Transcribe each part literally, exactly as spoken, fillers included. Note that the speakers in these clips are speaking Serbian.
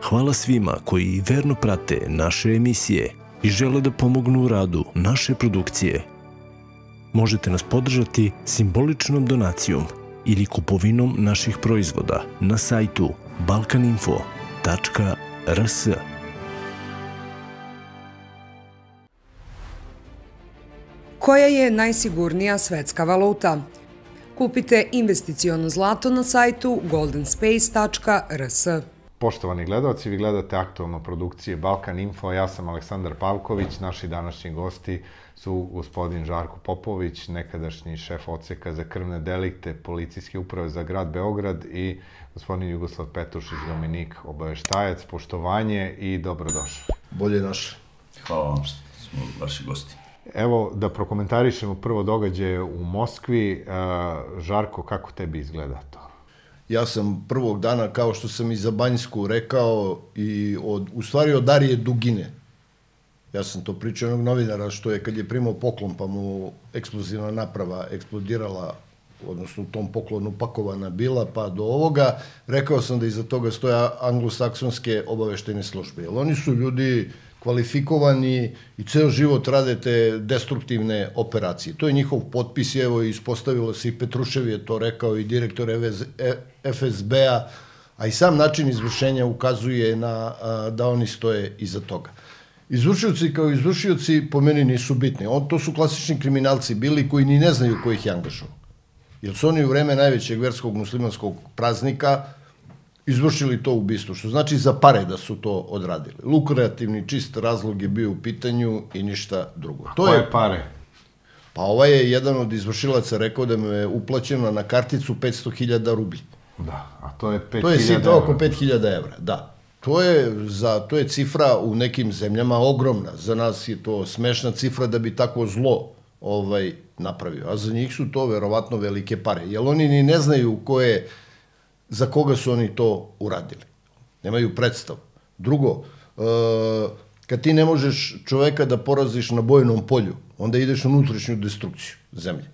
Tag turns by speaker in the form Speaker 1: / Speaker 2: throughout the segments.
Speaker 1: Hvala svima koji verno prate naše emisije i žele da pomognu u radu naše produkcije. Možete nas podržati simboličnom donacijom ili kupovinom naših proizvoda na sajtu balkaninfo tačka r s.
Speaker 2: Koja je najsigurnija svetska valuta? Kupite investiciono zlato na sajtu golden space tačka r s.
Speaker 3: Poštovani gledalci, vi gledate aktualno produkcije Balkan Info, ja sam Aleksandar Pavković, naši današnji gosti su gospodin Žarko Popović, nekadašnji šef odseka za krvne delikte Policijske uprave za grad Beograd i gospodin Jugoslav Petrušić, Dominik, obaveštajac, poštovanje i dobrodošli.
Speaker 4: Bolje našli.
Speaker 5: Hvala vam što smo vaši gosti.
Speaker 3: Evo, da prokomentarišemo prvo događaje u Moskvi. Žarko, kako tebi izgleda to?
Speaker 4: Ja sam prvog dana, kao što sam i za Banjsku rekao, i od, u stvari od Darije Dugine. Ja sam to pričao onog novinara što je kad je primao poklon pa mu eksplozivna naprava eksplodirala, odnosno u tom poklonu pakovana bila, pa do ovoga, rekao sam da iza toga stoje anglosaksonske obaveštajne službe. Jer oni su ljudi kvalifikovani i ceo život rade te destruktivne operacije. To je njihov potpis, evo ispostavilo se i Petrušev je to rekao i direktor F S B-a, a i sam način izvršenja ukazuje na, da oni stoje iza toga. Izvršioci kao izvršioci po meni nisu bitni. On, to su klasični kriminalci bili koji ni ne znaju ko ih je angažovao. Jer su oni u vreme najvećeg verskog muslimanskog praznika izvršili to ubistvo, što znači za pare da su to odradili. Lukrativni čist razlog je bio u pitanju i ništa drugo.
Speaker 3: To je pare?
Speaker 4: Pa ovaj je jedan od izvršilaca rekao da mu je uplaćeno na karticu petsto hiljada rublji.
Speaker 3: Da, a to je pet hiljada
Speaker 4: evra. To je sitno oko
Speaker 3: evra.
Speaker 4: pet hiljada evra, da. To je, za, to je cifra u nekim zemljama ogromna. Za nas je to smešna cifra da bi tako zlo ovaj, napravio. A za njih su to verovatno velike pare. Jer oni ni ne znaju ko je, za koga su oni to uradili. Nemaju predstav. Drugo, kad ti ne možeš čoveka da poraziš na bojnom polju, onda ideš na unutrašnju destrukciju zemlje.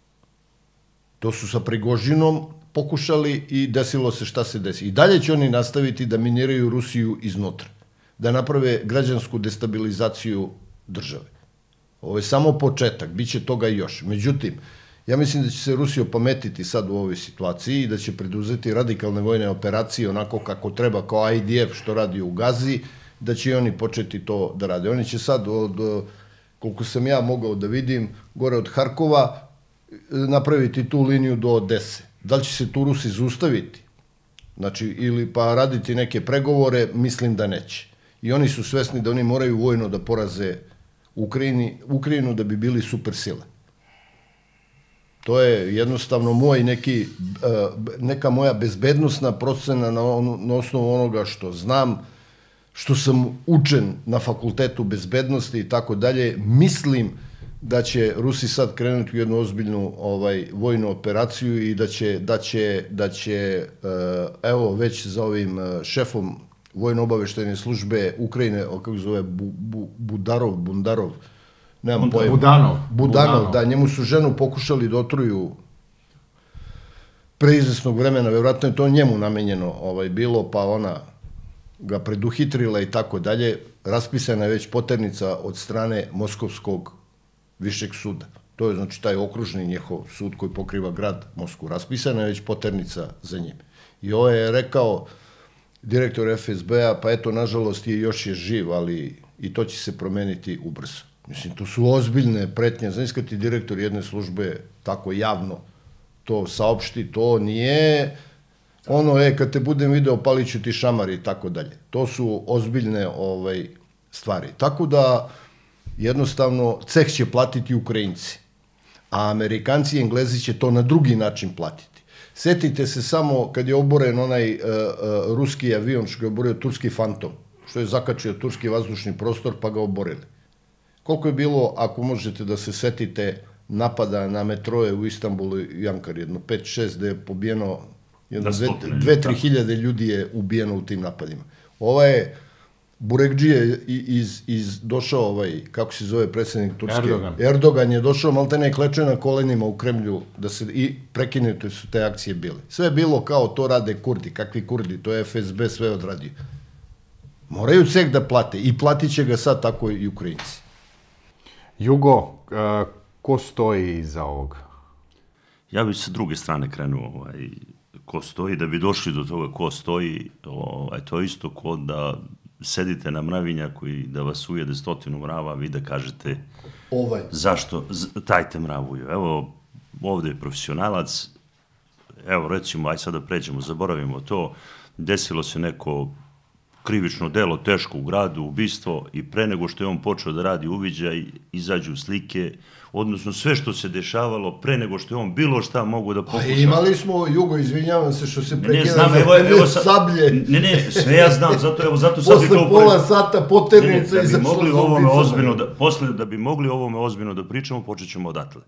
Speaker 4: To su sa Prigožinom pokušali i desilo se šta se desi. I dalje će oni nastaviti da miniraju Rusiju iznutra. Da naprave građansku destabilizaciju države. Ovo je samo početak, bit će toga i još. Međutim, ja mislim da će se Rusija opametiti sad u ovoj situaciji i da će preduzeti radikalne vojne operacije onako kako treba, kao I D F što radi u Gazi, da će i oni početi to da rade. Oni će sad, od, koliko sam ja mogao da vidim, gore od Harkova, napraviti tu liniju do Odese. Da li će se tu Rusi zaustaviti? Znači, ili pa raditi neke pregovore, mislim da neće. I oni su svesni da oni moraju vojno da poraze Ukrajini, Ukrajinu da bi bili super sile. To je jednostavno moj neki, neka moja bezbednostna procena na, on, na osnovu onoga što znam, što sam učen na fakultetu bezbednosti i tako dalje. Mislim da će Rusi sad krenuti u jednu ozbiljnu ovaj, vojnu operaciju i da će, da će, da će evo već za ovim šefom vojno-obaveštajne službe Ukrajine, kako se zove, Bu, Bu, Budarov, Bundarov, nemam pojma.
Speaker 3: Budanov.
Speaker 4: Budanov, da, njemu su ženu pokušali da otruju pre izvesnog vremena, vjerojatno je to njemu namenjeno ovaj, bilo, pa ona ga preduhitrila i tako dalje. Raspisana je već poternica od strane Moskovskog višeg suda. To je znači taj okružni njihov sud koji pokriva grad Moskvu. Raspisana je već poternica za njim. I ovo je rekao direktor F S B-a, pa eto, nažalost, je još je živ, ali i to će se promeniti ubrzo. Mislim, to su ozbiljne pretnje. Znaš, kad ti direktor jedne službe tako javno to saopšti, to nije ono, e, kad te budem video, palit ću ti šamar i tako dalje. To su ozbiljne ovaj, stvari. Tako da, jednostavno, ceh će platiti Ukrajinci, a Amerikanci i Englezi će to na drugi način platiti. Setite se samo kad je oboren onaj uh, uh, ruski avion što je oborio turski Fantom, što je zakačio turski vazdušni prostor pa ga oborili. Koliko je bilo, ako možete da se setite, napada na metroje u Istanbulu i Ankari, jedno pet šest, gde je pobijeno dve tri hiljade ljudi je ubijeno u tim napadima. Ova je Burekdžije iz, iz, došao ovaj, kako se zove predsjednik Turske?
Speaker 3: Erdogan.
Speaker 4: Erdogan je došao, maltene kleče na kolenima u Kremlju da se, i prekinute su te akcije bile. Sve je bilo kao to rade Kurdi. Kakvi Kurdi? To je F S B sve odradio. Moraju ceh da plate i platit će ga sad tako i Ukrajinci.
Speaker 3: Jugo, ko stoji iza ovoga?
Speaker 5: Ja bih sa druge strane krenuo, ko stoji, da bi došli do toga ko stoji, to je isto ko da sedite na mravinjaku i da vas ujede stotinu mrava, vi da kažete zašto, tajte mravuju. Evo, ovde je profesionalac, evo recimo, aj sad da pređemo, zaboravimo to, desilo se neko krivično delo, teško u gradu, ubistvo, i pre nego što je on počeo da radi uviđaj, izađu slike, odnosno sve što se dešavalo pre nego što je on bilo šta mogu da pokuša.
Speaker 4: A imali smo, Jugo, izvinjavam se što se prekida za sablje.
Speaker 5: Ne, ne, sve ja znam, zato sad...
Speaker 4: Posle pola sata poternica izašla za ubicama.
Speaker 5: Posle, da bi mogli ovome ozbiljno da pričamo, počet ćemo odatle.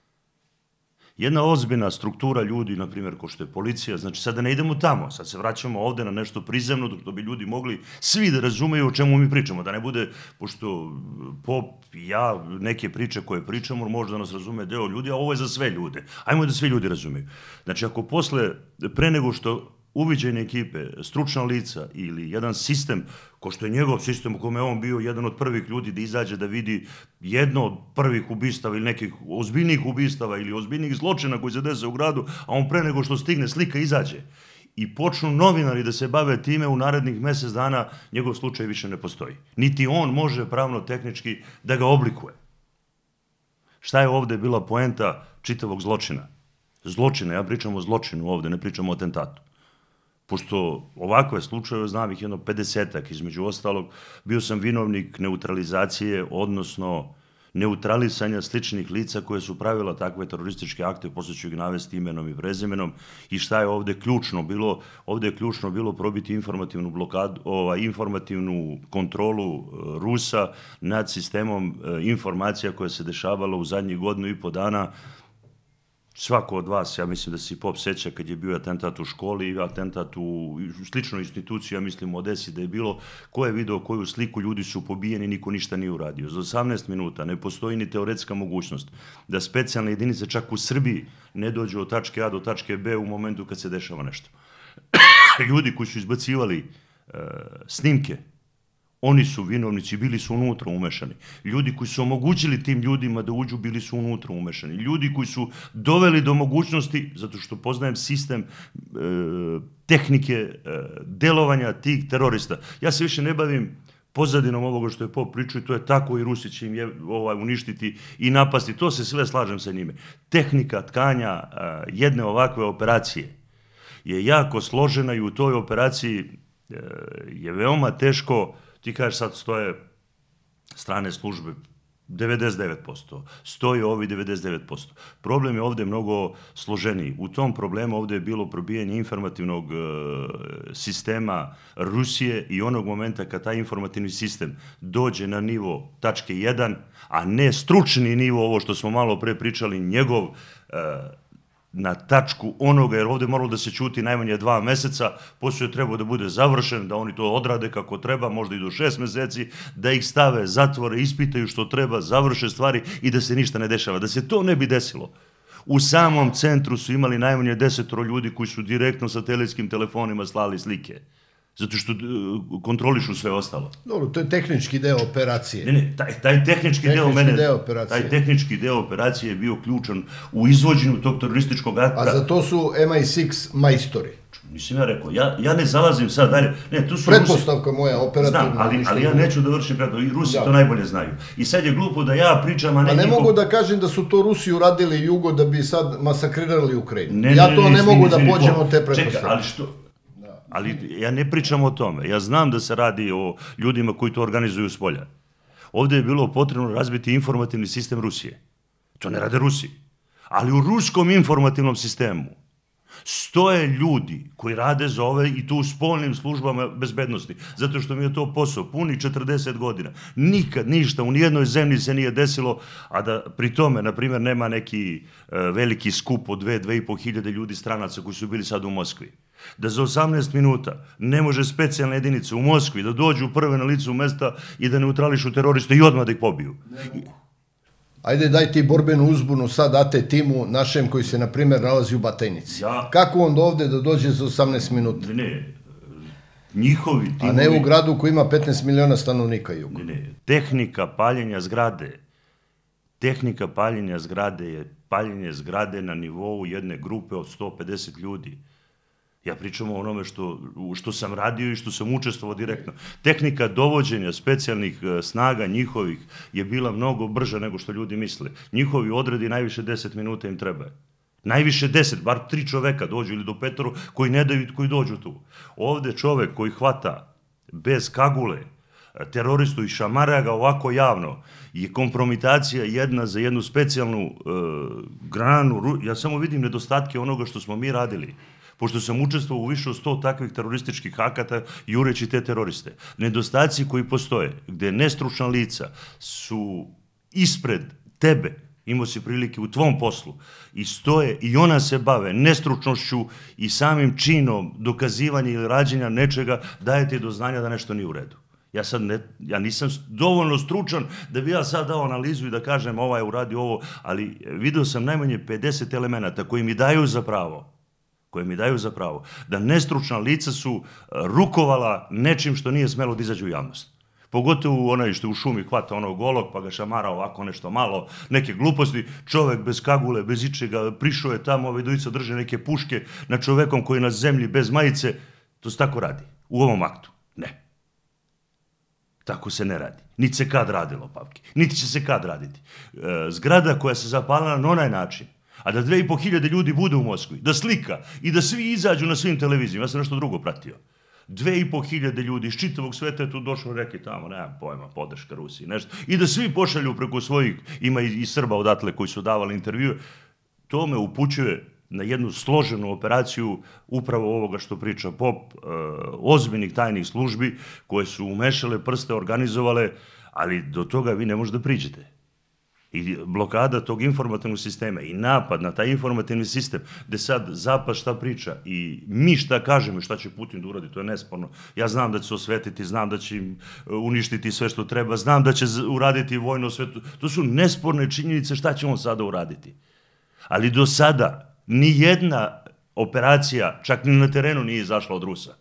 Speaker 5: Jedna ozbiljna struktura ljudi, na primjer, ko što je policija, znači sad da ne idemo tamo, sad se vraćamo ovde na nešto prizemno, dok bi ljudi mogli svi da razumeju o čemu mi pričamo, da ne bude, pošto Pop i ja, neke priče koje pričamo, možda nas razume deo ljudi, a ovo je za sve ljude. Ajmo da svi ljudi razumeju. Znači, ako posle, pre nego što uviđajne ekipe, stručna lica ili jedan sistem, ko što je njegov sistem u kome je on bio jedan od prvih ljudi da izađe da vidi jedno od prvih ubistava ili nekih ozbiljnih ubistava ili ozbiljnih zločina koji se dese u gradu, a on pre nego što stigne slika izađe i počnu novinari da se bave time, u narednih mesec dana njegov slučaj više ne postoji. Niti on može pravno-tehnički da ga oblikuje. Šta je ovde bila poenta čitavog zločina? Zločina, ja pričam o zločinu ovde, ne pričam o atentatu. Pošto ovakve slučaje, znam ih jedno pedesetak, između ostalog, bio sam vinovnik neutralizacije, odnosno neutralisanja sličnih lica koje su pravila takve terorističke akte, posle ću ih navesti imenom i prezimenom, i šta je ovde ključno bilo? Ovde je ključno bilo probiti informativnu blokadu, informativnu kontrolu Rusa nad sistemom informacija koja se dešavala u zadnjih godinu i po dana. Svako od vas, ja mislim da se i Pop seća kad je bio atentat u školi i atentat u sličnoj instituciji, ja mislim u Odesi, da je bilo ko je video koju sliku, ljudi su pobijeni, niko ništa nije uradio. Za osamnaest minuta ne postoji ni teoretska mogućnost da specijalne jedinice čak u Srbiji ne dođu od tačke A do tačke B u momentu kad se dešava nešto. Ljudi koji su izbacivali snimke, oni su vinovnici, bili su unutra umešani. Ljudi koji su omogućili tim ljudima da uđu, bili su unutra umešani. Ljudi koji su doveli do mogućnosti, zato što poznajem sistem tehnike delovanja tih terorista. Ja se više ne bavim pozadinom ovoga što je Pop pričao i to je tako i Rusi će im uništiti i napasti. To se sve slažem sa njime. Tehnika tkanja jedne ovakve operacije je jako složena i u toj operaciji je veoma teško. Ti kažeš sad stoje strane službe devedeset devet posto, stoje ovi devedeset devet posto. Problem je ovde mnogo složeniji. U tom problemu ovde je bilo probijanje informativnog sistema Rusije i onog momenta kad taj informativni sistem dođe na nivo tačke jedan, a ne stručni nivo, ovo što smo malo pre pričali, njegov na tačku onoga, jer ovde moralo da se ćuti najmanje dva meseca, posle je trebao da bude završen, da oni to odrade kako treba, možda i do šest meseci, da ih stave, zatvore, ispitaju što treba, završe stvari i da se ništa ne dešava. Da se to ne bi desilo, u samom centru su imali najmanje desetoro ljudi koji su direktno satelitskim telefonima slali slike. Zato što kontrolišu sve ostalo.
Speaker 4: Dobro, to je tehnički deo operacije.
Speaker 5: Ne, ne, taj tehnički deo mene... Taj tehnički deo operacije je bio ključan u izvođenju tog terorističkog akta.
Speaker 4: A za to su M I šest majstori.
Speaker 5: Nisam ja rekao, ja ne zalazim sad dalje.
Speaker 4: Pretpostavka moja, operativna.
Speaker 5: Znam, ali ja neću da vršim pretpostavku. I Rusi to najbolje znaju. I sad je glupo da ja pričam, a ne...
Speaker 4: A ne mogu da kažem da su to Rusi uradili Jugo da bi sad masakrirali Ukrajinu. Ja to ne mogu da pođem od te pretpostavke.
Speaker 5: Čekaj, ali što... Ali ja ne pričam o tome. Ja znam da se radi o ljudima koji to organizuju s polja. Ovde je bilo potrebno razbiti informativni sistem Rusije. To ne rade Rusi. Ali u ruskom informativnom sistemu stoje ljudi koji rade za ove i to u spoljnim službama bezbednosti. Zato što mi je to posao puni četrdeset godina. Nikad ništa u nijednoj zemlji se nije desilo, a da pri tome, na primjer, nema neki veliki skup od dve, dve i po hiljade ljudi stranaca koji su bili sad u Moskvi. Da za osamnaest minuta ne može specijalne jedinice u Moskvi da dođu prve na licu mesta i da neutrališu teroriste i odmah da ih pobiju.
Speaker 4: Ajde, daj ti borbenu uzbunu sad date timu našem koji se, na primjer, nalazi u Batajnici. Kako on ovde da dođe za osamnaest minuta?
Speaker 5: Ne, Njihovi timovi...
Speaker 4: A ne u gradu koji ima petnaest miliona stanovnika jugo.
Speaker 5: Ne, ne. Tehnika paljenja zgrade. Tehnika paljenja zgrade je paljenje zgrade na nivou jedne grupe od sto pedeset ljudi. Ja pričam o onome što, što sam radio i što sam učestvovao direktno. Tehnika dovođenja specijalnih snaga njihovih je bila mnogo brža nego što ljudi misle. Njihovi odredi najviše deset minuta im treba. Najviše deset, bar tri čoveka dođu ili do petoro koji ne daju, koji dođu tu. Ovde čovek koji hvata bez kagule teroristu i šamara ga ovako javno je kompromitacija jedna za jednu specijalnu uh, granu. Ja samo vidim nedostatke onoga što smo mi radili. Pošto sam učestvovao u više od sto takvih terorističkih akata jureći te teroriste. Nedostaci koji postoje, gde nestručna lica su ispred tebe, imao si prilike u tvom poslu, i stoje i ona se bave nestručnošću i samim činom dokazivanja ili rađenja nečega, daje ti do znanja da nešto nije u redu. Ja sad ne, ja nisam dovoljno stručan da bi ja sad dao analizu i da kažem ovaj je uradio ovo, ali video sam najmanje pedeset elemenata koji mi daju za pravo koje mi daju za pravo, da nestručna lica su rukovala nečim što nije smelo da izađe u javnost. Pogotovo onaj što u šumi hvata onog golog, pa ga šamara ovako nešto malo, neke gluposti, čovek bez kagule, bez ičega, prišao je tamo, ove dvojica drže neke puške na čovekom koji je na zemlji bez majice, to se tako radi. U ovom aktu. Ne. Tako se ne radi. Niti se kad radilo, Pavki. Niti će se kad raditi. Zgrada koja se zapalila na onaj način, a da dve i po hiljade ljudi bude u Moskvi, da slika i da svi izađu na svim televizijama. Ja sam nešto drugo pratio. Dve i po hiljade ljudi iz čitavog sveta je tu došlo, reki tamo, nemam pojma, podrška Rusiji, nešto. I da svi pošalju preko svojih, ima i, i Srba odatle koji su davali intervjue. To me upućuje na jednu složenu operaciju upravo ovoga što priča Pop, e, ozbiljnih tajnih službi koje su umešale prste, organizovale, ali do toga vi ne možete da priđete. I blokada tog informativnog sistema i napad na taj informativni sistem, gde sad Zapad šta priča i mi šta kažemo i šta će Putin da uradi, to je nesporno. Ja znam da će se osvetiti, znam da će im uništiti sve što treba, znam da će uraditi vojno sve. To su nesporne činjenice šta će on sada uraditi. Ali do sada ni jedna operacija, čak ni na terenu, nije izašla od Rusa.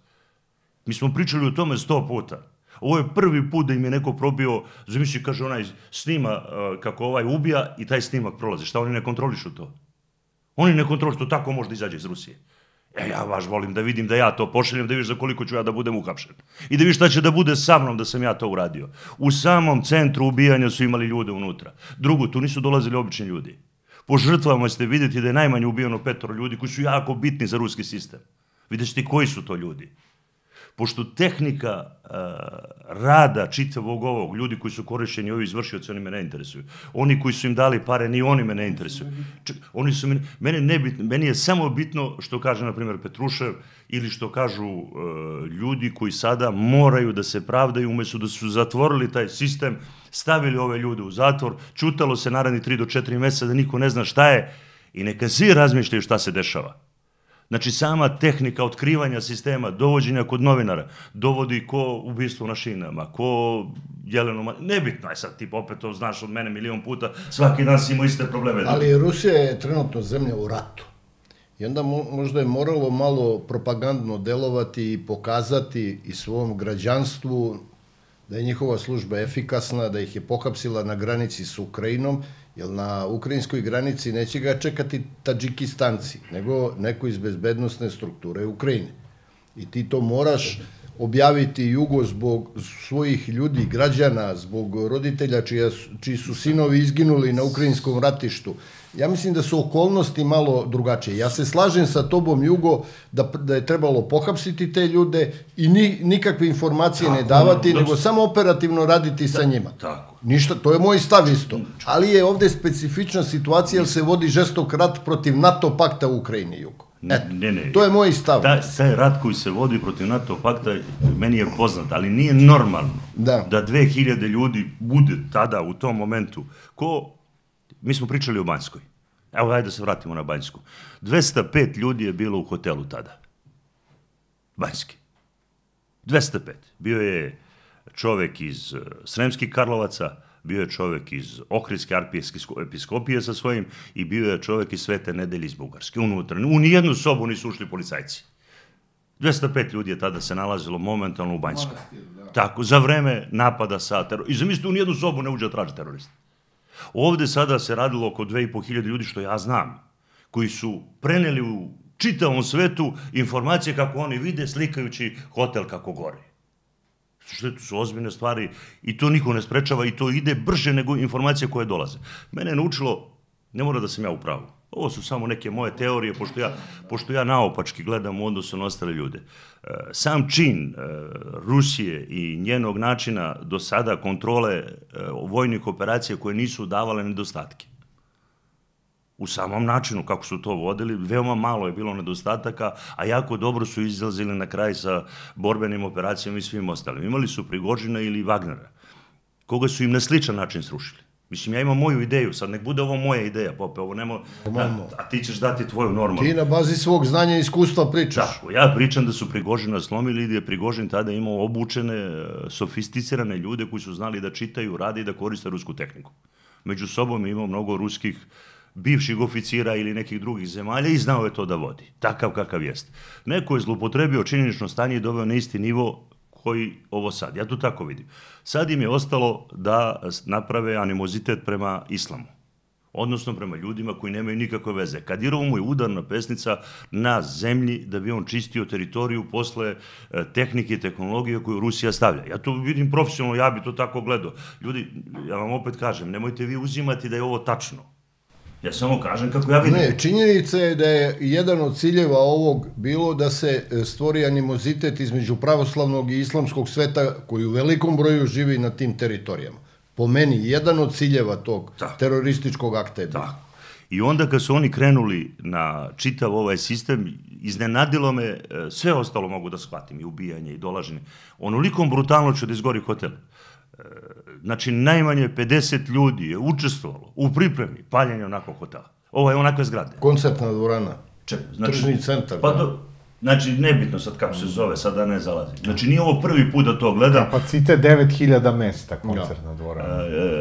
Speaker 5: Mi smo pričali o tome sto puta. Ovo je prvi put da im je neko probio, zamisli, kaže, onaj snima uh, kako ovaj ubija i taj snimak prolazi. Šta oni ne kontrolišu to? Oni ne kontrolišu to, tako može da izađe iz Rusije. E, ja baš volim da vidim da ja to pošaljem, da vidiš za koliko ću ja da budem uhapšen. I da vidiš šta će da bude sa mnom da sam ja to uradio. U samom centru ubijanja su imali ljude unutra. Drugo, tu nisu dolazili obični ljudi. Po žrtvama ćete vidjeti da je najmanje ubijeno petoro ljudi koji su jako bitni za ruski sistem. Vidjet ćete koji su to ljudi. Pošto tehnika uh, rada čitavog ovog, ljudi koji su korišćeni, ovi izvršioci, oni me ne interesuju. Oni koji su im dali pare, ni oni me ne interesuju. Ček, oni su meni, mene ne bitno, meni je samo bitno što kaže, na primjer, Petrušev, ili što kažu uh, ljudi koji sada moraju da se pravdaju, umjesto da su zatvorili taj sistem, stavili ove ljude u zatvor, čutalo se naredni tri do četiri meseca da niko ne zna šta je i neka svi razmišljaju šta se dešava. Znači, sama tehnika otkrivanja sistema, dovođenja kod novinara, dovodi ko ubistvo na šinama, ko Jelenu... Nebitno je sad, ti opet to znaš od mene milion puta, svaki dan si imao iste probleme.
Speaker 4: Ali Rusija je trenutno zemlja u ratu. I onda možda je moralo malo propagandno delovati i pokazati i svom građanstvu da je njihova služba efikasna, da ih je pohapsila na granici s Ukrajinom, jer na ukrajinskoj granici neće ga čekati Tadžikistanci, nego neko iz bezbednostne strukture Ukrajine. I ti to moraš objaviti jugo zbog svojih ljudi, građana, zbog roditelja čiji su sinovi izginuli na ukrajinskom ratištu. Ja mislim da su okolnosti malo drugačije. Ja se slažem sa tobom, Jugo, da, da je trebalo pohapsiti te ljude i ni, nikakve informacije tako, ne davati, no, nego znači, samo operativno raditi sa njima.
Speaker 5: Tako.
Speaker 4: Ništa, to je moj stav isto. Ali je ovde specifična situacija, jer se vodi žestok rat protiv NATO pakta u Ukrajini, Jugo. Eto, ne, ne. To je moj stav.
Speaker 5: Ta, taj rat koji se vodi protiv NATO pakta meni je poznat, ali nije normalno da, da dve hiljade ljudi bude tada u tom momentu. Ko... Mi smo pričali o Banjskoj. Evo, ajde da se vratimo na Banjsku. dvesta pet ljudi je bilo u hotelu tada. Banjski. dvesta pet. Bio je čovek iz Sremskih Karlovaca, bio je čovek iz Ohridske arhijepiskopije sa svojim i bio je čovek iz Svete Nedelje iz Bugarske. Unutra. U nijednu sobu nisu ušli policajci. dvesta pet ljudi je tada se nalazilo momentalno u Banjskoj. Tako, za vreme napada sa teroristom. I zamislite, u nijednu sobu ne uđe da traži terorista. Ovde sada se radilo oko dve i po hiljade ljudi, što ja znam, koji su preneli u čitavom svetu informacije kako oni vide slikajući hotel kako gori. Što su ozbiljne stvari i to niko ne sprečava i to ide brže nego informacije koje dolaze. Mene je naučilo, ne mora da sam ja u pravu. Ovo su samo neke moje teorije, pošto ja, pošto ja naopački gledam u odnosu na ostale ljude. Sam čin Rusije i njenog načina do sada kontrole vojnih operacija koje nisu davale nedostatke. U samom načinu kako su to vodili, veoma malo je bilo nedostataka, a jako dobro su izlazili na kraj sa borbenim operacijama i svim ostalim. Imali su Prigožina ili Wagnera, koga su im na sličan način srušili. Mislim, ja imam moju ideju, sad nek bude ovo moja ideja, Pope, ovo nemo, a ti ćeš dati tvoju normalnu.
Speaker 4: Ti na bazi svog znanja i iskustva pričaš.
Speaker 5: Tako, ja pričam da su Prigožina slomili i da je Prigožin tada imao obučene, sofisticirane ljude koji su znali da čitaju, rade i da koriste rusku tehniku. Među sobom je imao mnogo ruskih bivših oficira ili nekih drugih zemalja i znao je to da vodi, takav kakav jest. Neko je zlupotrebio činjenično stanje i doveo na isti nivo koji ovo sad. Ja to tako vidim. Sad im je ostalo da naprave animozitet prema islamu, odnosno prema ljudima koji nemaju nikakve veze. Kadirov mu je udarna pesnica na zemlji da bi on čistio teritoriju posle tehnike i tehnologije koju Rusija stavlja. Ja to vidim profesionalno, ja bi to tako gledao. Ljudi, ja vam opet kažem, nemojte vi uzimati da je ovo tačno. Ja samo kažem kako ja vidim.
Speaker 4: Ne, činjenica je da je jedan od ciljeva ovog bilo da se stvori animozitet između pravoslavnog i islamskog sveta koji u velikom broju živi na tim teritorijama. Po meni, jedan od ciljeva tog terorističkog akta je bilo.
Speaker 5: I onda kad su oni krenuli na čitav ovaj sistem, iznenadilo me, sve ostalo mogu da shvatim, i ubijanje, i dolaženje, onolikom brutalnoću da izgori hotel. Znači, najmanje pedeset ljudi je učestvovalo u pripremi paljenja onakvog hotela. Ovo je onakve zgrade.
Speaker 4: Koncertna dvorana. Tržni centar.
Speaker 5: Znači, nebitno sad kako se zove, sad da ne zalazim. Znači, nije ovo prvi put da to gledam.
Speaker 3: Kapacitet devet hiljada mesta, koncertna dvorana.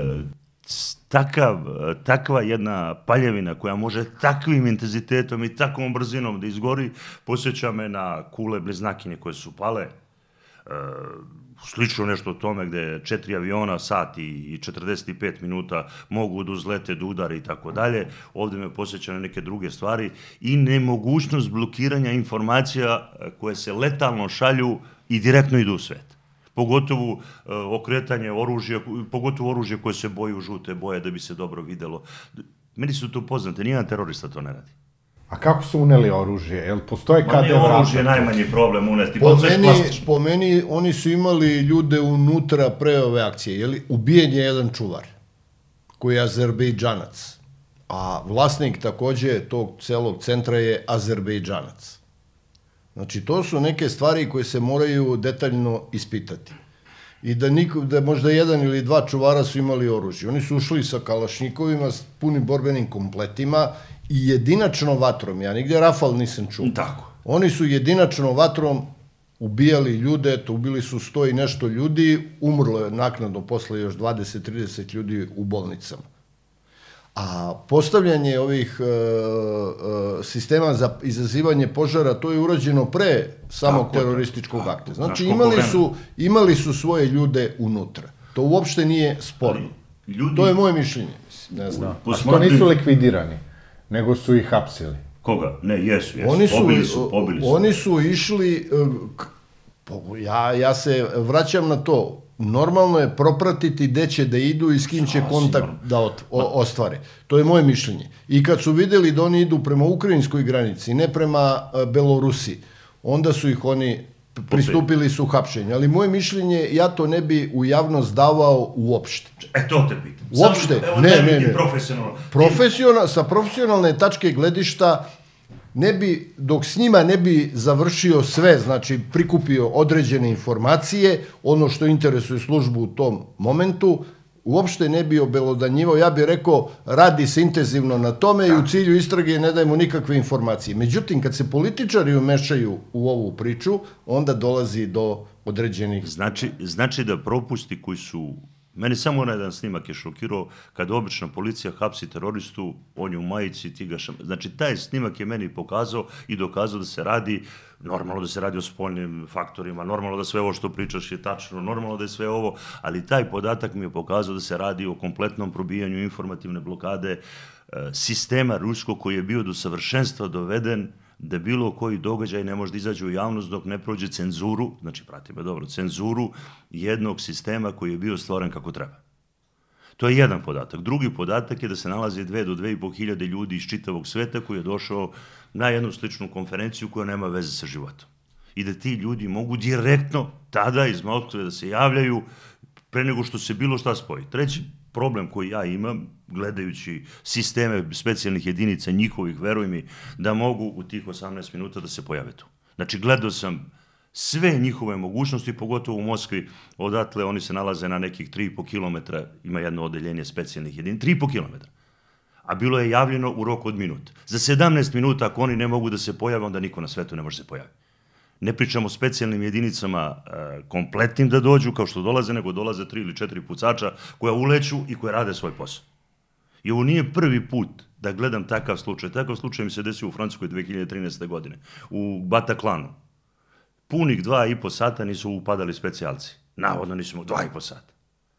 Speaker 5: Takva jedna paljevina koja može takvim intenzitetom i takvom brzinom da izgori, posjeća me na kule bliznakinje koje su pale. Slično nešto o tome gde četiri aviona, sat i četrdeset pet minuta mogu da uzlete, da udare i tako dalje. Ovde me posjeća na neke druge stvari i nemogućnost blokiranja informacija koje se letalno šalju i direktno idu u svet. Pogotovo okretanje oružja, pogotovo oružje koje se boju u žute boje da bi se dobro videlo. Meni su to poznate, nijedan terorista to ne radi.
Speaker 3: A kako su uneli oružje? Jel postoje kada je
Speaker 5: vrata? Ma ne, oružje je najmanji problem uneti.
Speaker 4: Po meni, oni su imali ljude unutra pre ove akcije. Ubijen je jedan čuvar, koji je Azerbejdžanac. A vlasnik takođe tog celog centra je Azerbejdžanac. Znači, to su neke stvari koje se moraju detaljno ispitati. I da možda jedan ili dva čuvara su imali oružje. Oni su ušli sa kalašnjikovima, s punim borbenim kompletima i jedinačnom vatrom. Ja nigde Rafal nisam čuo.
Speaker 5: Tako.
Speaker 4: Oni su jedinačnom vatrom ubijali ljude, to ubili su sto i nešto ljudi, umrlo je naknadno posle još dvadeset do trideset ljudi u bolnicama. A postavljanje ovih sistema za izazivanje požara, to je urađeno pre samog terorističkog akta. Znači, imali su svoje ljude unutra. To uopšte nije sporno. To je moje mišljenje. Ne znam.
Speaker 3: A što nisu likvidirani, nego su ih hapsili?
Speaker 5: Koga? Ne, jesu, jesu. Pobili su, pobili su.
Speaker 4: Oni su išli, ja se vraćam na to, normalno je propratiti gde će da idu i s kim će kontakt da ostvare. To je moje mišljenje. I kad su videli da oni idu prema ukrajinskoj granici, ne prema Belorusiji, onda su ih oni pristupili su hapšenju. Ali moje mišljenje, ja to ne bi u javnost davao uopšte.
Speaker 5: E, to te pitam.
Speaker 4: Uopšte? Ne, ne, ne. Profesionalno. Sa profesionalne tačke gledišta, ne bi, dok s njima ne bi završio sve, znači prikupio određene informacije, ono što interesuje službu u tom momentu, uopšte ne bi obelodanjivao, ja bih rekao, radi se intenzivno na tome i u cilju istrage ne dajemo nikakve informacije. Međutim, kad se političari umešaju u ovu priču, onda dolazi do određenih...
Speaker 5: Znači da propusti koji su Meni samo onaj jedan snimak je šokirao, kada obična policija hapsi teroristu, on je u majici, ti ga šam... Znači, taj snimak je meni pokazao i dokazao da se radi, normalno da se radi o spoljnim faktorima, normalno da sve ovo što pričaš je tačno, normalno da je sve ovo, ali taj podatak mi je pokazao da se radi o kompletnom probijanju informativne blokade sistema ruskog koji je bio do savršenstva doveden da bilo koji događaj ne može da izađe u javnost dok ne prođe cenzuru, znači prati me dobro, cenzuru jednog sistema koji je bio stvoren kako treba. To je jedan podatak. Drugi podatak je da se nalazi dve do dve i po hiljade ljudi iz čitavog sveta koji je došao na jednu sličnu konferenciju koja nema veze sa životom. I da ti ljudi mogu direktno tada iz Moskve da se javljaju pre nego što se bilo šta spoji. Treći problem koji ja imam, gledajući sisteme specijalnih jedinica njihovih, veruj mi, da mogu u tih osamnaest minuta da se pojave tu. Znači, gledao sam sve njihove mogućnosti, pogotovo u Moskvi, odatle oni se nalaze na nekih tri i po kilometra, ima jedno odeljenje specijalnih jedinica, tri i po kilometra. A bilo je javljeno u roku od minuta. Za sedamnaest minuta, ako oni ne mogu da se pojave, onda niko na svetu ne može se pojaviti. Ne pričamo o specijalnim jedinicama kompletnim da dođu, kao što dolaze, nego dolaze tri ili četiri pucača koja uleću i koje rade svoj posao. I ovo nije prvi put da gledam takav slučaj. Takav slučaj mi se desio u Francuskoj dve hiljade trinaeste. godine, u Bataklanu. Punih dva i po sata nisu upadali specijalci. Navodno nisu mogli, dva i po sata.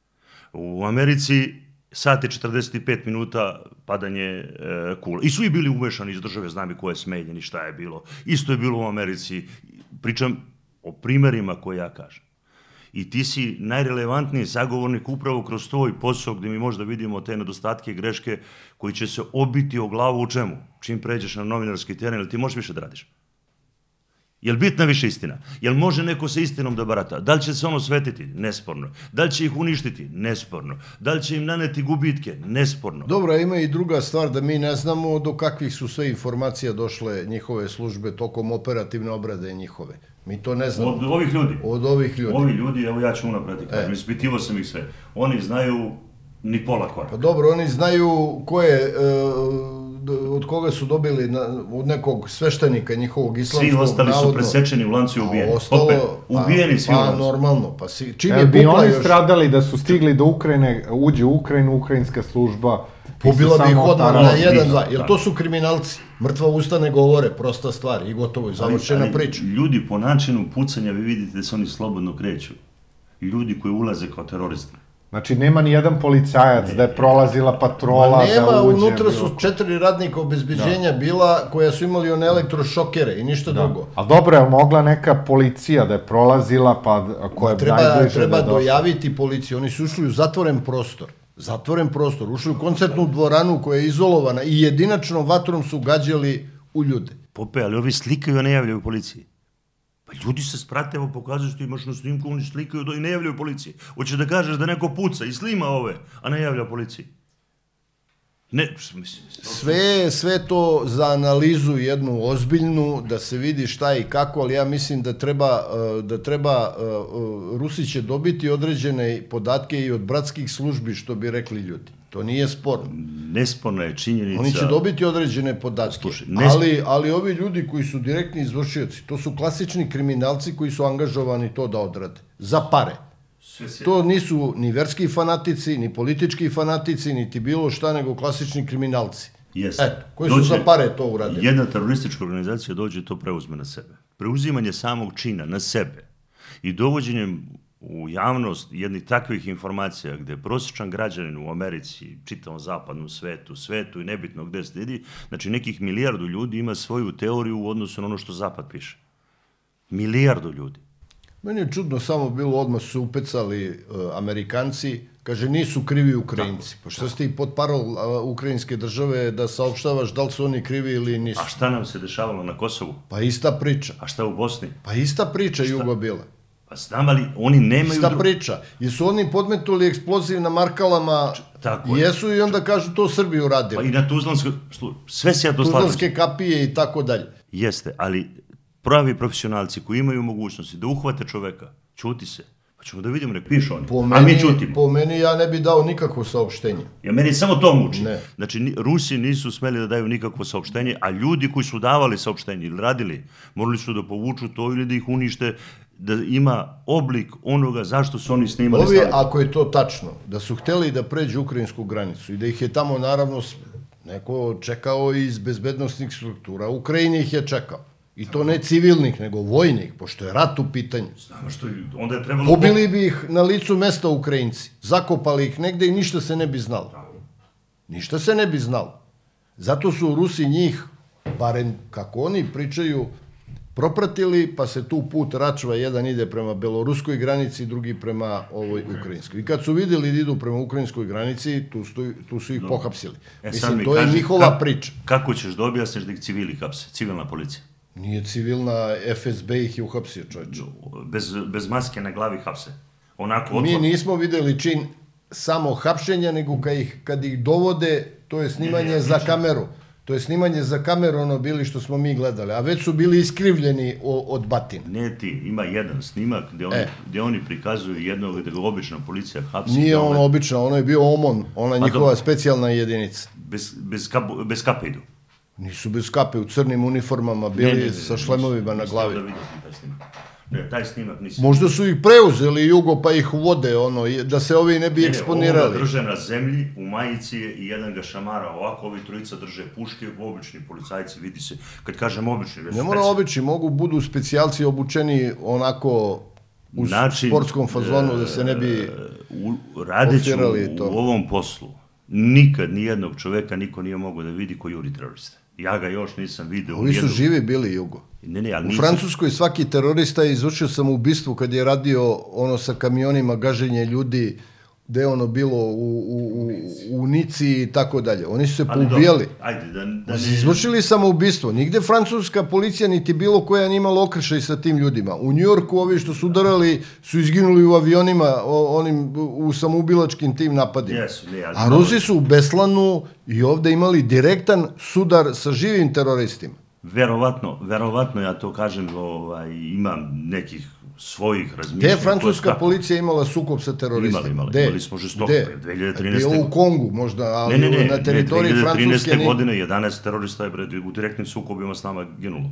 Speaker 5: U Americi sat i četrdeset pet minuta padanje kula. I su i bili umešani iz države, znam i ko je smenjen i šta je bilo. Isto je bilo u Americi. Pričam o primerima koje ja kažem. I ti si najrelevantniji sagovornik upravo kroz tvoj posao gde mi možda vidimo te nedostatke i greške koji će se obiti o glavu u čemu? Čim pređeš na novinarski teren, ili ti možeš više da radiš? Je li bitna više istina? Je li može neko sa istinom da barata? Da li će se ono svetiti? Nesporno. Da li će ih uništiti? Nesporno. Da li će im naneti gubitke? Nesporno.
Speaker 4: Dobro, ima i druga stvar da mi ne znamo do kakvih su sve informacija došle njihove službe tokom operativne obrade njihove. Mi to ne znamo.
Speaker 5: Od ovih ljudi?
Speaker 4: Od ovih ljudi.
Speaker 5: Ovi ljudi, evo ja ću unapred kažem, ispitivao sam ih sve. Oni znaju ni pola koraka.
Speaker 4: Pa dobro, oni znaju ko je... od koga su dobili, od nekog sveštenika njihovog islamskog,
Speaker 5: svi ostali su presečeni u lancu i ubijeni. Opet, ubijeni svi u lancu.
Speaker 4: Pa normalno, pa čim
Speaker 3: je bukla još... Bi oni stradali da su stigli do Ukrajine, uđe u Ukrajinu, ukrajinska služba...
Speaker 4: Pobila bi ih odmah na jedan dva, jer to su kriminalci. Mrtva usta ne govore, prosta stvar i gotovo, i završena priča.
Speaker 5: Ljudi po načinu pucanja, vi vidite da se oni slobodno kreću. Ljudi koji ulaze kao teroristi.
Speaker 3: Znači, nema ni jedan policajac da je prolazila patrola, da uđe...
Speaker 4: Nema, unutra su četiri radnika obezbeđenja bila koja su imali one elektrošokere i ništa drugo.
Speaker 3: Ali dobro, je mogla neka policija da je prolazila, pa koja je najbliže da je došla?
Speaker 4: Treba dojaviti policiju, oni su ušli u zatvoren prostor. Zatvoren prostor, ušli u koncertnu dvoranu koja je izolovana i jedinačnom vatrom su gađali u ljude.
Speaker 5: Pope, ali ovi slikaju, a ne javljaju policiji. Pa ljudi se sprate, evo pokazuju što imaš na snimku, oni slikaju i ne javljaju policiji. Hoće da kažeš da neko puca i slima ove, a ne javlja policiji. Ne, mislim...
Speaker 4: Sve, sve to za analizu jednu ozbiljnu, da se vidi šta i kako, ali ja mislim da treba, da treba, Rusi će dobiti određene podatke i od bratskih službi, što bi rekli ljudi. To nije sporno.
Speaker 5: Nesporna je činjenica...
Speaker 4: Oni će dobiti određene podatke, ali, ali ovi ljudi koji su direktni izvršioci, to su klasični kriminalci koji su angažovani to da odrade. Za pare. To nisu ni verski fanatici, ni politički fanatici, niti bilo šta, nego klasični kriminalci. Eto, koji su za pare to uradili.
Speaker 5: Jedna teroristička organizacija dođe i to preuzme na sebe. Preuzimanje samog čina na sebe i dovođenjem u javnost jednih takvih informacija gde prosječan građanin u Americi, čitavom zapadnom svetu, svetu i nebitno gde se vidi, znači nekih milijardu ljudi ima svoju teoriju u odnosu na ono što Zapad piše. Milijardu ljudi.
Speaker 4: Meni je čudno samo bilo, odmah su upecali Amerikanci, kaže nisu krivi Ukrajinci. Pa što ste i pod parol ukrajinske države da saopštavaš da li su oni krivi ili nisu.
Speaker 5: A šta nam se dešavalo na Kosovu?
Speaker 4: Pa ista priča.
Speaker 5: A šta u Bosni?
Speaker 4: Pa ista priča Jugo bila.
Speaker 5: Pa znam, ali oni nemaju...
Speaker 4: Ista priča. Jesu oni podmetuli eksploziv na Markalama, jesu i onda kažu to Srbi uradili.
Speaker 5: Pa i na Tuzlanske... Sve se ja to slažem.
Speaker 4: Tuzlanske kapije i tako dalje.
Speaker 5: Jeste, ali pravi profesionalci koji imaju mogućnosti da uhvate čoveka, ćuti se. Pa ćemo da vidimo, nek pišu oni. A mi ćutimo.
Speaker 4: Po meni ja ne bi dao nikakvo saopštenje.
Speaker 5: Ja, meni samo to muči. Znači, Rusi nisu smeli da daju nikakvo saopštenje, a ljudi koji su davali saopštenje ili radili, morali su da povuču to ili da ih unište da ima oblik onoga zašto su oni snimali.
Speaker 4: Ovi, ako je to tačno, da su hteli da pređu ukrajinsku granicu i da ih je tamo, naravno, neko čekao iz bezbednostnih struktura, Ukrajini ih je čekao. I to ne civilnih, nego vojnih, pošto je rat u pitanju.
Speaker 5: Znamo što onda je trebalo...
Speaker 4: Pobili bi ih na licu mesta Ukrajinci, zakopali ih negde i ništa se ne bi znalo. Ništa se ne bi znalo. Zato su Rusi njih, barem kako oni pričaju, propratili, pa se tu put račva, jedan ide prema beloruskoj granici, drugi prema ovoj ukrajinskoj. I kad su vidjeli da idu prema ukrajinskoj granici, tu su ih pohapsili. Mislim, to je njihova priča.
Speaker 5: Kako ćeš da objasniš da ih civili hapse, civilna policija?
Speaker 4: Nije civilna, F S B ih je uhapsio, čovječe.
Speaker 5: Bez maske na glavi hapse.
Speaker 4: Mi nismo videli čin samo hapšenja, nego kad ih dovode, to je snimanje za kameru. To je snimanje za kameru, ono bili što smo mi gledali, a već su bili iskrivljeni od batina.
Speaker 5: Ne ti, ima jedan snimak gdje oni prikazuju jednog, da ga obična policija hapsi.
Speaker 4: Nije on obična, ono je bio OMON, ona njihova specijalna jedinica.
Speaker 5: Bez kape idu?
Speaker 4: Nisu bez kape, u crnim uniformama, bili sa šlemovima na glavi.
Speaker 5: Ne, taj snimak nisi...
Speaker 4: Možda su ih preuzeli Jugo pa ih vode, ono, da se ovi ne bi eksponirali.
Speaker 5: Ovoga drže na zemlji, u majici je i jedan ga šamara ovako, ovi trojica drže puške, obični policajci, vidi se, kad kažem obični...
Speaker 4: Ne mora obični, mogu budu specijalci obučeni onako u sportskom fazonu da se ne bi
Speaker 5: ofirali to. U ovom poslu, nikad nijednog čoveka niko nije mogao da vidi ko juri teroriste. Ja ga još nisam vidio.
Speaker 4: Ovi su živi bili, Jugo. U Francuskoj svaki terorista je izvršio samoubistvo kad je radio ono sa kamionima, gaženje ljudi, gde je ono bilo u Nici i tako dalje. Oni su se poubijali. Izvršili samoubistvo. Nigde francuska policija niti bilo koja nije imala okršaj sa tim ljudima. U Njujorku ovi što su udarali su izginuli u avionima u samoubilačkim tim napadima. A Rusi su u Beslanu i ovde imali direktan sudar sa živim teroristima.
Speaker 5: Verovatno, verovatno, ja to kažem, imam nekih svojih razmišljanja.
Speaker 4: Gde je francuska policija imala sukob sa teroristima?
Speaker 5: Imali, imali, imali smo žestoko. dve hiljade trinaeste.
Speaker 4: Bilo u Kongu možda, ali na teritoriji Francuske...
Speaker 5: dve hiljade trinaeste. godine jedanaest terorista je u direktnim sukobima s nama ginulo.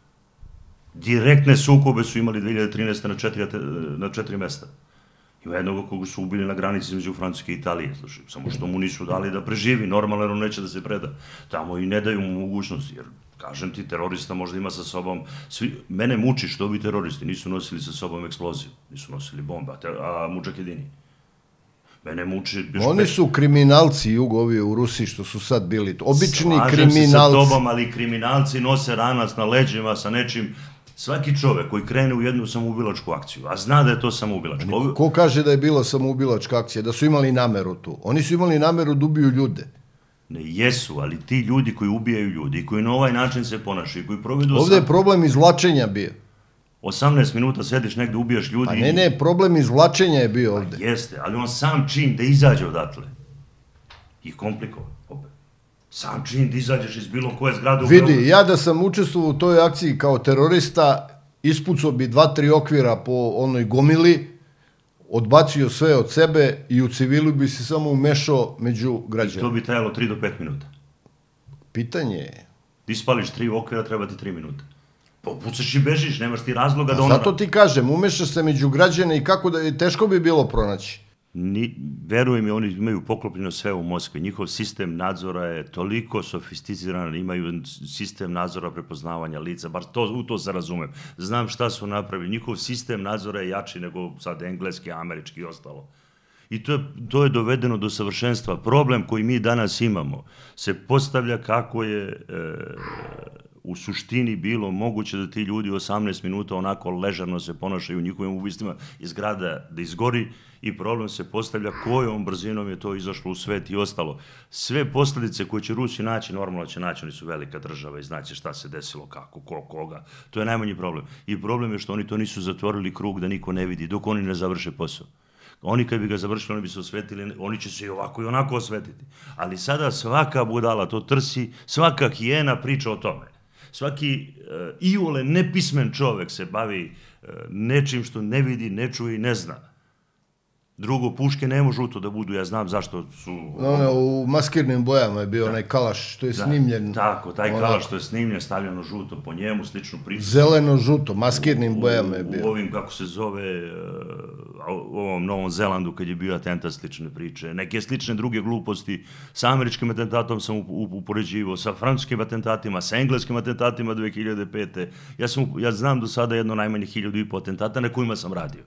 Speaker 5: Direktne sukobe su imali dve hiljade trinaeste. na četiri mesta. Ima jednog koga su ubili na granici između Francuske i Italije, samo što mu nisu dali da preživi, normalno jer on neće da se preda. Tamo i ne daju mu mogućnost, jer kažem ti, terorista možda ima sa sobom... Mene muči što ovi teroristi nisu nosili sa sobom eksploziju, nisu nosili bomba, a muđahedini. Mene muči...
Speaker 4: Oni su kriminalci, Jugo, ovi u Rusiji što su sad bili. Obični kriminalci.
Speaker 5: Slažem se sa tobom, ali kriminalci nose ranac na leđima sa nečim... Svaki čovek koji krene u jednu samoubilačku akciju, a zna da je to samoubilačka...
Speaker 4: Ko kaže da je bila samoubilačka akcija, da su imali nameru tu? Oni su imali nameru da ubiju ljude.
Speaker 5: Ne, jesu, ali ti ljudi koji ubijaju ljudi, koji na ovaj način se ponašaju, koji provedu...
Speaker 4: Ovde je problem izvlačenja bio.
Speaker 5: osamnaest minuta sediš negde, ubijaš ljudi...
Speaker 4: Pa ne, ne, problem izvlačenja je bio ovde.
Speaker 5: Jeste, ali on sam čin da izađe odatle. I komplikovan, opet. Sam čin da izađeš iz bilo koje zgrade...
Speaker 4: Vidi, ja da sam učestvovao u toj akciji kao terorista, ispucao bi dva, tri okvira po onoj gomili, odbacio sve od sebe i u civilu bi se samo umešao među građanima.
Speaker 5: I to bi trajalo tri do pet minuta.
Speaker 4: Pitanje je...
Speaker 5: Ti spališ tri okvira, treba ti tri minuta. Pucaš i bežiš, nemaš ti razloga da ona...
Speaker 4: Zato ti kažem, umešaš se među građane i kako da... Teško bi bilo pronaći.
Speaker 5: Veruj mi, oni imaju poklopljeno sve u Moskvi. Njihov sistem nadzora je toliko sofisticiran, imaju sistem nadzora prepoznavanja lica, bar u to se razumem. Znam šta su napravili. Njihov sistem nadzora je jači nego sad engleski, američki i ostalo. I to je dovedeno do savršenstva. Problem koji mi danas imamo se postavlja kako je u suštini bilo moguće da ti ljudi osamnaest minuta onako ležarno se ponašaju u njihovim ubistvima iz grada da izgori i problem se postavlja kojom brzinom je to izašlo u svet i ostalo. Sve posljedice koje će Rusi naći, normalno će naći, oni su velika država i znaće šta se desilo, kako, ko, koga. To je najmanji problem. I problem je što oni to nisu zatvorili krug da niko ne vidi dok oni ne završe posao. Oni kad bi ga završili, oni bi se osvetili, oni će se i ovako i onako osvetiti. Ali sada svaka budala to trsi, svaka hijena priča o tome. Svaki iole nepismen čovek se bavi nečim što ne vidi, ne čuje i ne zna. Drugo, puške ne može žuto da budu, ja znam zašto su...
Speaker 4: Ono, u maskirnim bojama je bio onaj kalaš što je snimljen.
Speaker 5: Tako, taj kalaš što je snimljen, stavljeno žuto po njemu, sličnu priču.
Speaker 4: Zeleno-žuto, maskirnim bojama je bio.
Speaker 5: U ovim, kako se zove, u ovom Novom Zelandu, kad je bio atentat, slične priče. Neke slične druge gluposti. Sa američkim atentatom sam upoređivao, sa francuskim atentatima, sa engleskim atentatima dve hiljade pete. Ja znam do sada jedno najmanje hiljadu i po atentata na kojima sam radio.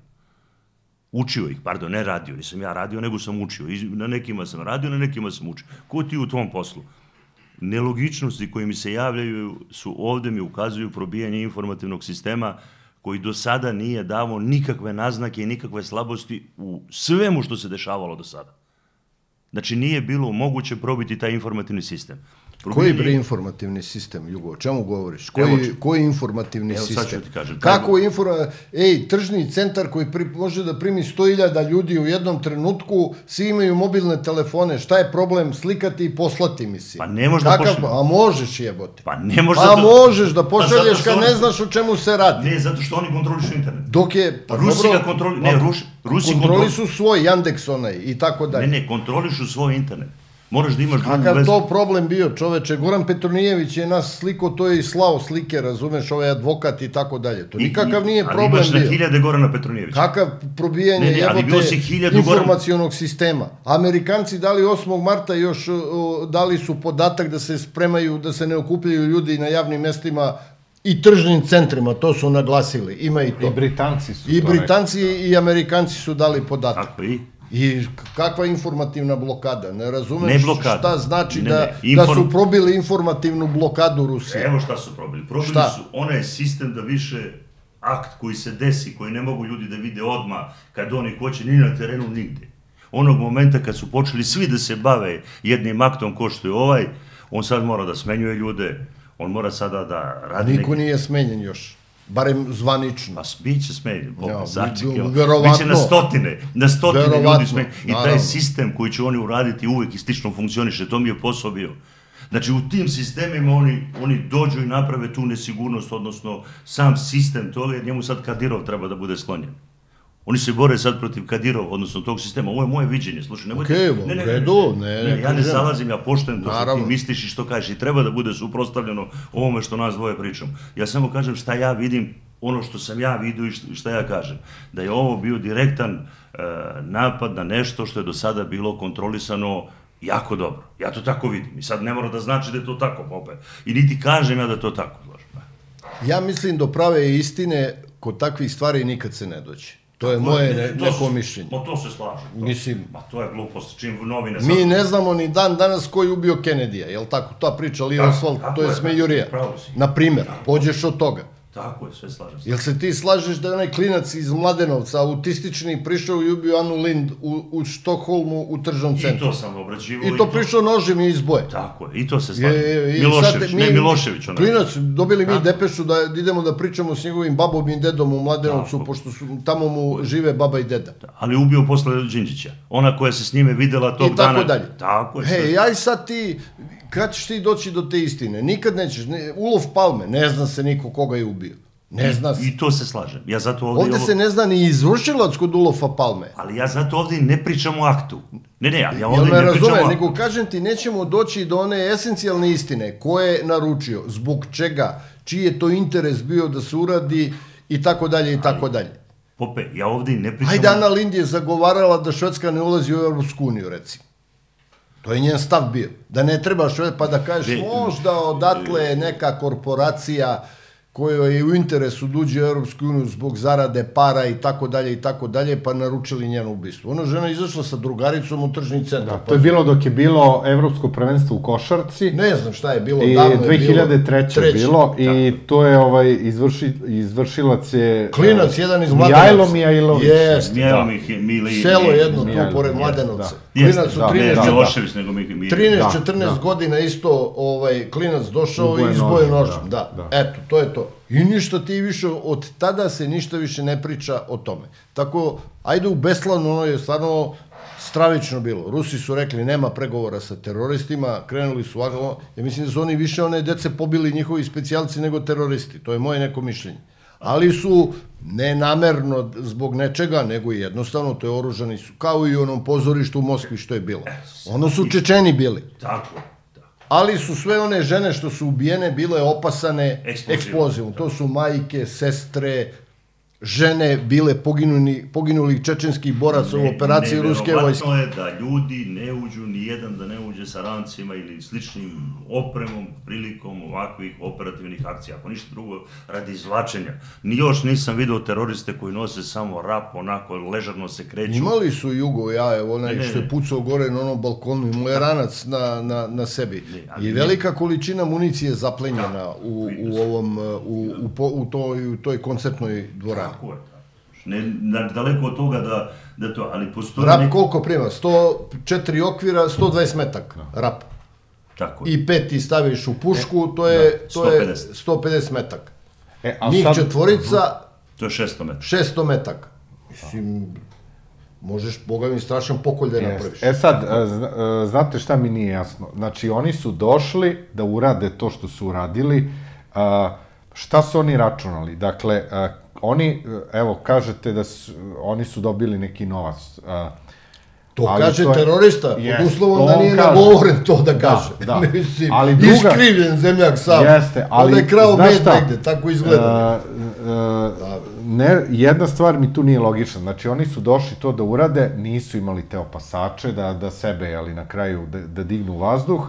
Speaker 5: Učio ih, pardon, ne radio, nisam ja radio, nego sam učio. Na nekima sam radio, na nekima sam učio. Ko ti u tom poslu? Nelogičnosti koje mi se javljaju su ovde mi ukazuju probijanje informativnog sistema koji do sada nije davao nikakve naznake i nikakve slabosti u svemu što se dešavalo do sada. Znači nije bilo moguće probiti taj informativni sistem.
Speaker 4: Koji bre informativni sistem, Jugo? O čemu govoriš? Koji informativni sistem?
Speaker 5: Evo sad ću ti kažem.
Speaker 4: Kako informativni... Ej, tržni centar koji može da primi sto hiljada ljudi u jednom trenutku, svi imaju mobilne telefone, šta je problem slikati i poslati mi si?
Speaker 5: Pa ne možeš da pošalješ.
Speaker 4: A možeš jebote.
Speaker 5: Pa ne možeš
Speaker 4: da... Pa možeš da pošalješ kad ne znaš o čemu se radi.
Speaker 5: Ne, zato što oni kontrolišu internet.
Speaker 4: Dok je...
Speaker 5: Rusi ga kontrolišu... Ne, Rusi
Speaker 4: kontrolišu svoj Yandex onaj i tako dalje.
Speaker 5: Ne, ne, kontrolišu svoj internet. Moraš da imaš...
Speaker 4: Kakav to problem bio, čoveče? Goran Petronijević je nas sliko, to je i slao slike, razumeš, ovaj advokat i tako dalje. To nikakav nije problem bio.
Speaker 5: Ali imaš na hiljade Gorana Petronijevića.
Speaker 4: Kakav probijanje jebote informacionog sistema. Amerikanci dali osmog marta još dali su podatak da se spremaju, da se ne okupljaju ljudi na javnim mestima i tržnim centrima, to su naglasili. Ima i to.
Speaker 3: I Britanci su to
Speaker 4: rekli. I Britanci i Amerikanci su dali podatak.
Speaker 5: Tako i...
Speaker 4: I kakva informativna blokada? Ne razumeš šta znači da su probili informativnu blokadu Rusije?
Speaker 5: Evo šta su probili. Probili su onaj sistem da više akt koji se desi, koji ne mogu ljudi da vide odmah kad oni hoće, ni na terenu, nigde. Onog momenta kad su počeli svi da se bave jednim aktom ko što je ovaj, on sad mora da smenjuje ljude, on mora sada da radi...
Speaker 4: Niko nije smenjen još. Barem zvanično.
Speaker 5: Pa bit će smenjen, začekio. Biće na stotine, na stotine ljudi smenjen. I taj sistem koji će oni uraditi uvek i slično funkcioniše, to mi je posao bio. Znači u tim sistemima oni dođu i naprave tu nesigurnost, odnosno sam sistem toga, jer njemu sad Kadirov treba da bude sklonjen. Oni se bore sad protiv Kadirova, odnosno tog sistema. Ovo je moje viđenje, slušaj, nemojte...
Speaker 4: Okej, u redu, ne...
Speaker 5: Ja ne zalazim, ja poštujem to što ti misliš i što kažeš i treba da bude suprotstavljeno ovome što nas dvoje pričamo. Ja samo kažem šta ja vidim, ono što sam ja vidio i šta ja kažem. Da je ovo bio direktan napad na nešto što je do sada bilo kontrolisano jako dobro. Ja to tako vidim i sad ne mora da znači da je to tako, opet. I niti kažem ja da je to tako.
Speaker 4: Ja mislim do prave istine kod takvih stvari nikad se ne dođe. To je moje neko mišljenje.
Speaker 5: Ma to se slažem.
Speaker 4: Mislim...
Speaker 5: Ma to je glupost, čim novine...
Speaker 4: Mi ne znamo ni dan danas ko je ubio Kennedyja, jel tako? Ta priča Lee Oswald, to je smejurija. Naprimjer, pođeš od toga.
Speaker 5: Tako je, sve slažem se.
Speaker 4: Jel se ti slažeš da je onaj klinac iz Mladenovca, autistični, prišao i ubio Anu Lind u Štokholmu u tržnom centru?
Speaker 5: I to sam obrađivo.
Speaker 4: I to prišao nožem i izboje.
Speaker 5: Tako je, i to se slažem. Milošević, ne Milošević.
Speaker 4: Klinac, dobili mi depešu da idemo da pričamo s njegovim babom i dedom u Mladenovcu, pošto tamo mu žive baba i deda.
Speaker 5: Ali ubio posle Đinđića. Ona koja se s njime videla tog dana.
Speaker 4: I tako dalje.
Speaker 5: Tako je.
Speaker 4: Hej, aj sad ti... Kad ćeš ti doći do te istine? Nikad nećeš. Ulov Palme, ne zna se niko koga je ubio. Ne zna se.
Speaker 5: I to se slažem. Ja zato ovdje...
Speaker 4: Ovdje se ne zna ni izvršilac kod Ulofa Palme.
Speaker 5: Ali ja zato ovdje ne pričam o aktu. Ne, ne, ja ovdje
Speaker 4: ne
Speaker 5: ne pričam o aktu.
Speaker 4: Nego kažem ti, nećemo doći do one esencijalne istine. Ko je naručio, zbog čega, čiji je to interes bio da se uradi i tako dalje i tako dalje.
Speaker 5: Pope, ja ovdje ne pričam...
Speaker 4: Hajde, Ana Lind je zagovarala da Švedska ne ulazi u Europsku uniju, recimo. To je njen stav bio. Da ne treba Švedska, pa da kažeš možda odatle neka korporacija kojoj je u interesu da uđe u Europsku uniju zbog zarade para i tako dalje i tako dalje, pa naručili njeno ubistvo. Ona žena izašla sa drugaricom u tržni centar.
Speaker 3: To je bilo dok je bilo evropsko prvenstvo u košarci.
Speaker 4: Ne znam šta je bilo, davno je bilo.
Speaker 3: dve hiljade treće je bilo i to je izvršilac je...
Speaker 4: Klinac, jedan iz Mladenovca.
Speaker 3: Mijajlo Mijajlović.
Speaker 4: Jest,
Speaker 5: da.
Speaker 4: Selo jedno tu pored Mladenovca. Klinac u trinaest četrnaest godina isto klinac došao i izboje nožem. Da, eto, to je to. I ništa ti više, od tada se ništa više ne priča o tome. Tako, ajde u Beslanu, ono je stvarno stravično bilo. Rusi su rekli nema pregovora sa teroristima, krenuli su, ja mislim da su oni više one dece pobili njihovi specijalci nego teroristi, to je moje neko mišljenje. ali su ne namerno zbog nečega, nego jednostavno to je oružani su, kao i u onom pozorištu u Moskvi što je bilo. Ono su Čečeni bili.
Speaker 5: Tako.
Speaker 4: Ali su sve one žene što su ubijene bile opasane eksplozijom. To su majke, sestre, žene bile poginulih čečenskih boraca u operaciji ruske vojske.
Speaker 5: Neverovatno je da ljudi ne uđu, nijedan da ne uđe sa rancima ili sličnim opremom prilikom ovakvih operativnih akcija. Ako ništa drugo, radi izvlačenja. Ni još nisam video teroriste koji nose samo rap, onako ležarno se kreću.
Speaker 4: Imali su Jugo, ja, evo onaj što je pucao gore na onom balkonu, imao je ranac na sebi. I velika količina municije zaplenjena u ovom, u toj koncertnoj dvorani.
Speaker 5: Tako je, ne, daleko od toga da to, ali postoji...
Speaker 4: Rap koliko prima? sto četiri okvira, sto dvadeset metaka, rap.
Speaker 5: Tako je.
Speaker 4: I pet ti staviš u pušku, to je sto pedeset metaka. Njih četvorica...
Speaker 5: To je šesto metaka.
Speaker 4: šesto metaka. Mislim, možeš, boga mi, strašan pokolj da je napraviš.
Speaker 3: E sad, znate šta mi nije jasno? Znači, oni su došli da urade to što su uradili. Šta su oni računali? Dakle, oni, evo, kažete da oni su dobili neki novac.
Speaker 4: To kaže terorista, pod uslovom da nije nagovoren to da kaže. Mislim, iskrivljen zemljak sam.
Speaker 3: Jeste, ali,
Speaker 4: znaš šta? Krao med negde, tako izgleda.
Speaker 3: Jedna stvar mi tu nije logična. Znači, oni su došli to da urade, nisu imali te opasače, da sebe, ali na kraju, da dignu vazduh.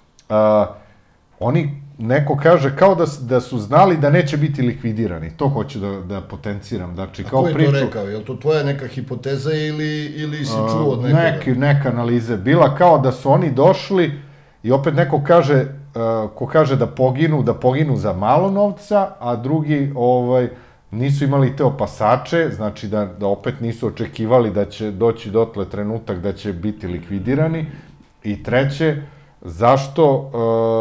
Speaker 3: Oni, neko kaže, kao da su znali da neće biti likvidirani. To hoću da potenciram. Znači, kao priču...
Speaker 4: A ko je to rekao? Je li to tvoja neka hipoteza ili si čuo od nekoga?
Speaker 3: Neka analize. Bila kao da su oni došli i opet neko kaže, ko kaže da poginu, da poginu za malo novca, a drugi nisu imali te opasače, znači da opet nisu očekivali da će doći dotle trenutak da će biti likvidirani. I treće, Zašto,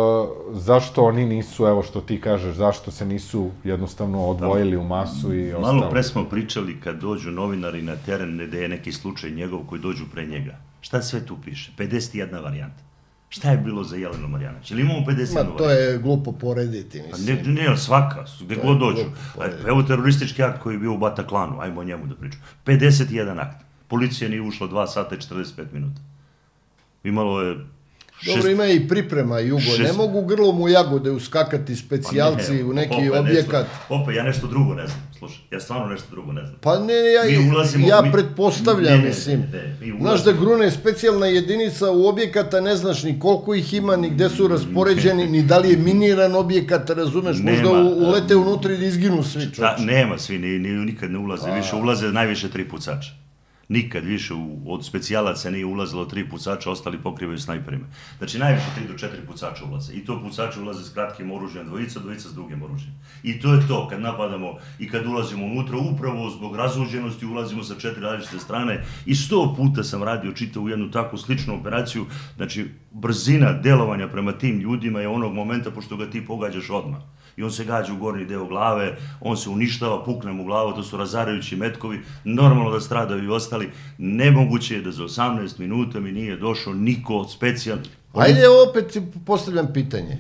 Speaker 3: zašto oni nisu, evo što ti kažeš, zašto se nisu jednostavno odvojili u masu i ostalo?
Speaker 5: Malo pre smo pričali kad dođu novinari na teren, da je neki slučaj njegov koji dođu pre njega. Šta sve tu piše? pedeset jedna varijanta. Šta je bilo za Jelenu Marjanović? Ili imamo pedeset jedna varijanta?
Speaker 4: Ma to je glupo porediti, mislim.
Speaker 5: Ne, ne, svaka, gde god dođu. Evo teroristički akt koji je bio u Bataklanu, ajmo o njemu da pričamo. pedeset jedan akt. Policija nije ušla dva sata i četrdeset pet minuta. Imalo je...
Speaker 4: Dobro, ima i priprema, Jugo. Ne mogu grlom u jagode uskakati specijalci u neki objekat.
Speaker 5: Opa, ja nešto drugo ne znam, slušaj. Ja stvarno nešto drugo ne znam.
Speaker 4: Pa ne, ja pretpostavljam, mislim. Znaš da grune specijalna jedinica u objekata, ne znaš ni koliko ih ima, ni gde su raspoređeni, ni da li je miniran objekat, razumeš, možda ulete unutra i da izginu svi čoči.
Speaker 5: Nema svi, nikad ne ulaze, više ulaze najviše tri pucača. Nikad više od specijalaca nije ulazilo tri pucača, ostali pokrivaju snajperima. Znači, najviše tri do četiri pucača ulaze. I to pucače ulaze s kratkim oružjem dvojica, dvojica s drugim oružjem. I to je to, kad napadamo i kad ulazimo unutra, upravo zbog razuđenosti ulazimo sa četiri različite strane. I sto puta sam radio, čitao u jednu takvu sličnu operaciju. Znači, brzina delovanja prema tim ljudima je onog momenta pošto ga ti pogađaš odmah. I on se gađa u gornji deo glave, on se uništava, pukne mu glavu, to su razarajući metkovi, normalno da stradaju i ostali. Nemoguće je da za osamnaest minuta mi nije došao niko od specijalnih...
Speaker 4: Ajde, opet postavljam pitanje.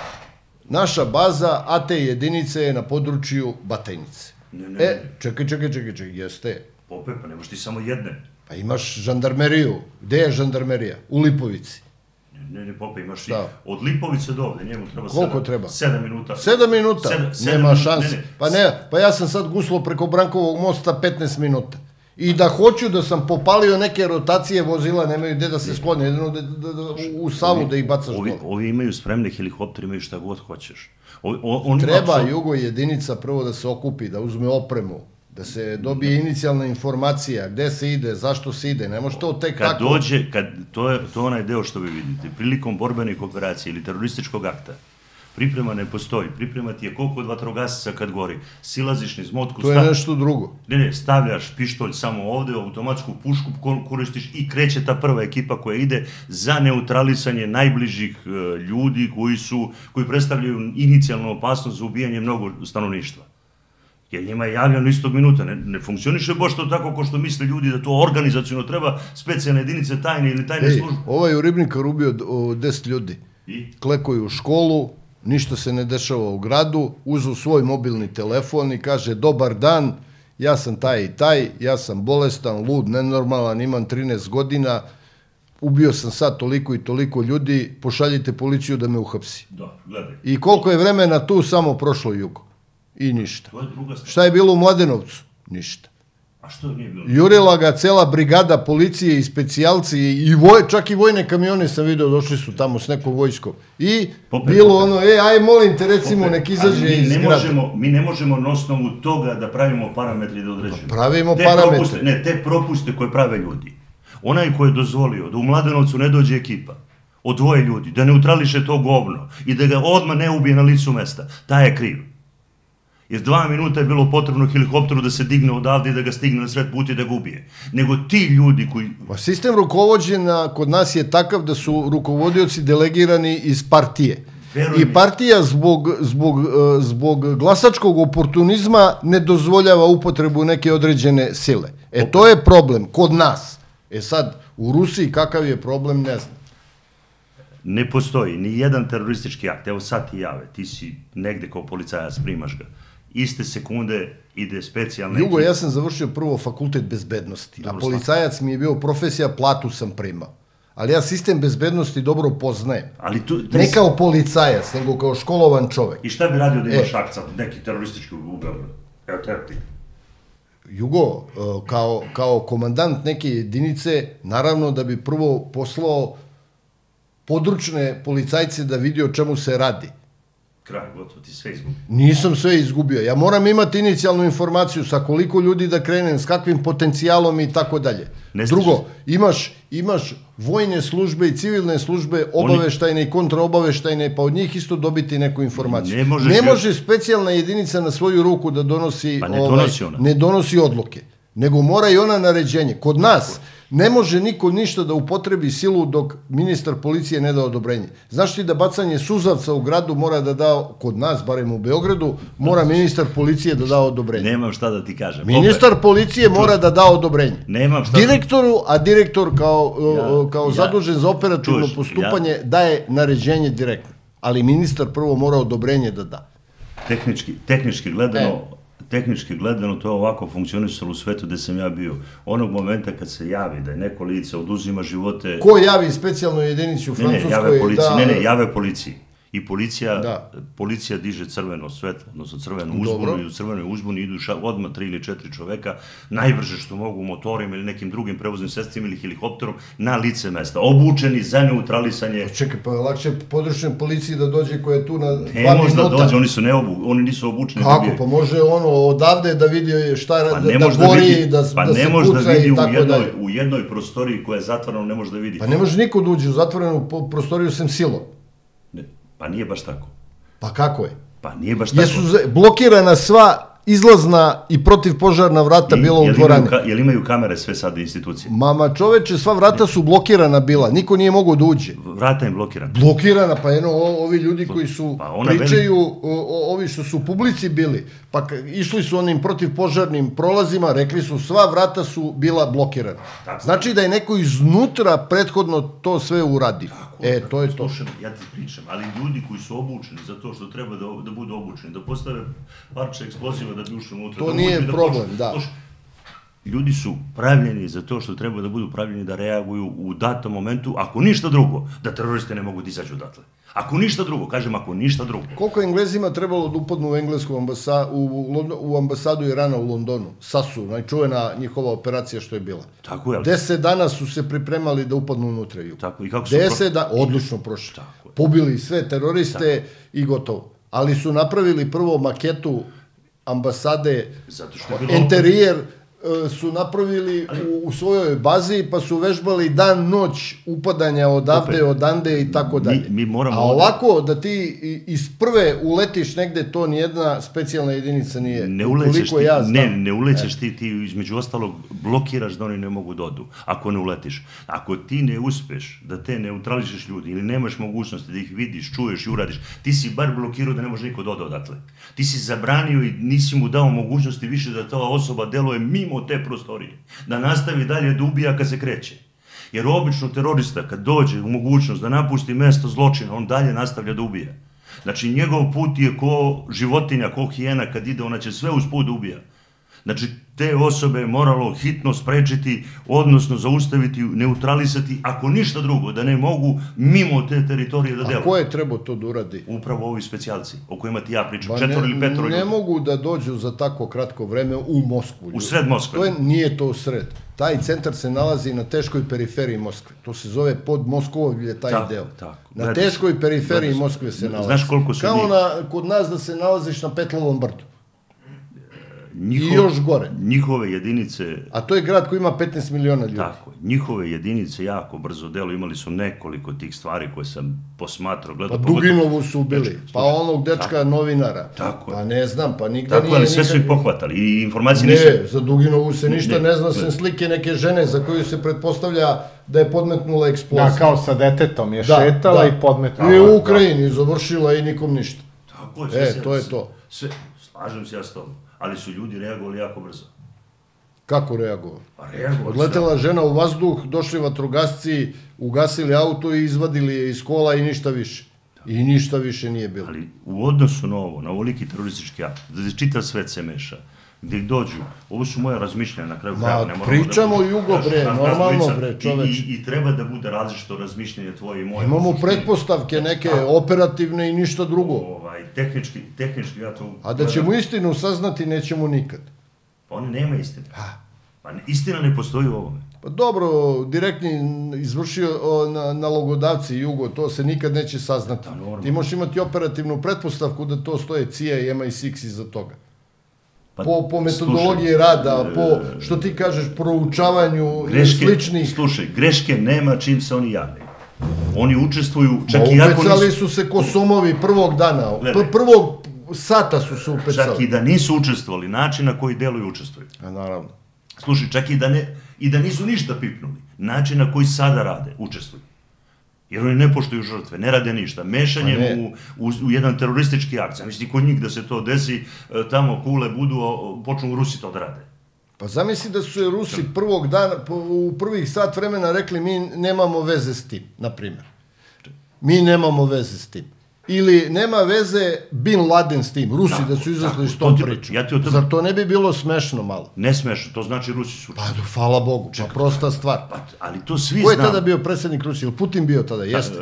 Speaker 4: Naša baza A T jedinice je na području Batajnice. E, čekaj, čekaj, čekaj, čekaj, jeste.
Speaker 5: Opet, pa nemaš ti samo jedne.
Speaker 4: Pa imaš žandarmeriju. Gde je žandarmerija? U Lipovici.
Speaker 5: Ne, ne, Pope, imaš i od Lipovice do ovde, njemu treba sedam minuta.
Speaker 4: Sedam minuta? Nema šanse. Pa ne, pa ja sam sad guslo preko Brankovog mosta petnaest minuta. I da hoću da sam popalio neke rotacije vozila, nemaju gde da se sklone, jedino u Savu da ih bacaš dole.
Speaker 5: Ovi imaju spremne helikoptere, imaju šta god hoćeš.
Speaker 4: Treba Jugo jedinica prvo da se okupi, da uzme opremu, da se dobije inicijalna informacija, gde se ide, zašto se ide, ne može to tek tako...
Speaker 5: Kad dođe, to je onaj deo što vi vidite, prilikom borbenih operacija ili terorističkog akta, priprema ne postoji, priprema ti je koliko od vatrogasaca kad gori, silaziš niz motku...
Speaker 4: To je nešto drugo.
Speaker 5: Ne, ne, stavljaš pištolj samo ovde, automatsku pušku koristiš i kreće ta prva ekipa koja ide za neutralisanje najbližih ljudi koji su, koji predstavljaju inicijalnu opasnost za ubijanje mnogo stanovništva. Jer njima je javljeno istog minuta. Ne funkcioniše baš to tako ko što misle ljudi da to organizacijno treba specijalne jedinice tajne ili tajne službe.
Speaker 4: Ovaj u Ribnikaru ubio deset ljudi. Klekoju u školu, ništa se ne dešava u gradu, uzu svoj mobilni telefon i kaže dobar dan, ja sam taj i taj, ja sam bolestan, lud, nenormalan, imam trinaest godina, ubio sam sad toliko i toliko ljudi, pošaljite policiju da me uhapsi.
Speaker 5: Da, gledaj.
Speaker 4: I koliko je vremena tu samo prošlo jugo? I ništa.
Speaker 5: To je druga stvar.
Speaker 4: Šta je bilo u Mladenovcu? Ništa.
Speaker 5: A što nije bilo?
Speaker 4: Jurila ga cela brigada policije i specijalci i voj, čak i vojne kamione sam vidio, došli su tamo s nekom vojskom. I
Speaker 5: Popet,
Speaker 4: bilo
Speaker 5: popet.
Speaker 4: ono, e, aj molim te recimo,
Speaker 5: Opet,
Speaker 4: nek izađe
Speaker 5: ali mi
Speaker 4: iz
Speaker 5: ne
Speaker 4: grada.
Speaker 5: možemo, mi ne možemo na osnovu toga da pravimo parametri da određujemo.
Speaker 4: Pravimo
Speaker 5: Te
Speaker 4: parametre.
Speaker 5: propuste, ne, te propuste koje prave ljudi. Onaj ko je dozvolio da u Mladenovcu ne dođe ekipa od dvoje ljudi, da neutrališe to govno i da ga odmah ne ubije na licu mesta, taj je kriv. Jer dva minuta je bilo potrebno helikopteru da se digne odavde i da ga stigne na sred put i da ga ubije. Nego ti ljudi koji...
Speaker 4: Pa sistem rukovođenja kod nas je takav da su rukovodioci delegirani iz partije.
Speaker 5: Veruj
Speaker 4: I
Speaker 5: mi.
Speaker 4: partija zbog, zbog, e, zbog glasačkog oportunizma ne dozvoljava upotrebu neke određene sile. E to je problem kod nas. E sad, u Rusiji kakav je problem, ne znam.
Speaker 5: Ne postoji ni jedan teroristički akt. Evo sad ti jave, ti si negde kao policajac, primaš ga. Iste sekunde ide specijalna...
Speaker 4: Jugo,
Speaker 5: ekipa.
Speaker 4: ja sam završio prvo fakultet bezbednosti, a
Speaker 5: Dobro,
Speaker 4: policajac mi je bio profesija, platu sam primao. Ali ja sistem bezbednosti dobro poznajem.
Speaker 5: Ali tu... taj-
Speaker 4: Ne kao policajac, nego kao školovan čovek.
Speaker 5: I šta bi radio da imaš
Speaker 4: E.
Speaker 5: akca, neki teroristički u Beogradu? Evo te ti.
Speaker 4: Jugo, e, kao, kao komandant neke jedinice, naravno da bi prvo poslao područne policajce da vidi o čemu se radi.
Speaker 5: Kraj, gotovo, ti sve izgubi.
Speaker 4: Nisam sve izgubio. Ja moram imati inicijalnu informaciju sa koliko ljudi da krenem, s kakvim potencijalom i tako dalje.
Speaker 5: Ne stiže.
Speaker 4: Drugo, imaš, imaš vojne službe i civilne službe, obaveštajne i kontraobaveštajne, pa od njih isto dobiti neku informaciju.
Speaker 5: Ne možeš-
Speaker 4: ne može specijalna jedinica na svoju ruku da donosi,
Speaker 5: Pa ne donosi ona.
Speaker 4: ne donosi odluke, nego mora i ona naređenje. Kod nas ne može niko ništa da upotrebi silu dok ministar policije ne da odobrenje. Znaš ti da bacanje suzavca u gradu mora da da, kod nas, barem u Beogradu, mora ministar policije da da odobrenje.
Speaker 5: Nemam šta da ti kažem.
Speaker 4: Ministar policije mora da da odobrenje.
Speaker 5: Nemam šta...
Speaker 4: Direktoru, a direktor kao,
Speaker 5: Ja,
Speaker 4: kao
Speaker 5: ja.
Speaker 4: zadužen za operativno
Speaker 5: Čuješ,
Speaker 4: postupanje daje naređenje direktno. Ali ministar prvo mora odobrenje da da.
Speaker 5: Tehnički, tehnički gledano,
Speaker 4: E.
Speaker 5: tehnički gledano to je ovako funkcionisalo u svetu gde sam ja bio. Onog momenta kad se javi da je neko lice oduzima živote...
Speaker 4: Ko javi specijalnu jedinicu u
Speaker 5: Ne, ne,
Speaker 4: Francuskoj
Speaker 5: jave policiji,
Speaker 4: da...
Speaker 5: ne, ne, jave policiji. I policija,
Speaker 4: Da.
Speaker 5: policija diže crveno svetlo, odnosno crvenu
Speaker 4: Dobro.
Speaker 5: uzbunu i u crvenoj uzbuni idu ša, odmah tri ili četiri čoveka, najbrže što mogu motorima ili nekim drugim prevoznim sredstvima ili helikopterom na lice mesta, obučeni za neutralisanje.
Speaker 4: Čekaj, pa je lakše područnoj policiji da dođe koja je tu na
Speaker 5: Ne
Speaker 4: dva
Speaker 5: može da
Speaker 4: minuta.
Speaker 5: dođe, oni su neobu, oni nisu obučeni.
Speaker 4: Kako?
Speaker 5: da bi-
Speaker 4: Pa može ono odavde da vidi šta
Speaker 5: Pa
Speaker 4: da,
Speaker 5: ne
Speaker 4: da
Speaker 5: može da
Speaker 4: gori,
Speaker 5: vidi,
Speaker 4: da,
Speaker 5: pa
Speaker 4: da
Speaker 5: ne
Speaker 4: se
Speaker 5: može da
Speaker 4: puca
Speaker 5: vidi
Speaker 4: i
Speaker 5: u
Speaker 4: tako
Speaker 5: jednoj,
Speaker 4: dalje.
Speaker 5: u jednoj prostoriji koja je zatvorena, ne može da vidi.
Speaker 4: Pa ne može niko da uđe u zatvorenu po- prostoriju sem silom.
Speaker 5: Ne, pa nije baš tako.
Speaker 4: Pa kako je?
Speaker 5: Pa nije baš tako.
Speaker 4: Jesu za- blokirana sva izlazna i protivpožarna vrata
Speaker 5: I-
Speaker 4: bila u
Speaker 5: jel
Speaker 4: dvorani?
Speaker 5: imaju ka- Jel imaju kamere sve sad institucije?
Speaker 4: Mama čoveče, sva vrata su blokirana bila, niko nije mogao da uđe.
Speaker 5: Vrata im blokirana.
Speaker 4: Blokirana, pa eno, o- ovi ljudi koji su
Speaker 5: Pa ona
Speaker 4: pričaju, o- o- ovi što su u publici bili, pa k- išli su onim protivpožarnim prolazima, rekli su sva vrata su bila blokirana.
Speaker 5: Tako.
Speaker 4: Znači da je neko iznutra prethodno to sve uradio. E, to je to.
Speaker 5: Slušaj, ja ti pričam, ali ljudi koji su obučeni za to što treba da, da budu obučeni, da postave parče eksploziva da bi ušli unutra.
Speaker 4: To
Speaker 5: da
Speaker 4: nije
Speaker 5: uđu i da
Speaker 4: problem,
Speaker 5: počnu-
Speaker 4: da.
Speaker 5: Slušaj, ljudi su pravljeni za to što treba da budu pravljeni da reaguju u datom momentu, ako ništa drugo, da teroriste ne mogu da izađu odatle. Ako ništa drugo, kažem ako ništa drugo.
Speaker 4: Koliko je Englezima trebalo da upadnu u englesku ambasa, u, u, Lond- u ambasadu Irana u Londonu? Sasu, najčuvena njihova operacija što je bila.
Speaker 5: Tako je, ali...
Speaker 4: Deset dana su se pripremali da upadnu unutra. Ju.
Speaker 5: Tako, i kako su...
Speaker 4: Deset dana, odlično prošli.
Speaker 5: Tako je.
Speaker 4: Pobili sve teroriste i gotovo. Ali su napravili prvo maketu ambasade,
Speaker 5: Zato što je bilo...
Speaker 4: interijer e, su napravili u, u svojoj bazi, pa su vežbali dan, noć upadanja odavde,
Speaker 5: Opet,
Speaker 4: odande i tako dalje.
Speaker 5: mi moramo
Speaker 4: A
Speaker 5: ovde-
Speaker 4: ovako, da ti i- iz prve uletiš negde, to nijedna specijalna jedinica nije.
Speaker 5: Ne ulećeš
Speaker 4: Koliko
Speaker 5: ti,
Speaker 4: ja znam.
Speaker 5: ne, ne ulećeš ti, ti između ostalog blokiraš da oni ne mogu da odu, ako ne uletiš. Ako ti ne uspeš da te neutrališeš ljudi ili nemaš mogućnosti da ih vidiš, čuješ i uradiš, ti si bar blokirao da ne može niko da ode odatle. Ti si zabranio i nisi mu dao mogućnosti više da ta osoba deluje mimo te prostorije, da nastavi dalje da ubija kad se kreće. Jer obično terorista kad dođe u mogućnost da napusti mesto zločina, on dalje nastavlja da ubija. Znači, njegov put je ko životinja, ko hijena, kad ide, ona će sve usput da ubija. Znači, te osobe je moralo hitno sprečiti, odnosno zaustaviti, neutralisati, ako ništa drugo, da ne mogu mimo te teritorije da deluju.
Speaker 4: A ko je trebao to da uradi?
Speaker 5: Upravo ovi specijalci, o kojima ti ja pričam, četvoro ili petoro ljudi.
Speaker 4: Ne mogu da dođu za tako kratko vreme u Moskvu.
Speaker 5: U sred Moskve.
Speaker 4: Nije to u sred. Taj centar se nalazi na teškoj periferiji Moskve. To se zove pod Moskovlje, taj deo. Na teškoj periferiji Moskve se nalazi.
Speaker 5: Znaš koliko su njih?
Speaker 4: Kao kod nas da se nalaziš na Petlovom brdu. I još gore.
Speaker 5: Njihove jedinice...
Speaker 4: A to je grad koji ima petnaest miliona ljudi.
Speaker 5: Tako, njihove jedinice jako brzo delo, imali su nekoliko tih stvari koje sam posmatrao, gledao...
Speaker 4: Pa Duginovu su ubili, pa onog dečka novinara.
Speaker 5: Tako je.
Speaker 4: Pa ne znam, pa nigde nije...
Speaker 5: Tako, ali sve su ih pohvatali i informacije nisu...
Speaker 4: Ne, za Duginovu se ništa ne zna, sem slike neke žene za koju se pretpostavlja da je podmetnula eksploziju.
Speaker 3: Da, kao sa detetom je šetala i podmetala.
Speaker 4: I u Ukrajini završila i nikom ništa.
Speaker 5: Tako je,
Speaker 4: E, to je to.
Speaker 5: Slažem se ja s tobom. Ali su ljudi reagovali jako brzo.
Speaker 4: Kako reagovali?
Speaker 5: Pa reagovali.
Speaker 4: Odletela žena u vazduh, došli vatrogasci, ugasili auto i izvadili je iz kola i ništa više. I ništa više nije bilo.
Speaker 5: Ali u odnosu na ovo, na ovoliki teroristički akt, da čitav svet se meša, gdje dođu, ovo su moje razmišljanja na kraju kraja.
Speaker 4: Ma, pričamo Jugo, bre, normalno, bre, čoveč.
Speaker 5: I treba da bude različito razmišljanje tvoje i moje.
Speaker 4: Imamo pretpostavke neke operativne i ništa drugo.
Speaker 5: Tehnički, tehnički, ja to...
Speaker 4: A da ćemo istinu saznati, nećemo nikad.
Speaker 5: Pa oni nema istine. Pa istina ne postoji u ovome.
Speaker 4: Pa dobro, direktni izvršio nalogodavci Jugo, to se nikad neće saznati. Ti možeš imati operativnu pretpostavku da to stoje C I A i M I šest iza toga. Po metodologiji rada, po, što ti kažeš, proučavanju sličnih...
Speaker 5: Slušaj, greške nema čim se oni javljaju. Oni učestvuju, čak i ako nisu...
Speaker 4: Upecali su se ko somovi prvog dana, prvog sata su se upecali.
Speaker 5: Čak i da nisu učestvovali, način na koji deluju učestvuju.
Speaker 4: A naravno.
Speaker 5: Slušaj, čak i da nisu ništa pipnuli, način na koji sada rade, učestvuju. Jer oni ne poštuju žrtve, ne rade ništa. Mešanjem u jedan teroristički akt. Zamisli kod njih da se to desi, tamo kule budu, počnu Rusi to da rade.
Speaker 4: Pa zamisli da su Rusi prvog dana, u prvih sat vremena rekli mi nemamo veze s tim, na primjer. Mi nemamo veze s tim. Ili nema veze Bin Laden s tim, Rusi da su izašli s tom pričom. Zar to ne bi bilo smešno malo?
Speaker 5: Ne smešno, to znači Rusi su...
Speaker 4: Pa, hvala Bogu, pa prosta stvar.
Speaker 5: Ali to svi znamo.
Speaker 4: Ko je tada bio predsjednik Rusije? Ili Putin bio tada? Jeste.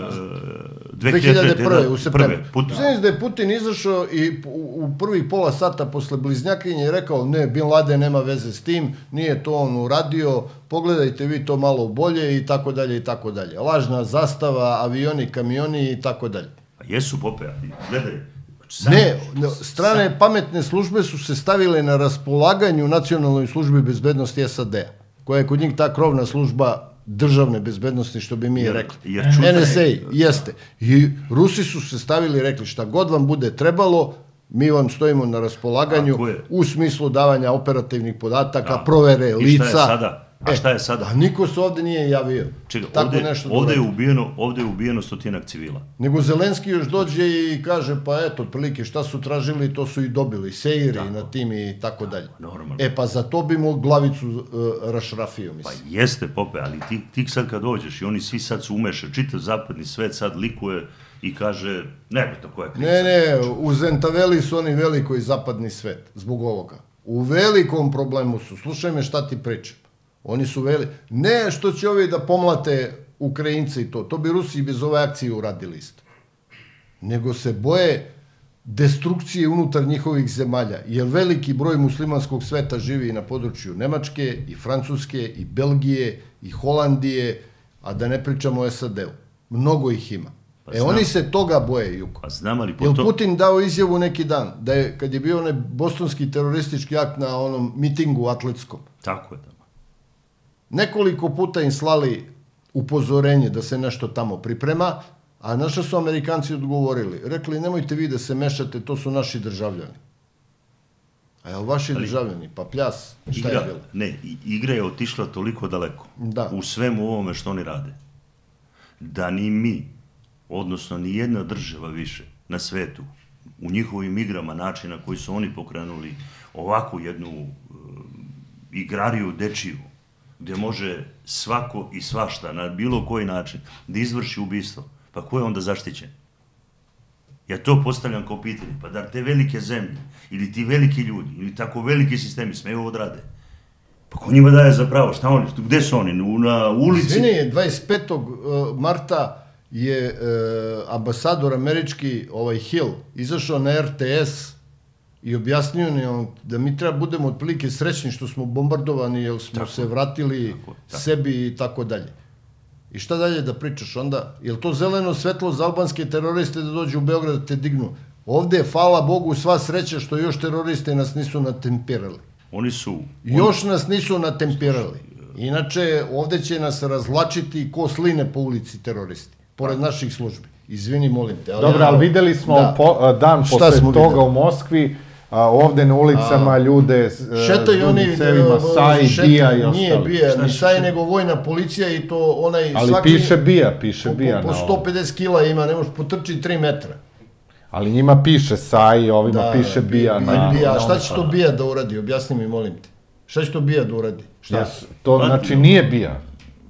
Speaker 4: dve hiljade prve. u septembru. Znači da je Putin izašao i u prvih pola sata posle bliznjakinje je rekao ne, Bin Laden nema veze s tim, nije to on uradio, pogledajte vi to malo bolje i tako dalje i tako dalje. Lažna zastava, avioni, kamioni i tako dalje.
Speaker 5: Jesu, Pope, gledaj.
Speaker 4: Ne, strane pametne službe su se stavile na raspolaganju Nacionalnoj službi bezbednosti S A D-a, koja je kod njih ta krovna služba državne bezbednosti, što bi mi rekli. N S A, jeste. I Rusi su se stavili i rekli šta god vam bude trebalo, mi vam stojimo na raspolaganju u smislu davanja operativnih podataka, provere lica.
Speaker 5: I šta je sada? A šta je sada?
Speaker 4: A niko se ovde nije javio.
Speaker 5: Čekaj, ovde je ubijeno stotinak civila.
Speaker 4: Nego Zelenski još dođe i kaže, pa eto, otprilike šta su tražili, to su i dobili. Seiri na tim i tako dalje. E, pa za to bi mu glavicu rašrafio, mislim.
Speaker 5: Pa jeste, Pope, ali ti sad kad dođeš i oni svi sad su umešali, čitav zapadni svet sad likuje i kaže, nebitno koja je kriza.
Speaker 4: Ne, ne, uzentaveli su oni veliko zapadni svet zbog ovoga. U velikom problemu su. Slušaj me šta ti pričam. Oni su veli... Ne što će ovi da pomlate Ukrajince i to. To bi Rusi bez ove akcije uradili isto. Nego se boje destrukcije unutar njihovih zemalja. Jer veliki broj muslimanskog sveta živi na području Nemačke i Francuske i Belgije i Holandije, a da ne pričamo o S A D-u. Mnogo ih ima. E, oni se toga boje, Juko.
Speaker 5: Pa znam, ali...
Speaker 4: Jer Putin dao izjavu neki dan, da je, kad je bio onaj bostonski teroristički akt na onom mitingu atletskom.
Speaker 5: Tako je, da.
Speaker 4: Nekoliko puta im slali upozorenje da se nešto tamo priprema, a naša su Amerikanci odgovorili. Rekli, nemojte vi da se mešate, to su naši državljani. A jel vaši državljani? Pa pljas, šta je bilo?
Speaker 5: Ne, igra je otišla toliko daleko u svemu ovome što oni rade, da ni mi, odnosno ni jedna država više na svetu, u njihovim igrama načina koji su oni pokrenuli ovakvu jednu igrariju dečiju, gdje može svako i svašta, na bilo koji način, da izvrši ubistvo, pa ko je onda zaštićen? Ja to postavljam kao pitanje. Pa da te velike zemlje, ili ti veliki ljudi, ili tako veliki sistemi smeju odrade? Pa ko njima daje za pravo? Šta oni? Gde su oni? Na ulici?
Speaker 4: Izvini, dvadeset petog marta je ambasador američki, ovaj Hill, izašao na R T S i objasnio nam da mi treba budemo otprilike srećni što smo bombardovani, jer smo se vratili sebi i tako dalje. I šta dalje da pričaš onda? Je li to zeleno svetlo za albanske teroriste da dođu u Beograd da te dignu? Ovde je, hvala Bogu, sva sreća što još teroriste nas nisu natempirali.
Speaker 5: Oni su...
Speaker 4: Još nas nisu natempirali. Inače, ovde će nas razvlačiti ko sline po ulici teroristi, pored naših službi. Izvini, molim te.
Speaker 3: Dobro, ali videli smo dan posle toga u Moskvi, ovde na ulicama ljude s ulicevima, Saj, Bija i ostali.
Speaker 4: Nije Bija, ni Saj, nego vojna policija i to onaj...
Speaker 3: Ali piše Bija, piše Bija.
Speaker 4: Po sto pedeset kila ima, ne možeš potrčiti tri metra.
Speaker 3: Ali njima piše Saj, ovima piše Bija.
Speaker 4: A šta će to Bija da uradi? Objasni mi, molim te. Šta će to Bija da uradi?
Speaker 3: To znači nije Bija.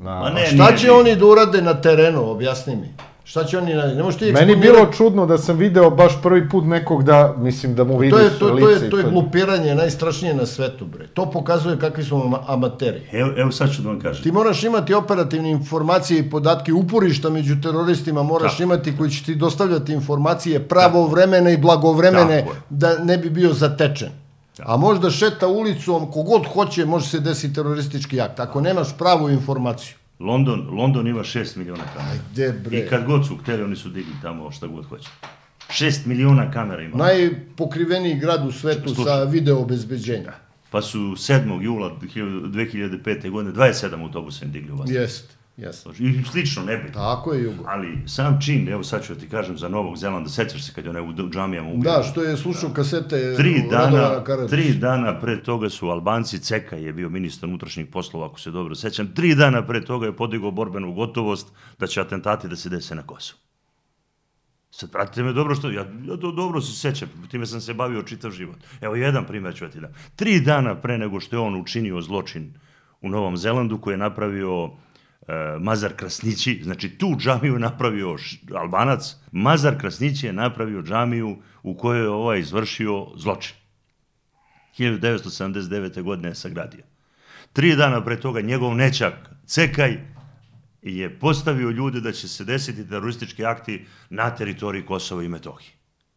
Speaker 4: Šta će oni da urade na terenu? Objasni mi. Šta će oni raditi? Ne možeš ti
Speaker 3: eksponirati... Meni bilo čudno da sam video baš prvi put nekog da, mislim, da mu vidiš lice.
Speaker 4: To je glupiranje najstrašnije na svetu, bre. To pokazuje kakvi smo amateri.
Speaker 5: Evo sad ću da vam kažem.
Speaker 4: Ti moraš imati operativne informacije i podatke, uporišta među teroristima moraš imati koji će ti dostavljati informacije pravovremene i blagovremene da ne bi bio zatečen. A možda šeta ulicom, kogod hoće, može se desiti teroristički akt. Ako nemaš pravu informaciju.
Speaker 5: London, London ima šest miliona kamera. I kad god su hteli, oni su digli tamo šta god hoće. Šest miliona kamera ima.
Speaker 4: Najpokriveniji grad u svetu sa video obezbeđenja.
Speaker 5: Pa su sedmog jula dve hiljade pete. godine dvadeset sedam autobusa im digli u vas.
Speaker 4: Jest, jest.
Speaker 5: I slično, nebitno.
Speaker 4: Tako je, Jugo.
Speaker 5: Ali sam čin, evo sad ću ti kažem za Novog Zelanda, sećaš se kad je onaj u džamijama ubio.
Speaker 4: Da, što je slušao kasete
Speaker 5: Radovana Karadžića. Tri dana pre toga su Albanci, Ceka je bio ministar unutrašnjih poslova, ako se dobro sećam, tri dana pre toga je podigao borbenu gotovost da će atentati da se dese na Kosovu. Sad, pratite me dobro što, ja to dobro se sećam, time sam se bavio čitav život. Evo, jedan primjer ću ti da. Tri dana pre nego što je on učinio zločin u Novom Zelandu, koji je napravio Mazar Krasnići, znači tu džamiju je napravio Albanac, Mazar Krasnići je napravio džamiju u kojoj je ovaj izvršio zločin. hiljadu devetsto sedamdeset devete. godine je sagradio. Tri dana pre toga njegov nećak Cekaj je postavio ljude da će se desiti teroristički akti na teritoriji Kosova i Metohije.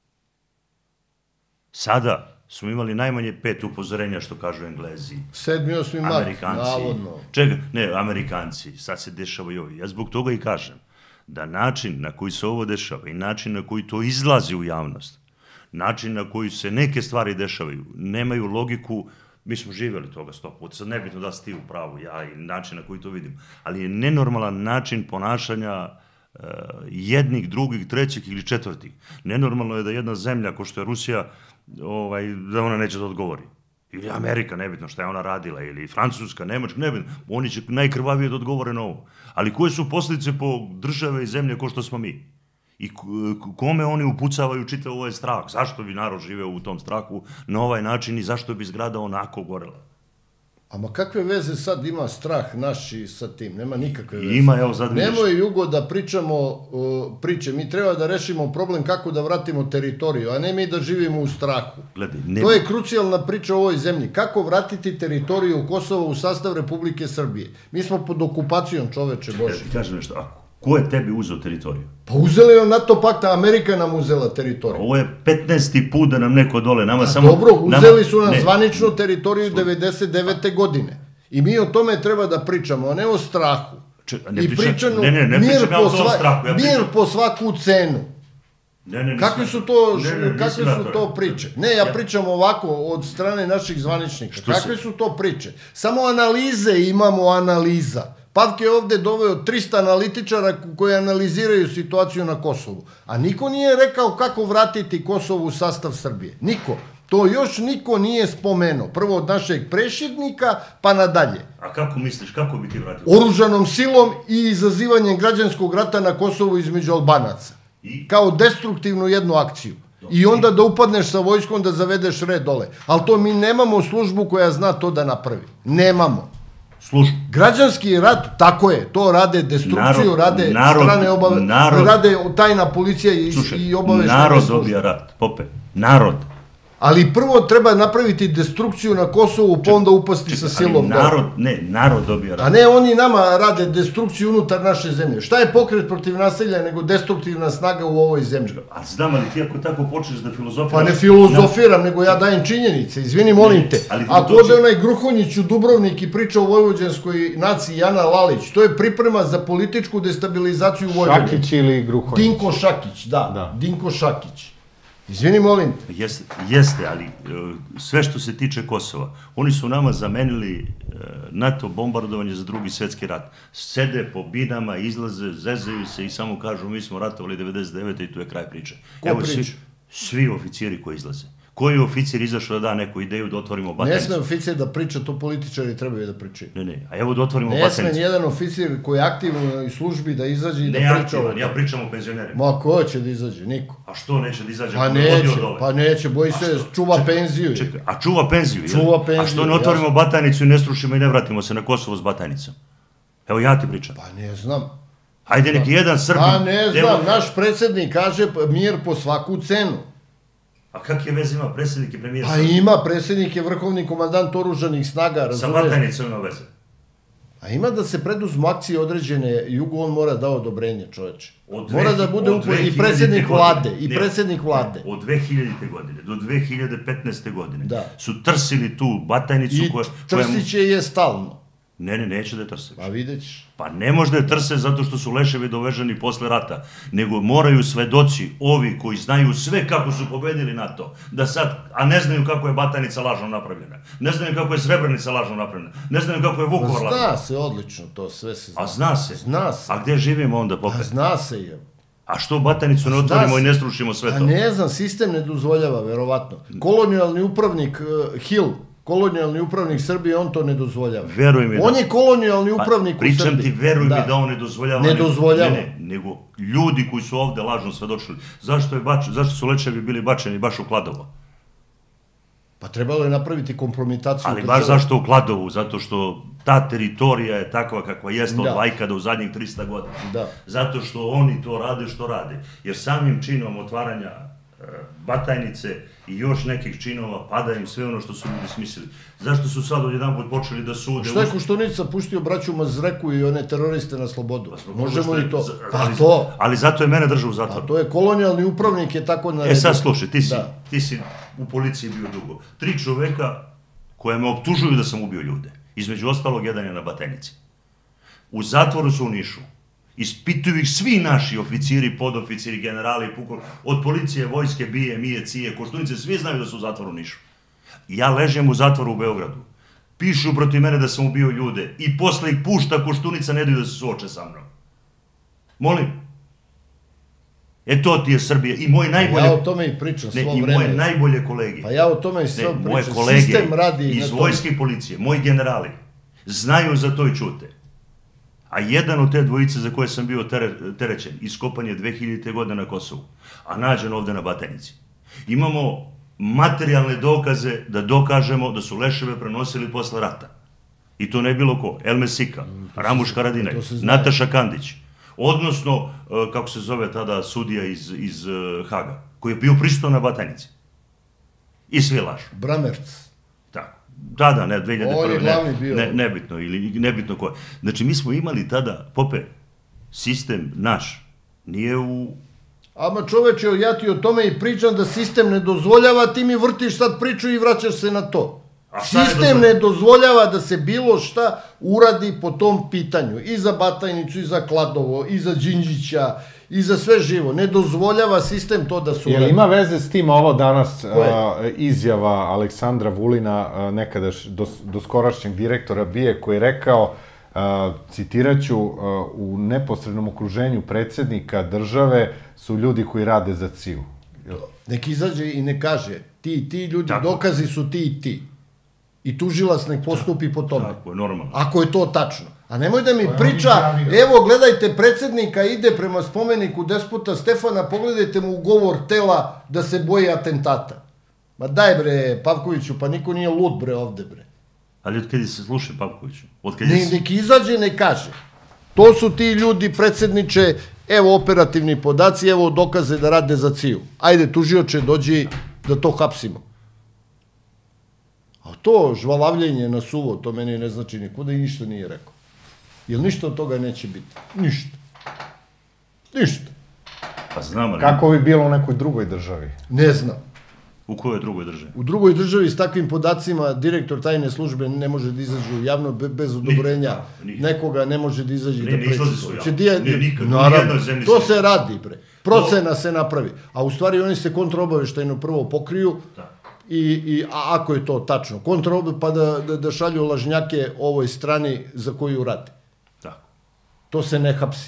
Speaker 5: Sada smo imali najmanje pet upozorenja, što kažu Englezi.
Speaker 4: Sedmi, osmi mart, navodno.
Speaker 5: Čega? Ne, Amerikanci, sad se dešava i ovi. Ja zbog toga i kažem da način na koji se ovo dešava i način na koji to izlazi u javnost, način na koji se neke stvari dešavaju, nemaju logiku. Mi smo živjeli toga sto puta, sad nebitno da si ti u pravu, ja i način na koji to vidim, ali je nenormalan način ponašanja jednih, drugih, trećih ili četvrtih. Nenormalno je da jedna zemlja, ko što je Rusija, da ona neće da odgovori. Ili Amerika, nebitno šta je ona radila, ili Francuska, Nemačka, nebitno. Oni će najkrvavije da odgovore na ovo. Ali koje su posljedice po države i zemlje ko što smo mi? I kome oni upucavaju čitav ovaj strah? Zašto bi narod živeo u tom strahu na ovaj način i zašto bi zgrada onako gorela?
Speaker 4: Ama kakve veze sad ima strah naši sa tim? Nema nikakve veze.
Speaker 5: Ima, evo sad vidiš.
Speaker 4: Nemoj, Jugo, da pričamo priče. Mi treba da rešimo problem kako da vratimo teritoriju, a ne mi da živimo u strahu. To je krucijalna priča u ovoj zemlji. Kako vratiti teritoriju Kosova u sastav Republike Srbije? Mi smo pod okupacijom, čoveče Bože.
Speaker 5: Ja ti kažem nešto, a ko je tebi uzeo teritoriju?
Speaker 4: Pa uzeli je NATO pakta, Amerika nam uzela teritoriju.
Speaker 5: Ovo je petnaesti put da nam neko dole, nama samo...
Speaker 4: Dobro, uzeli su nam zvaničnu teritoriju devedeset devete. godine. I mi o tome treba da pričamo, a ne o strahu. I pričamo mir po svaku cenu. Kakve su to priče? Ne, ja pričam ovako od strane naših zvaničnika. Kakve su to priče? Samo analize imamo analiza. Pavke je ovde doveo trista analitičara koji analiziraju situaciju na Kosovu. A niko nije rekao kako vratiti Kosovo u sastav Srbije. Niko. To još niko nije spomenuo. Prvo od našeg prešjednika, pa nadalje.
Speaker 5: A kako misliš, kako bi ti vratio?
Speaker 4: Oružanom silom i izazivanjem građanskog rata na Kosovu između Albanaca. Kao destruktivnu jednu akciju. I onda da upadneš sa vojskom da zavedeš red dole. Ali to mi nemamo službu koja zna to da napravi. Nemamo.
Speaker 5: Slušaj.
Speaker 4: Građanski rat, tako je, to rade destrukciju, rade strane obave, rade tajna policija i obaveštene.
Speaker 5: Narod dobija rat, Pope, narod.
Speaker 4: Ali prvo treba napraviti destrukciju na Kosovu, pa onda upasti sa silom.
Speaker 5: Narod, ne, narod dobija rat.
Speaker 4: A ne, oni nama rade destrukciju unutar naše zemlje. Šta je pokret protiv nasilja nego destruktivna snaga u ovoj zemlji?
Speaker 5: A znam, ali ti ako tako počneš da filozofiraš...
Speaker 4: Pa ne filozofiram, nego ja dajem činjenice. Izvini, molim te. Ako ode onaj Gruhonjić u Dubrovnik i priča o vojvođanskoj naciji Jana Lalić, to je priprema za političku destabilizaciju Vojvodine.
Speaker 3: Šakić ili Gruhonjić?
Speaker 4: Dinko Šakić, da. Dinko Šakić. Izvini, molim.
Speaker 5: Jeste, ali sve što se tiče Kosova, oni su nama zamenili NATO bombardovanje za drugi svetski rat. Sede po binama, izlaze, zezaju se i samo kažu mi smo ratovali devedeset devete i tu je kraj priče.
Speaker 4: Ko priča?
Speaker 5: Svi oficiri koji izlaze. Koji oficir izašao da da neku ideju da otvorimo Batajnicu?
Speaker 4: Ne sme oficir da priča, to političari trebaju da pričaju.
Speaker 5: Ne, ne, a evo da otvorimo Batajnicu.
Speaker 4: Ne sme nijedan oficir koji je aktivno u službi da izađe i da priča.
Speaker 5: Ne aktivan, ja pričam o penzionerima.
Speaker 4: Ma ko će da izađe? Niko.
Speaker 5: A što neće da izađe?
Speaker 4: Pa neće, pa neće, boji se, čuva penziju.
Speaker 5: A čuva penziju, jel?
Speaker 4: Čuva penziju,
Speaker 5: a što ne otvorimo Batajnicu i ne srušimo i ne vratimo se na Kosovo s Batajnicom? Evo ja ti pričam.
Speaker 4: Pa ne znam.
Speaker 5: Hajde neki jedan Srbin.
Speaker 4: Pa ne znam, naš predsjednik kaže mir po svaku cenu.
Speaker 5: A kakve veze ima predsjednik i premijer?
Speaker 4: Pa ima, predsjednik je vrhovni komandant oružanih snaga, razumeš?
Speaker 5: Sa Batajnicom ima veze.
Speaker 4: A ima da se preduzmu akcije određene, Jugo on mora da odobrenje, čoveče. Mora da bude i predsjednik vlade, i predsjednik vlade.
Speaker 5: Od dve hiljadite godine do dve hiljade petnaeste godine su trsili tu Batajnicu koja...
Speaker 4: I trsit će je stalno.
Speaker 5: Ne, ne, neće da je trse.
Speaker 4: Pa vidjet ćeš.
Speaker 5: Pa ne može da je trse zato što su leševi doveženi posle rata, nego moraju svedoci, ovi koji znaju sve kako su pobedili NATO, da sad, a ne znaju kako je Batajnica lažno napravljena, ne znaju kako je Srebrenica lažno napravljena, ne znaju kako je Vukovar lažno.
Speaker 4: Zna se odlično to, sve se zna.
Speaker 5: A zna se?
Speaker 4: Zna se.
Speaker 5: A gde živimo onda, Pope?
Speaker 4: A zna se je.
Speaker 5: A što Batajnicu ne otvorimo i ne strušimo sve to?
Speaker 4: A ne znam, sistem ne dozvoljava, verovatno. Kolonijalni upravnik Hill, kolonijalni upravnik Srbije, on to ne dozvoljava.
Speaker 5: Veruj mi da...
Speaker 4: On je kolonijalni upravnik u Srbiji.
Speaker 5: Pričam ti, veruj mi da on ne dozvoljava.
Speaker 4: Ne dozvoljava.
Speaker 5: Ne, ne, nego ljudi koji su ovde lažno svedočili. Zašto su lečevi bili bačeni baš u Kladovo?
Speaker 4: Pa trebalo je napraviti kompromitaciju.
Speaker 5: Ali baš zašto u Kladovu? Zato što ta teritorija je takva kakva jeste od Vajkada u zadnjih trista godina. Zato što oni to rade što rade. Jer samim činom otvaranja Batajnice i još nekih činova pada im sve ono što su ljudi smislili. Zašto su sad odjedan put počeli da sude?
Speaker 4: Što je Koštunica pustio braću Mazreku i one teroriste na slobodu? Možemo i to. Pa to.
Speaker 5: Ali zato je mene držao u zatvoru.
Speaker 4: A to je kolonijalni upravnik je tako naredio.
Speaker 5: E sad slušaj, ti si u policiji bio dugo. Tri čoveka koje me optužuju da sam ubio ljude. Između ostalog, jedan je na Batajnici. U zatvoru su u Nišu. Ispituju ih svi naši oficiri, podoficiri, generali, od policije, vojske, bije, mije, cije, Koštunice, svi znaju da su u zatvoru u Nišu. Ja ležem u zatvoru u Beogradu. Pišu protiv mene da sam ubio ljude i posle ih pušta Koštunica, ne daju da se suoče sa mnom. Molim. E to ti je Srbija. I moj najbolje...
Speaker 4: Ja o tome i pričam svo vreme.
Speaker 5: I moje najbolje kolege.
Speaker 4: Pa ja o tome i sve pričam.
Speaker 5: Moje kolege iz vojske i policije, moji generali, znaju za to i čute. A jedan od te dvojice za koje sam bio terećen, iskopan je dve hiljadite godine na Kosovu, a nađen ovde na Batajnici. Imamo materijalne dokaze da dokažemo da su leševe prenosili posle rata. I to ne bilo ko. Elme Sika, Ramuš Haradinaj, Nataša Kandić, odnosno, kako se zove tada sudija iz Haga, koji je bio prisutan na Batajnici. I svi lažu.
Speaker 4: Bramerc.
Speaker 5: Tako. Tada, ne, dve hiljade prve.
Speaker 4: On je glavni bio.
Speaker 5: Nebitno, ili nebitno ko. Znači, mi smo imali tada, Pope, sistem naš, nije u...
Speaker 4: Ama čoveče, ja ti o tome i pričam da sistem ne dozvoljava, ti mi vrtiš sad priču i vraćaš se na to. Sistem ne dozvoljava da se bilo šta uradi po tom pitanju. I za Batajnicu, i za Kladovo, i za Đinđića, i za sve živo. Ne dozvoljava sistem to da se uradi.
Speaker 3: Jel ima veze s tim ovo danas izjava Aleksandra Vulina, nekadaš doskorašnjeg direktora B I A, koji je rekao, citiraću, u neposrednom okruženju predsjednika države su ljudi koji rade za C I U.
Speaker 4: Nek izađe i ne kaže, ti ti ljudi, dokazi su ti i ti. I tužilac nek postupi po tome.
Speaker 5: Tako je, normalno.
Speaker 4: Ako je to tačno. A nemoj da mi priča, evo gledajte, predsjednika ide prema spomeniku despota Stefana, pogledajte mu govor tela da se boji atentata. Ma daj bre, Pavkoviću, pa niko nije lud bre ovde bre.
Speaker 5: Ali od kada se sluša Pavkoviću?
Speaker 4: Nek izađe, ne kaže. To su ti ljudi, predsjedniče, evo operativni podaci, evo dokaze da rade za C I U. Ajde, tužioče, dođi da to hapsimo. A to žvalavljenje na suvo, to meni ne znači nikuda i ništa nije rekao. Jer ništa od toga neće biti. Ništa. Ništa.
Speaker 5: Pa znam, ali...
Speaker 3: Kako bi bilo u nekoj drugoj državi?
Speaker 4: Ne znam.
Speaker 5: U kojoj drugoj državi?
Speaker 4: U drugoj državi s takvim podacima direktor tajne službe ne može da izađe javno bez odobrenja nekoga, ne može da izađe da preći.
Speaker 5: Ne, izlazi su javno. Ne, nikad.
Speaker 4: Naravno, to se radi, bre. Procena se napravi. A u stvari oni se kontraobaveštajno prvo pokriju i ako je to tačno, kontraobaveštajno pa da šalju lažnjake ovoj strani za koju radi. To se ne hapsi.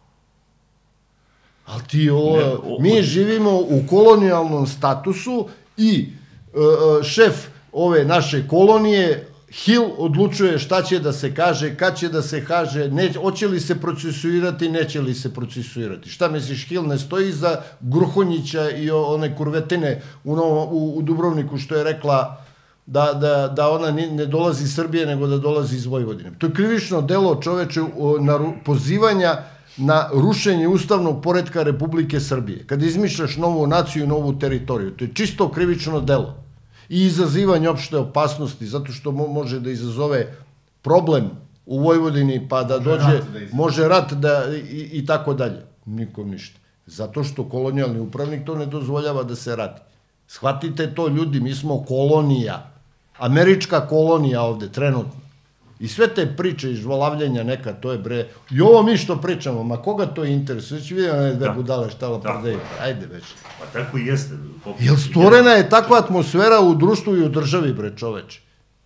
Speaker 4: Ali ti ovo, mi živimo u kolonijalnom statusu i šef ove naše kolonije, Hill, odlučuje šta će da se kaže, kad će da se kaže, hoće li se procesuirati, neće li se procesuirati. Šta misliš, Hill ne stoji za Gruhonjića i one kurvetine u Dubrovniku što je rekla da ona ne dolazi iz Srbije, nego da dolazi iz Vojvodine. To je krivično delo, čoveče, pozivanja na rušenje ustavnog poretka Republike Srbije. Kada izmišljaš novu naciju i novu teritoriju, to je čisto krivično delo. I izazivanje opšte opasnosti, zato što može da izazove problem u Vojvodini, pa da dođe, može rat i tako dalje. Nikom ništa. Zato što kolonijalni upravnik to ne dozvoljava da se radi. Shvatite to, ljudi, mi smo kolonija. Američka kolonija ovde, trenutno. I sve te priče i žvalavljenja neka, to je bre... I ovo mi što pričamo, ma koga to interesuje? Već vidim na dve budale šta lapardeju. Ajde već.
Speaker 5: Pa tako i jeste.
Speaker 4: Jer stvorena je takva atmosfera u društvu i u državi, bre, čoveče.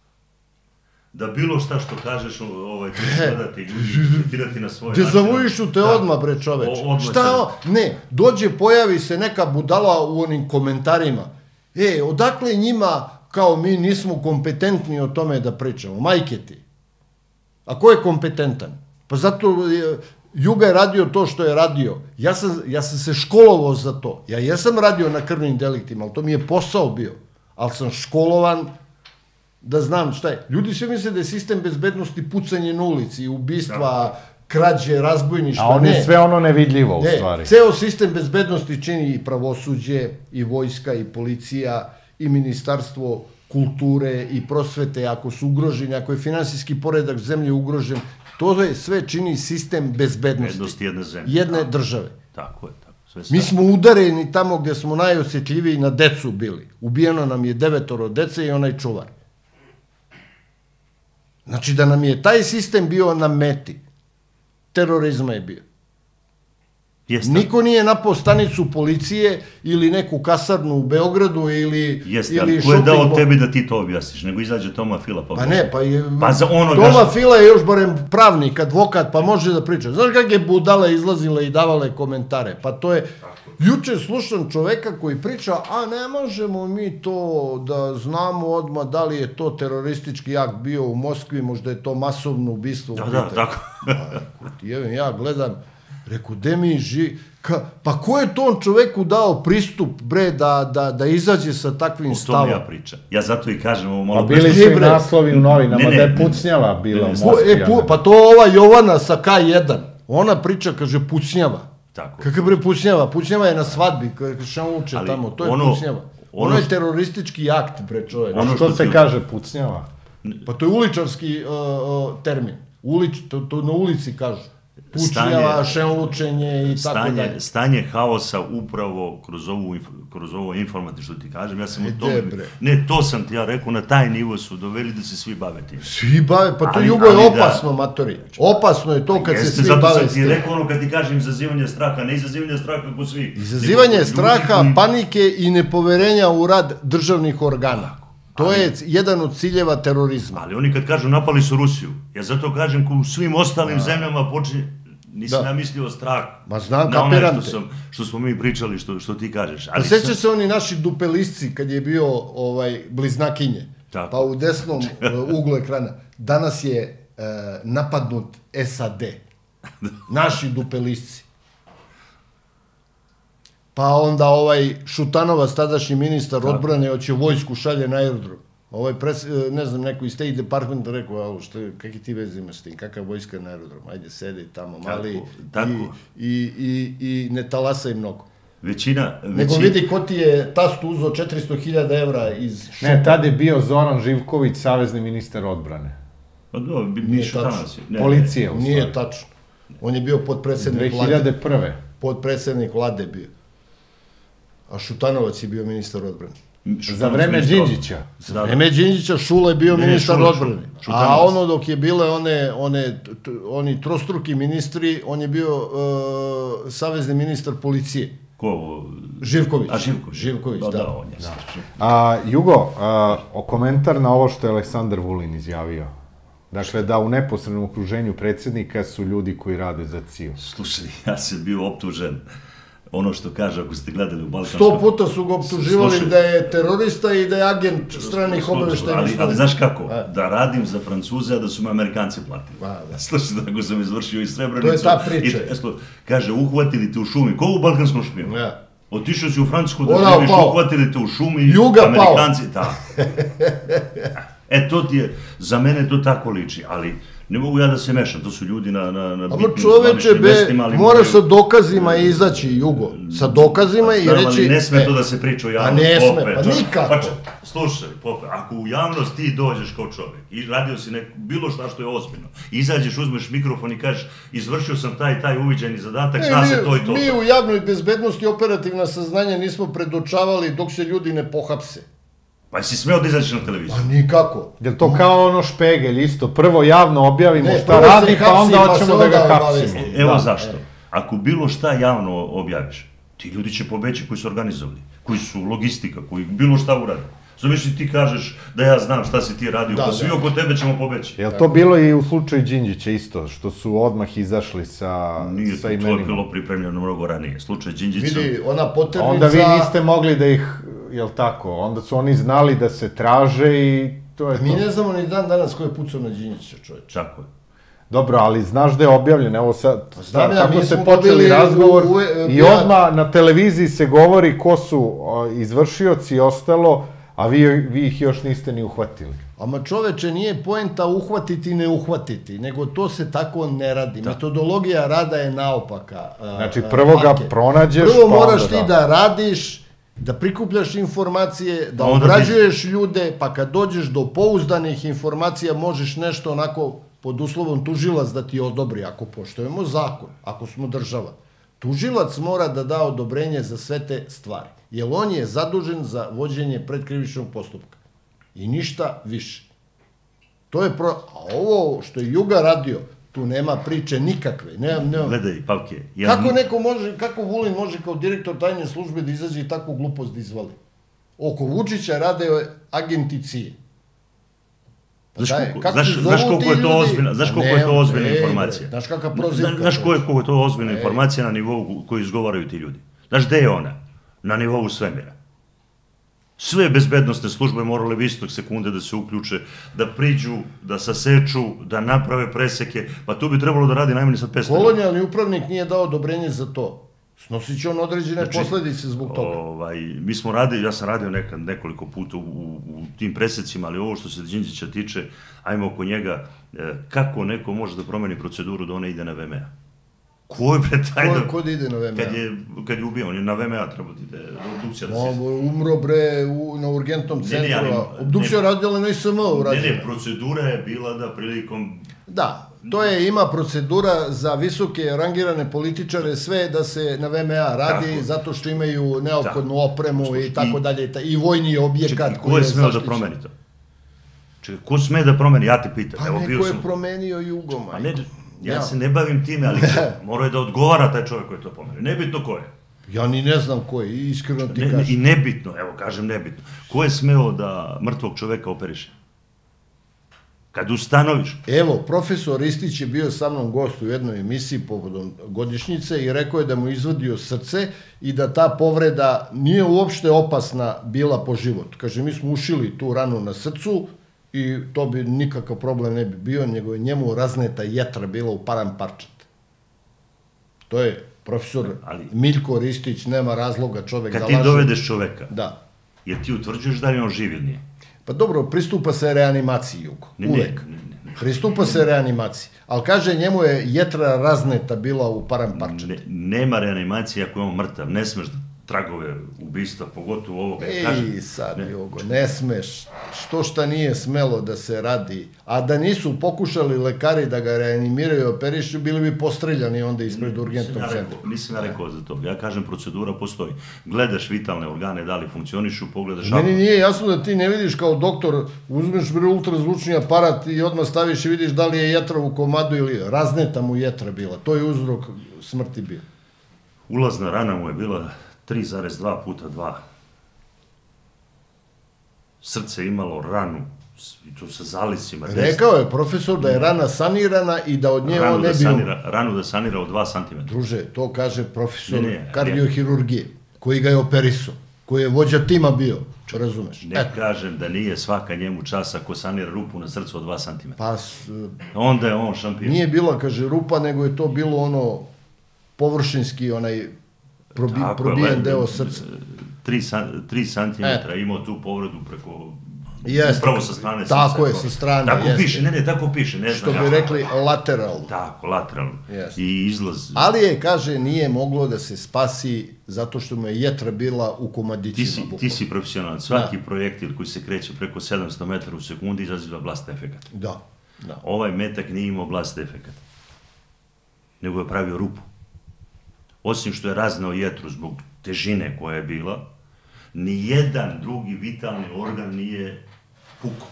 Speaker 5: Da bilo šta što kažeš, ti skladati ljudi, tretirati na svoj način.
Speaker 4: Dezavuišu te odmah, bre, čoveče. Šta? Ne, dođe, pojavi se neka budala u onim komentarima. E, odakle njima, kao mi nismo kompetentni o tome da pričamo? Majke ti. A ko je kompetentan? Pa zato Juga je radio to što je radio. Ja sam se školovao za to. Ja jesam radio na krvnim deliktima, ali to mi je posao bio. Ali sam školovan da znam šta je. Ljudi sve misle da je sistem bezbednosti pucanje na ulici, ubistva, krađe, razbojništva.
Speaker 3: A on je sve ono nevidljivo u stvari.
Speaker 4: Ceo sistem bezbednosti čini i pravosuđe, i vojska, i policija, i ministarstvo kulture i prosvete, ako su ugroženi, ako je finansijski poredak zemlje ugrožen, to je sve čini sistem bezbednosti jedne države.
Speaker 5: Tako je, tako.
Speaker 4: Mi smo udareni tamo gde smo najosjetljiviji na decu bili. Ubijeno nam je devetoro dece i onaj čuvar. Znači da nam je taj sistem bio na meti. Terorizma je bio. Niko nije napao stanicu policije ili neku kasarnu u Beogradu ili...
Speaker 5: Jeste, ali ko je dao tebi da ti to objasniš, nego izađe Toma Fila pa...
Speaker 4: Pa ne, pa Toma Fila je još barem pravnik, advokat, pa može da priča. Znaš kak je budala izlazila i davale komentare? Pa to je... Juče slušam čoveka koji priča, a ne možemo mi to da znamo odmah da li je to teroristički akt bio u Moskvi, možda je to masovno ubistvo.
Speaker 5: Da, da, tako.
Speaker 4: Ja gledam... Reku, gde mi živi... Pa ko je tom čoveku dao pristup, bre, da izađe sa takvim stavom?
Speaker 5: O tom ja pričam. Ja zato i kažem ovo malo...
Speaker 3: A bili su i naslovi u novinama da je pucnjava bila u Moskvi.
Speaker 4: Pa to ova Jovana sa K jedan. Ona priča, kaže, pucnjava. Kakav bre pucnjava? Pucnjava je na svadbi, kaže, šta uče tamo. To je pucnjava. Ono je teroristički akt, bre, čovek.
Speaker 3: A što se kaže pucnjava?
Speaker 4: Pa to je uličarski termin. To na ulici kažu. Pučnjava, šenlučenje i tako dalje.
Speaker 5: Stanje haosa upravo kroz ovo informati što ti kažem. Ja sam o tome... Ne, to sam ti ja rekao, na taj nivo su doveli da se svi bave tim.
Speaker 4: Svi bave? Pa to Jugo je opasno, matori. Opasno je to kad se svi bave s tim.
Speaker 5: Zato sam ti rekao ono kad ti kažem izazivanje straha, ne izazivanje straha kod svi.
Speaker 4: Izazivanje straha, panike i nepoverenja u rad državnih organa. To je jedan od ciljeva terorizma.
Speaker 5: Ali oni kad kažu napali su Rusiju, ja zato kažem ko u svim ostalim zemljama počinje, nisam ja mislio strah.
Speaker 4: Ma znam, kapiram te.
Speaker 5: Što smo mi pričali, što ti kažeš.
Speaker 4: Sjećaš se oni naši dupelisci kad je bio bliznakinje, pa u desnom uglu ekrana. Danas je napadnut S A D. Naši dupelisci. Pa onda ovaj Šutanovac, tadašnji ministar odbrane, hoće vojsku šalje na aerodrom. Ovaj pres, ne znam, neko iz State Departmenta rekao, alo, što, kakvi ti veze imaš s tim, kakav vojska na aerodrom, ajde, sedi tamo, mali,
Speaker 5: tako.
Speaker 4: I, i, i, i ne talasaj mnogo.
Speaker 5: Većina...
Speaker 4: Nego vidi ko ti je tast uzao četiristo hiljada evra iz šupa.
Speaker 3: Ne, tad je bio Zoran Živković, savezni ministar odbrane.
Speaker 5: Pa do, Mišo Tanas je.
Speaker 3: Policije, u stvari.
Speaker 4: Nije tačno. On je bio podpredsednik vlade.
Speaker 3: dve hiljade prve.
Speaker 4: Podpredsednik vlade bio. A Šutanovac je bio ministar odbrane.
Speaker 3: Za vreme Đinđića.
Speaker 4: Za vreme Đinđića Šula je bio ministar odbrane. A ono dok je bile one, one, oni trostruki ministri, on je bio uh, savezni ministar policije.
Speaker 5: Ko?
Speaker 4: Živković.
Speaker 5: A Živković.
Speaker 4: Živković, da.
Speaker 5: Da, on je.
Speaker 3: A, Jugo, a, o komentar na ovo što je Aleksandar Vulin izjavio. Dakle, da u neposrednom okruženju predsjednika su ljudi koji rade za C I U.
Speaker 5: Slušaj, ja sam bio optužen. Ono što kaže, ako ste gledali u Balkanskom...
Speaker 4: Sto puta su ga optuživali da je terorista i da je agent stranih obaveštajnih službi.
Speaker 5: Ali znaš kako? Da radim za Francuze, a da su me Amerikanci platili. Slušaj, tako sam izvršio i Srebrenicu.
Speaker 4: To je ta priča.
Speaker 5: Kaže, uhvatili te u šumi. Ko u Balkanskom špijunu? Otišao si u Francusku da
Speaker 4: živiš,
Speaker 5: uhvatili te u šumi. Amerikanci, da. E, to ti je, za mene to tako liči, ali... Ne mogu ja da se mešam, to su ljudi na, na, na bitnim zvaničnim mestima, ali...
Speaker 4: Moraš sa dokazima izaći, Jugo, sa dokazima i reći...
Speaker 5: Ali ne sme to da se priča o javnosti.
Speaker 4: A ne sme, pa nikako.
Speaker 5: Slušaj, Pope, ako u javnost ti dođeš kao čovjek i radio si bilo šta što je ozbiljno, izađeš, uzmeš mikrofon i kažeš, izvršio sam taj taj uviđajni zadatak, zna se to i to.
Speaker 4: Mi u javnoj bezbednosti operativna saznanja nismo predočavali dok se ljudi ne pohapse.
Speaker 5: Pa si smeo da izađeš na televiziju?
Speaker 4: Pa nikako.
Speaker 3: Je li to kao ono Špegelj isto? Prvo javno objavimo šta radi, pa onda hoćemo da ga hapsimo.
Speaker 5: Evo zašto. Ako bilo šta javno objaviš, ti ljudi će pobeći koji su organizovali, koji su logistika, koji bilo šta uradi. Zamisli ti kažeš da ja znam šta si ti radio, pa svi oko tebe ćemo pobeći.
Speaker 3: Je li to bilo i u slučaju Đinđića isto, što su odmah izašli sa imenima?
Speaker 5: Nije, to je bilo pripremljeno mnogo ranije. Slučaj Đinđića...
Speaker 4: Vidi, ona poternica...
Speaker 3: Onda vi niste mogli da ih, je li tako, onda su oni znali da se traže i to je to.
Speaker 4: Mi ne znamo ni dan danas ko je pucao na Đinđića, čovječ.
Speaker 5: Tako je.
Speaker 3: Dobro, ali znaš da je objavljen, evo sad, tako se počeli razgovor i odmah na televiziji se govori ko su izvršioci i ostalo, a vi ih još niste ni uhvatili.
Speaker 4: Ama čoveče, nije poenta uhvatiti, ne uhvatiti, nego to se tako ne radi. Metodologija rada je naopaka.
Speaker 3: Znači, prvo ga pronađeš,
Speaker 4: prvo moraš ti da radiš, da prikupljaš informacije, da obrađuješ ljude, pa kad dođeš do pouzdanih informacija, možeš nešto onako pod uslovom tužilac da ti odobri, ako poštujemo zakon, ako smo država. Tužilac mora da da odobrenje za sve te stvari, jer on je zadužen za vođenje predkrivičnog postupka. I ništa više. To je pro... A ovo što je Juga radio, tu nema priče nikakve.
Speaker 5: Gledaj, Pavke...
Speaker 4: Kako neko može, kako Vulin može kao direktor tajne službe da izađe i takvu glupost da izvali? Oko Vučića rade agenti C I A.
Speaker 5: Znaš koliko je to ozbiljna, znaš koliko je to ozbiljna informacija?
Speaker 4: Znaš kakva prozivka?
Speaker 5: Znaš koliko je to ozbiljna informacija na nivou koju izgovaraju ti ljudi? Znaš gde je ona? Na nivou svemira. Sve bezbednostne službe morale v istog sekunde da se uključe, da priđu, da saseču, da naprave preseke, pa tu bi trebalo da radi najmanje sad petsto.
Speaker 4: Kolonijalni upravnik nije dao odobrenje za to. Snosit će on određene posledice zbog toga.
Speaker 5: Mi smo radili, ja sam radio nekoliko puta u tim presecima, ali ovo što se Đinđića tiče, ajmo oko njega, kako neko može da promeni proceduru da ona ide na V M A? Ko je pre taj da...
Speaker 4: Ko da ide na V M A?
Speaker 5: Kad je ubio, on je na V M A trebao da ide, obdukcija da se...
Speaker 4: Umro bre na urgentnom centru, obdukcija radila na I S M urađena.
Speaker 5: Ne, ne, procedura je bila da prilikom...
Speaker 4: Da. To je, ima procedura za visoke rangirane političare, sve da se na V M A radi, zato što imaju neophodnu opremu i tako dalje, i vojni objekat koji je zaštićen.
Speaker 5: Ko je smeo da promeni to? Čekaj, ko sme da promeni, ja te pitam.
Speaker 4: Pa neko je promenio Jugo, majko.
Speaker 5: Ja se ne bavim time, ali morao je da odgovara taj čovjek koji je to pomenio. Nebitno ko je.
Speaker 4: Ja ni ne znam ko je, iskreno ti kažem.
Speaker 5: I nebitno, evo kažem nebitno. Ko je smeo da mrtvog čoveka operiše? Kad ustanoviš.
Speaker 4: Evo, profesor Ristić je bio sa mnom gost u jednoj emisiji povodom godišnjice i rekao je da mu izvadio srce i da ta povreda nije uopšte opasna bila po život. Kaže, mi smo ušili tu ranu na srcu i to bi nikakav problem ne bi bio, nego je njemu razneta jetra bila u param parčet. To je profesor Miljko Ristić, nema razloga, čovek da laže.
Speaker 5: Kad ti dovedeš čoveka,
Speaker 4: da.
Speaker 5: jer ti utvrđuješ da li on živ ili nije?
Speaker 4: Pa dobro, pristupa se reanimaciji, Jugo, uvek. Pristupa se reanimaciji. Ali kaže, njemu je jetra razneta bila u param parčetu.
Speaker 5: Nema reanimacije ako je on mrtav, ne smeš tragove ubistva, pogotovo ovoga.
Speaker 4: Ej, sad, Jugo, ne smeš. Što šta nije smelo da se radi. A da nisu pokušali lekari da ga reanimiraju i operišu, bili bi postreljani onda ispred urgentnog centra.
Speaker 5: Nisam ja rekao za to. Ja kažem, procedura postoji. Gledaš vitalne organe, da li funkcionišu, pogledaš...
Speaker 4: Meni nije jasno da ti ne vidiš kao doktor, uzmeš ultrazvučni aparat i odmah staviš i vidiš da li je jetra u komadu ili razneta mu jetra bila. To je uzrok smrti bio.
Speaker 5: Ulazna rana mu je bila tri zarez dva puta dva. Srce imalo ranu, i to sa zalicima.
Speaker 4: Rekao je profesor da je rana sanirana i da od nje on ne bi...
Speaker 5: Ranu da sanira od dva centimetra.
Speaker 4: Druže, to kaže profesor kardiohirurgije, koji ga je operisao, koji je vođa tima bio, razumeš?
Speaker 5: Ne kažem da nije svaka njemu časa ko sanira rupu na srcu od dva centimetra.
Speaker 4: Pa...
Speaker 5: Onda je on šampion.
Speaker 4: Nije bila, kaže, rupa, nego je to bilo ono površinski, onaj probijen deo srca.
Speaker 5: Tri centimetra imao tu povredu preko...
Speaker 4: Upravo
Speaker 5: sa strane
Speaker 4: srca. Tako je, sa strane.
Speaker 5: Tako piše, ne, ne, tako piše.
Speaker 4: Što bi rekli, lateral.
Speaker 5: Tako, lateral. I izlaz...
Speaker 4: Ali je, kaže, nije moglo da se spasi zato što mu je jetra bila u komadićima.
Speaker 5: Ti si profesionalac. Svaki projektil koji se kreće preko sedamsto metara u sekundi izaziva blast efekat.
Speaker 4: Da.
Speaker 5: Ovaj metak nije imao blast efekat, nego je pravio rupu. Osim što je raznao jetru zbog težine koja je bila, nijedan drugi vitalni organ nije pukao.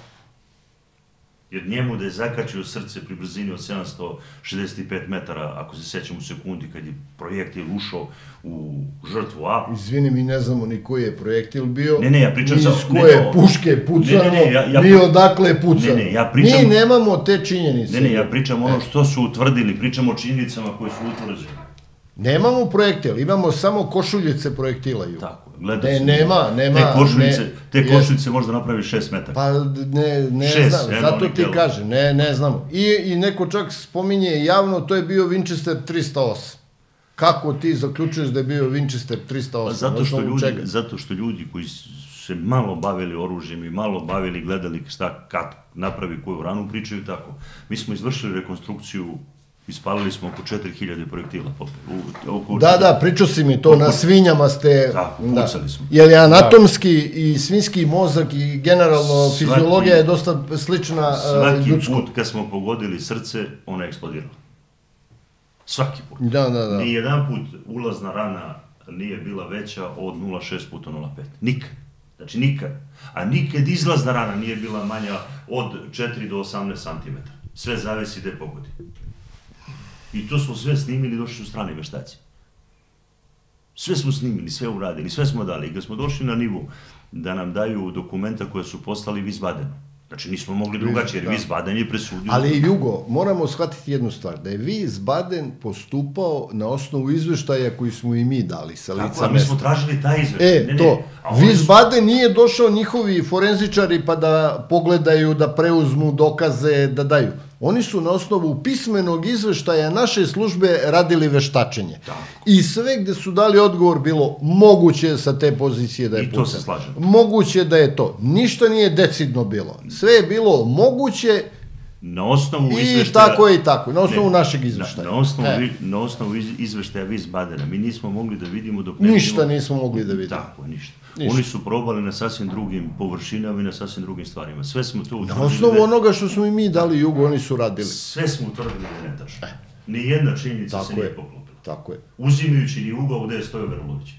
Speaker 5: Jer njemu da je zakačio srce pri brzini od sedamsto šezdeset pet metara, ako se sećam u sekundi, kad je projektil ušao u žrtvu A.
Speaker 4: Izvini, mi ne znamo ni koji je projektil bio,
Speaker 5: ne, ne, ja pričam
Speaker 4: ni
Speaker 5: za...
Speaker 4: iz koje puške pucano, ni odakle pucano.
Speaker 5: Ne, ne, ja pričam...
Speaker 4: Mi nemamo te činjenice.
Speaker 5: Ne, ne, ja pričam ono što su utvrdili, pričam o činjenicama koje su utvrđene.
Speaker 4: Nemamo projektil, imamo samo košuljice projektila.
Speaker 5: Tako,
Speaker 4: gledaj. Nema, nema.
Speaker 5: Te košuljice možda napravi šest metara.
Speaker 4: Pa ne znam, zato ti kažem, ne znamo. I neko čak spominje javno, to je bio Winchester trista osam. Kako ti zaključuješ da je bio Winchester trista osam?
Speaker 5: Zato što ljudi koji se malo bavili oružjem i malo bavili, gledali šta kad napravi koju ranu, pričaju tako. Mi smo izvršili rekonstrukciju, ispalili smo oko četiri hiljade projektila.
Speaker 4: Da, da, pričao si mi to, na svinjama ste...
Speaker 5: Da, pucali smo.
Speaker 4: Jer je anatomski i svinjski mozak i generalno fiziologija je dosta slična ljudsku.
Speaker 5: Svaki put kad smo pogodili srce, ona je eksplodirala. Svaki put.
Speaker 4: Da, da, da.
Speaker 5: Nijedan put ulazna rana nije bila veća od nula zarez šest puta nula zarez pet. Nikad. Znači nikad. A nikad izlazna rana nije bila manja od četiri do osamnaest centimetara. Sve zavisi gde pogodi. I to smo sve snimili i došli u strani veštaci. Sve smo snimili, sve uradili, sve smo dali. I kad smo došli na nivu da nam daju dokumenta koje su poslali Wiesbaden. Znači nismo mogli drugačije, jer Wiesbaden je presudio.
Speaker 4: Ali Jugo, moramo shvatiti jednu stvar, da je Wiesbaden postupao na osnovu izveštaja koji smo i mi dali sa lica mesta.
Speaker 5: Tako, mi smo tražili taj izveštaj.
Speaker 4: E, to. Wiesbaden nije došao njihovi forenzičari pa da pogledaju, da preuzmu dokaze, da daju. Oni su na osnovu pismenog izveštaja naše službe radili veštačenje. I sve gde su dali odgovor bilo moguće sa te pozicije da je pucan.
Speaker 5: I to se slažem.
Speaker 4: Moguće da je to. Ništa nije decidno bilo. Sve je bilo moguće
Speaker 5: na osnovu izveštaja...
Speaker 4: I tako i tako, na osnovu našeg izveštaja.
Speaker 5: Na osnovu izveštaja Wiesbadena. Mi nismo mogli da vidimo dok...
Speaker 4: Ništa nismo mogli da vidimo.
Speaker 5: Tako, ništa. Oni su probali na sasvim drugim površinama i na sasvim drugim stvarima. Sve smo to utvrdili...
Speaker 4: Na osnovu onoga što smo i mi dali Jugu, oni su radili.
Speaker 5: Sve smo utvrdili da je netačno. Nijedna činjenica se nije poklopila.
Speaker 4: Tako je.
Speaker 5: Uzimajući ni ugao gde je stojao Verulović.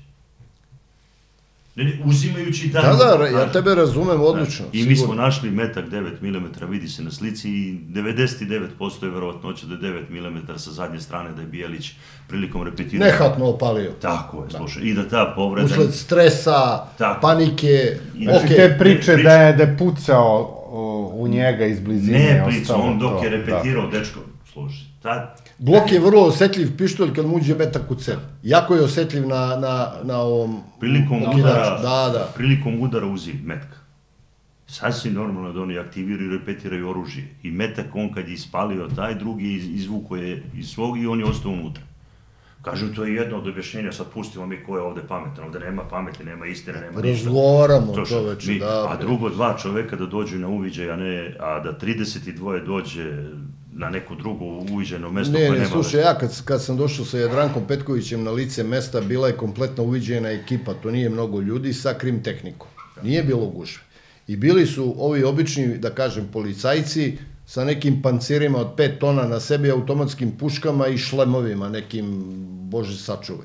Speaker 5: Uzimajući i
Speaker 4: da... Da, da, ja tebe razumem odlično.
Speaker 5: I mi smo našli metak devet milimetara, vidi se na slici, i devedeset devet posto je verovatnoća da je devet milimetara sa zadnje strane, da je Bijelić prilikom repetiranja...
Speaker 4: Nehatno opalio.
Speaker 5: Tako je, slušaj, i da ta povreda...
Speaker 4: Usled stresa, panike...
Speaker 3: Znači te priče da je pucao u njega iz blizine...
Speaker 5: Ne prica, on dok je repetirao, dečko, slušaj, tad...
Speaker 4: Glok je vrlo osetljiv pištolj kad mu uđe metak u cev. Jako je osetljiv na ovom...
Speaker 5: Prilikom udara uzi metka. Sasvim normalno da oni aktiviraju i repetiraju oružje. I metak, on kad je ispalio taj, drugi izvuko je iz svog i on je ostao unutra. Kažem, to je jedno od objašnjenja, sad pustimo mi ko je ovde pametan, ovde nema pameti, nema istine, nema ništa.
Speaker 4: Razgovaramo čoveče, da.
Speaker 5: A drugo, dva čoveka da dođu na uviđaj, a ne, a da trideset dva dođe na neko drugo uviđajno mesto koje nema...
Speaker 4: Ne, ne, slušaj, ja kad, kad sam došao sa Jadrankom Petkovićem na lice mesta, bila je kompletna uviđajna ekipa, to nije mnogo ljudi, sa krim tehnikom. Nije bilo gužve. I bili su ovi obični, da kažem, policajci sa nekim pancirima od pet tona na sebi, automatskim puškama i šlemovima, nekim, bože sačuvaj.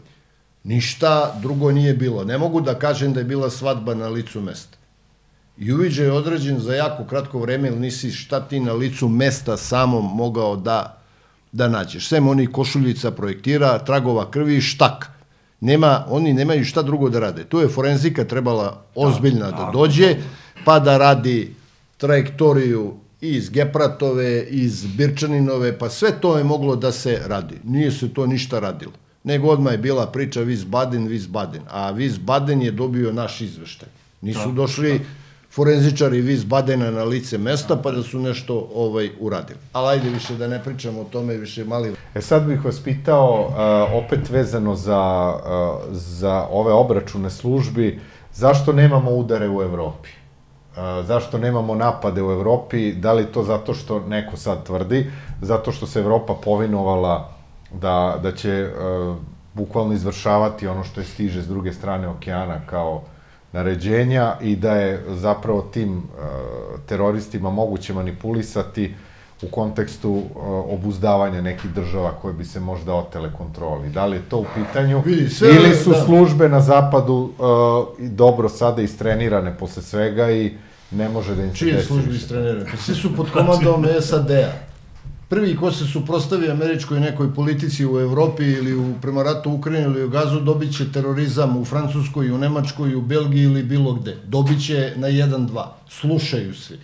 Speaker 4: Ništa drugo nije bilo. Ne mogu da kažem da je bila svadba na licu mesta. I uviđaj je određen za jako kratko vreme, ili nisi šta ti na licu mesta samom mogao da, da nađeš. Sem onih košuljica projektira, tragova krvi i štak. Nema, oni nemaju šta drugo da rade. Tu je forenzika trebala ozbiljna da dođe, pa da radi trajektoriju iz Gepratove, iz Birčaninove, pa sve to je moglo da se radi. Nije se to ništa radilo. Nego odmah je bila priča Wiesbaden, Wiesbaden. A Wiesbaden je dobio naš izveštaj. Nisu došli forenzičari Wiesbadena na lice mesta, pa da su nešto ovaj uradili. Ali ajde više da ne pričamo o tome, više mali...
Speaker 3: E sad bih vas pitao, opet vezano za, za ove obračune službi, zašto nemamo udare u Evropi? Zašto nemamo napade u Evropi? Da li to zato što neko sad tvrdi, zato što se Evropa povinovala da, da će bukvalno izvršavati ono što je stiže s druge strane okeana kao naređenja i da je zapravo tim teroristima moguće manipulisati u kontekstu obuzdavanja nekih država koje bi se možda otele kontroli. Da li je to u pitanju? Ili su službe na zapadu dobro sada istrenirane posle svega i ne može da im se desi?
Speaker 4: Čije službe istrenirane? Svi su pod komandom es a de a. Prvi ko se suprostavi američkoj nekoj politici u Evropi ili prema ratu u Ukrajini ili u Gazu, dobit će terorizam u Francuskoj, u Nemačkoj, u Belgiji ili bilo gde. Dobit će na jedan dva. Slušaju svi.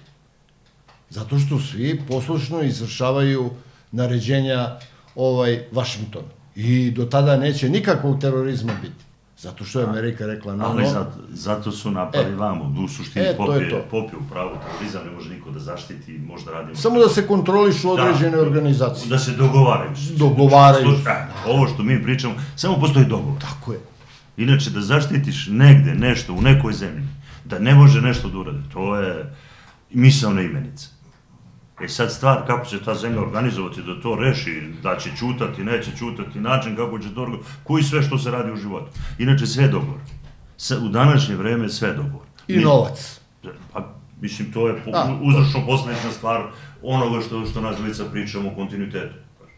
Speaker 4: Zato što svi poslušno izvršavaju naređenja Vašingtona. I do tada neće nikakvog terorizma biti. Zato što je Amerika rekla...
Speaker 5: Ali zato su napali vamo. U suštini Pop je u pravu, terorizam ne može niko da zaštiti, možda radimo...
Speaker 4: Samo da se kontrolišu određene organizacije.
Speaker 5: Da se dogovaraju.
Speaker 4: Dogovaraju.
Speaker 5: Ovo što mi pričamo, samo postoji dogovor.
Speaker 4: Tako je.
Speaker 5: Inače, da zaštitiš negde nešto u nekoj zemlji, da ne može nešto da urade, to je misaona imenica. E sad stvar, kako će ta zemlja organizovati da to reši, da će ćutati, neće ćutati, način kako će to organizovati, koji sve što se radi u životu. Inače, sve je dogovor. U današnje vreme sve je dogovor.
Speaker 4: I novac.
Speaker 5: Pa, mislim, to je uzročno-posledična stvar onoga što nas dvojica pričamo u kontinuitetu.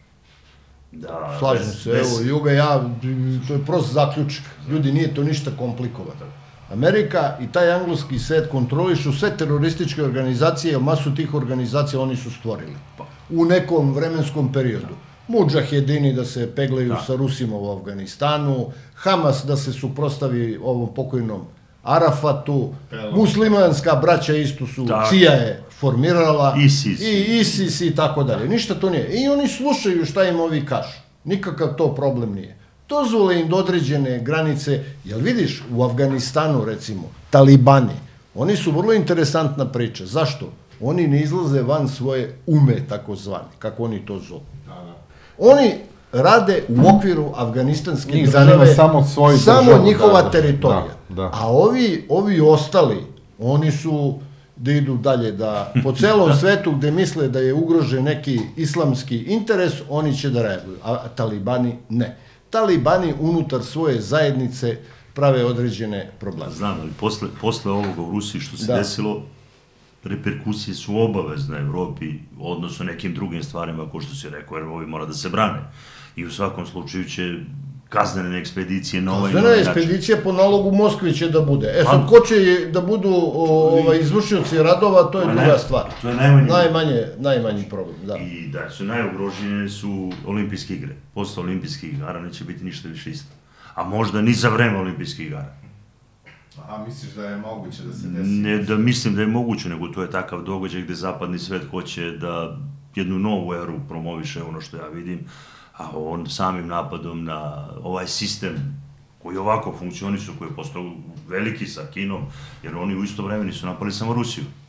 Speaker 4: Slažem se, evo, Juga, ja, to je prost zaključak. Ljudi, nije to ništa komplikovano. Amerika i taj angloski svet kontrolišu sve terorističke organizacije, masu tih organizacija oni su stvorili. U nekom vremenskom periodu. Mudžahedini da se peglaju sa Rusima u Afganistanu, Hamas da se suprostavi ovom pokojnom Arafatu, muslimanska braća isto su, C I A je formirala, i ISIS i tako dalje. Ništa to nije. I oni slušaju šta im ovi kažu. Nikakav to problem nije. Dozvole im do određene granice, jel vidiš, u Afganistanu, recimo, talibani, oni su vrlo interesantna priča. Zašto? Oni ne izlaze van svoje ume, tako zvani, kako oni to zovu. Oni rade u okviru afganistanske države, samo njihova teritorija. A ovi ostali, oni su da idu dalje, da po celom svetu gde misle da je ugrožen neki islamski interes, oni će da reaguju, a talibani ne. Talibani unutar svoje zajednice prave određene probleme.
Speaker 5: Znam, ali posle ovoga u Rusiji što se desilo, reperkusije su obavezne Evropi, odnosno nekim drugim stvarima, kao što si rekao, jer ovi mora da se brane. I u svakom slučaju će kaznene ekspedicije na ovaj način.
Speaker 4: Kaznena ekspedicija po nalogu Moskve će da bude. E sad, ko će da budu izvršioci radova, to je druga stvar.
Speaker 5: To je
Speaker 4: najmanji problem, da.
Speaker 5: I da, su najugroženije su olimpijske igre. Posle olimpijskih igara neće biti ništa više isto. A možda ni za vreme olimpijskih igara.
Speaker 3: A misliš da je moguće da se desi?
Speaker 5: Ne da mislim da je moguće, nego to je takav događaj gde zapadni svet hoće da jednu novu eru promoviše, ono što ja vidim, a on samim napadom na ovaj sistem koji ovako funkcionisu, koji je postao veliki sa Kinom, jer oni u isto vreme nisu napali samo Rusiju.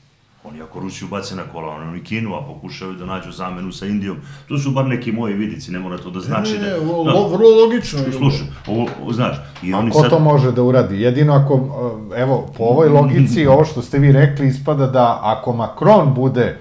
Speaker 5: Oni ako Rusiju bace na kolano, oni Kinu, a pokušaju da nađu zamenu sa Indijom. To su bar neki moji vidici, ne mora to da znači da...
Speaker 4: Ne, ne, vrlo logično.
Speaker 5: Slušaj, ovo, znaš...
Speaker 3: A ko to može da uradi? Jedino ako, evo, po ovoj logici, ovo što ste vi rekli, ispada da ako Macron bude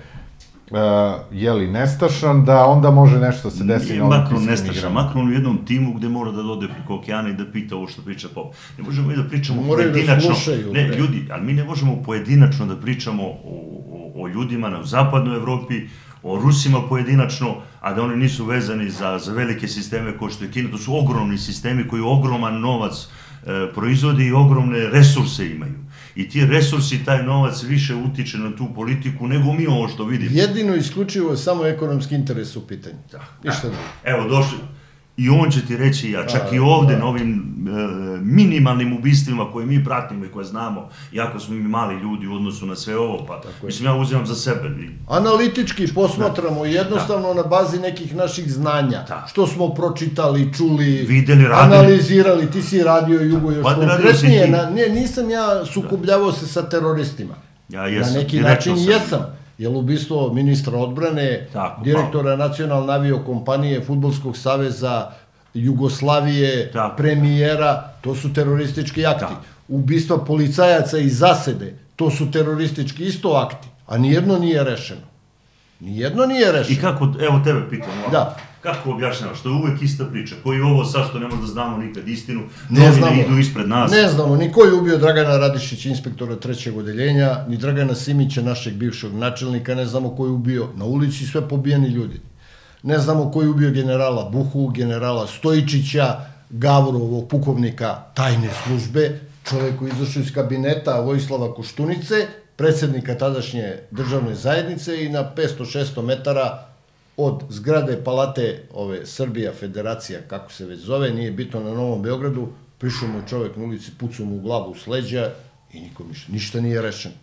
Speaker 3: jeli, nestašan, da onda može nešto se desiti na olimpijskim igrama.
Speaker 5: Macron nestašan, Macron u jednom timu gde mora da dode preko okeana i da pita ovo što priča Pop. Ne možemo i da pričamo pojedinačno. Ne, ljudi, ali mi ne možemo pojedinačno da pričamo o ljudima u zapadnoj Evropi, o Rusima pojedinačno, a da oni nisu vezani za velike sisteme kao što je Kina. To su ogromni sistemi koji ogroman novac proizvodi i ogromne resurse imaju. I ti resursi, taj novac više utiče na tu politiku nego mi ovo što vidimo.
Speaker 4: Jedino isključivo samo ekonomski interes u pitanju. Ništa drugo.
Speaker 5: Evo, došli. I on će ti reći, ja čak i ovde na ovim minimalnim ubistvima koje mi pratimo i koje znamo, jako smo mi mali ljudi u odnosu na sve ovo, pa mislim ja uzimam za sebe.
Speaker 4: Analitički posmatramo jednostavno na bazi nekih naših znanja, što smo pročitali, čuli, analizirali, ti si radio Jugo još konkretnije, nisam ja sukobljavao se sa teroristima, na neki način jesam. Jer ubistvo ministra odbrane, direktora nacionalne aviokompanije, Fudbalskog saveza, Jugoslavije, premijera, to su teroristički akti. Ubistva policajaca iz zasede, to su teroristički isto akti, a nijedno nije rešeno. Nijedno nije rešeno.
Speaker 5: I kako, evo tebe pitam, kako objašnjavaš, što je uvek ista priča, koji je ovo sad što ne možda znamo nikad istinu, novine idu ispred nas.
Speaker 4: Ne znamo, ni ko je ubio Dragana Radišića, inspektora trećeg odeljenja, ni Dragana Simića, našeg bivšeg načelnika, ne znamo ko je ubio, na ulici sve pobijeni ljudi. Ne znamo ko je ubio generala Buhu, generala Stojičića, Gavrovog pukovnika tajne službe, čovek koji izašao iz kabineta Vojislava Koštunice, predsjednika tadašnje državne zajednice i na petsto šesto metara od zgrade palate ove Srbija Federacija, kako se već zove, nije bitno, na Novom Beogradu, prišao mu je čovek na ulici, pucao mu u glavu u sleđa i nikom ništa. Ništa nije rešeno.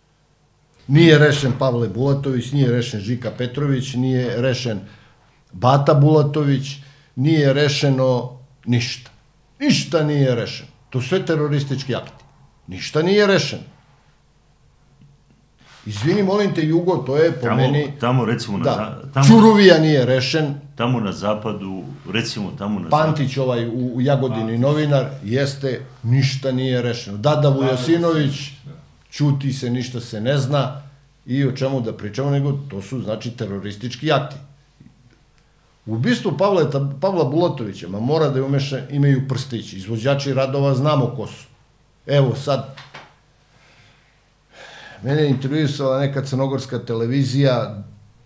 Speaker 4: Nije rešen Pavle Bulatović, nije rešen Žika Petrović, nije rešen Bata Bulatović, nije rešeno ništa. Ništa nije rešeno. To su sve teroristički akti. Ništa nije rešeno. Izvini, molim te, Jugo, to je po meni...
Speaker 5: Tamo, recimo...
Speaker 4: Da, Čuruvija nije rešen.
Speaker 5: Tamo na zapadu, recimo tamo na zapadu...
Speaker 4: Pantić, ovaj u Jagodini novinar, jeste, ništa nije rešeno. Dada Vujasinović, ćuti se, ništa se ne zna i o čemu da pričamo, nego to su, znači, teroristički akti. U ubistvu Pavla Bulatovića, ma mora da imaju prstići. Izvođači radova znamo ko su. Evo sad... Mene je intervjuisala neka crnogorska televizija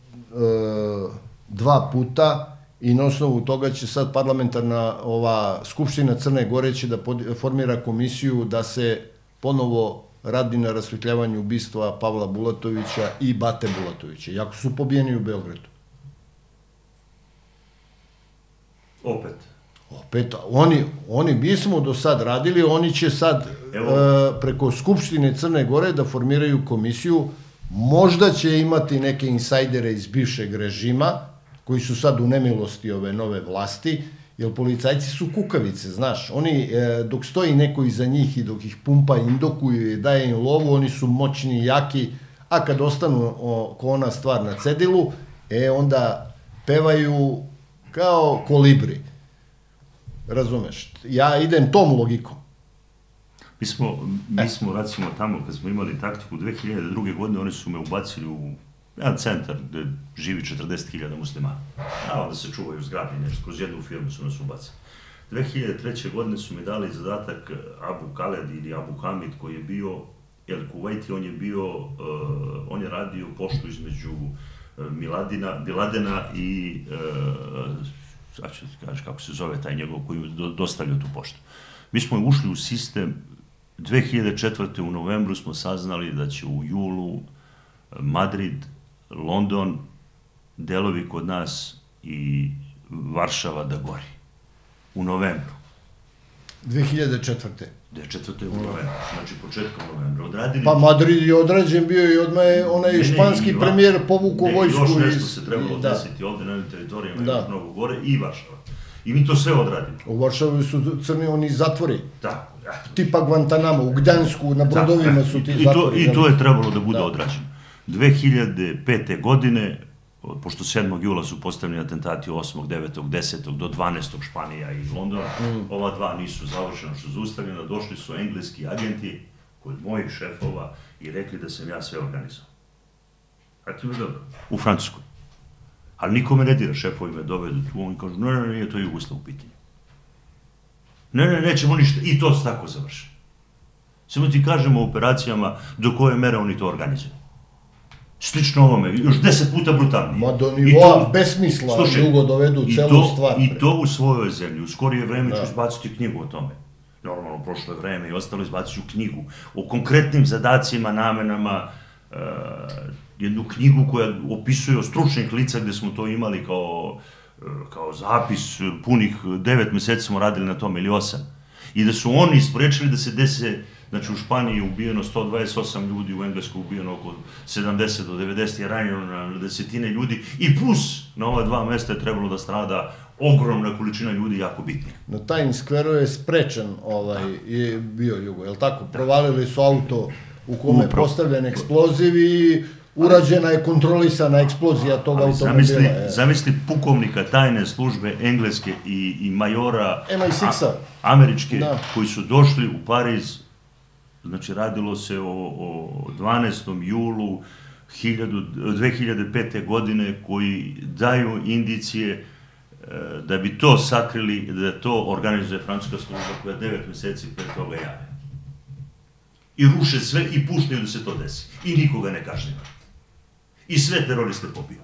Speaker 4: dva puta i na osnovu toga će sad parlamentarna ova Skupština Crne Gore će da formira komisiju da se ponovo radi na rasvetljavanju ubistva Pavla Bulatovića i Bate Bulatovića, jako su pobijeni u Beogradu.
Speaker 5: Opet?
Speaker 4: Opet, oni bismo do sad radili, oni će sad preko Skupštine Crne Gore da formiraju komisiju, možda će imati neke insajdere iz bivšeg režima, koji su sad u nemilosti ove nove vlasti, jer policajci su kukavice, znaš, oni dok stoji neko iza njih i dok ih pumpa, indukuju i daje im lovu, oni su moćni i jaki, a kad ostanu ko ona stvar na cedilu, e onda pevaju kao kolibri. Razumeš, ja idem tom logikom.
Speaker 5: Mi smo, mi smo, recimo, tamo, kad smo imali taktiku dve hiljade druge. godine, oni su me ubacili u jedan centar gde živi četrdeset hiljada muslimana. A onda se čuvaju zgradi, nešto, kroz jednu firmu su nas ubacili. dve hiljade treće. godine su mi dali zadatak Abu Khaled ili Abu Hamid, koji je bio, jel, Kuvajti, on je bio, on je radio poštu između Biladena i... sad ću ti kaži kako se zove taj njegov koji je dostavio tu poštu. Mi smo ušli u sistem, dve hiljade četvrte. u novembru smo saznali da će u julu Madrid, London, delovi kod nas i Varšava da gori. U novembru.
Speaker 4: dve hiljade četvrte.
Speaker 5: dve hiljade četvrte. u novembru, znači početkom novembra. Odradili...
Speaker 4: Pa Madrid je odrađen bio i odmah je onaj španski premijer povukao vojsku iz...
Speaker 5: Ne, još nešto se trebalo desiti ovde na ovim teritorijama, još mnogo gore, i Varšava. I mi to sve odradili.
Speaker 4: U Varšavi su crni oni zatvori.
Speaker 5: Tako, ja.
Speaker 4: Tipa Guantanamo, u Gdansku, na brodovima su ti zatvori.
Speaker 5: I to je trebalo da bude odrađeno. dve hiljade pete. godine, pošto sedmog jula su postavljeni atentati osmog, devetog, desetog do dvanaestog Španija i Londona, ova dva nisu završena što zaustavljena, došli su engleski agenti kod mojih šefova i rekli da sam ja sve organizao. Eto mi dobro, u Francuskoj. Ali nikome ne dira, šefovi me dovedu tu, oni kažu, ne, ne, ne, nije to Jugoslav u pitanju. Ne, ne, nećemo ništa, i to se tako završi. Samo ti kažemo o operacijama do koje mere oni to organizuju. Slično ovome, još deset puta brutalnije.
Speaker 4: Ma do nivoa besmisla dugo dovedu celu stvar.
Speaker 5: I to u svojoj zemlji. U skorije vreme ću izbaciti knjigu o tome. Normalno, prošlo je vreme i ostalo izbacit ću knjigu o konkretnim zadacima, namenama, jednu knjigu koja opisuje o stručnih lica gde smo to imali kao zapis, punih devet meseci smo radili na tome ili osam. I da su oni sprečili da se dese, znači u Španiji je ubijeno sto dvadeset osam ljudi, u Engleskoj ubijeno oko sedamdeset do devedeset, je ranjeno na desetine ljudi i plus na ova dva mesta je trebalo da strada ogromna količina ljudi jako bitnih.
Speaker 4: Na Times Square-u je sprečen je bio Jugo, je li tako? Provalili su auto u kome je postavljen eksploziv i urađena je kontrolisana eksplozija tog automobila.
Speaker 5: Zamisli pukovnika tajne službe engleske i majora
Speaker 4: em aj siks-a
Speaker 5: američke koji su došli u Pariz, znači radilo se o dvanaestom julu dve hiljade pete. godine, koji daju indicije da bi to sakrili, da to organizuje francuska služba koja devet meseci pre toga jave. I ruše sve i puštaju da se to desi. I nikoga ne kažnjava. I sve teroriste pobio.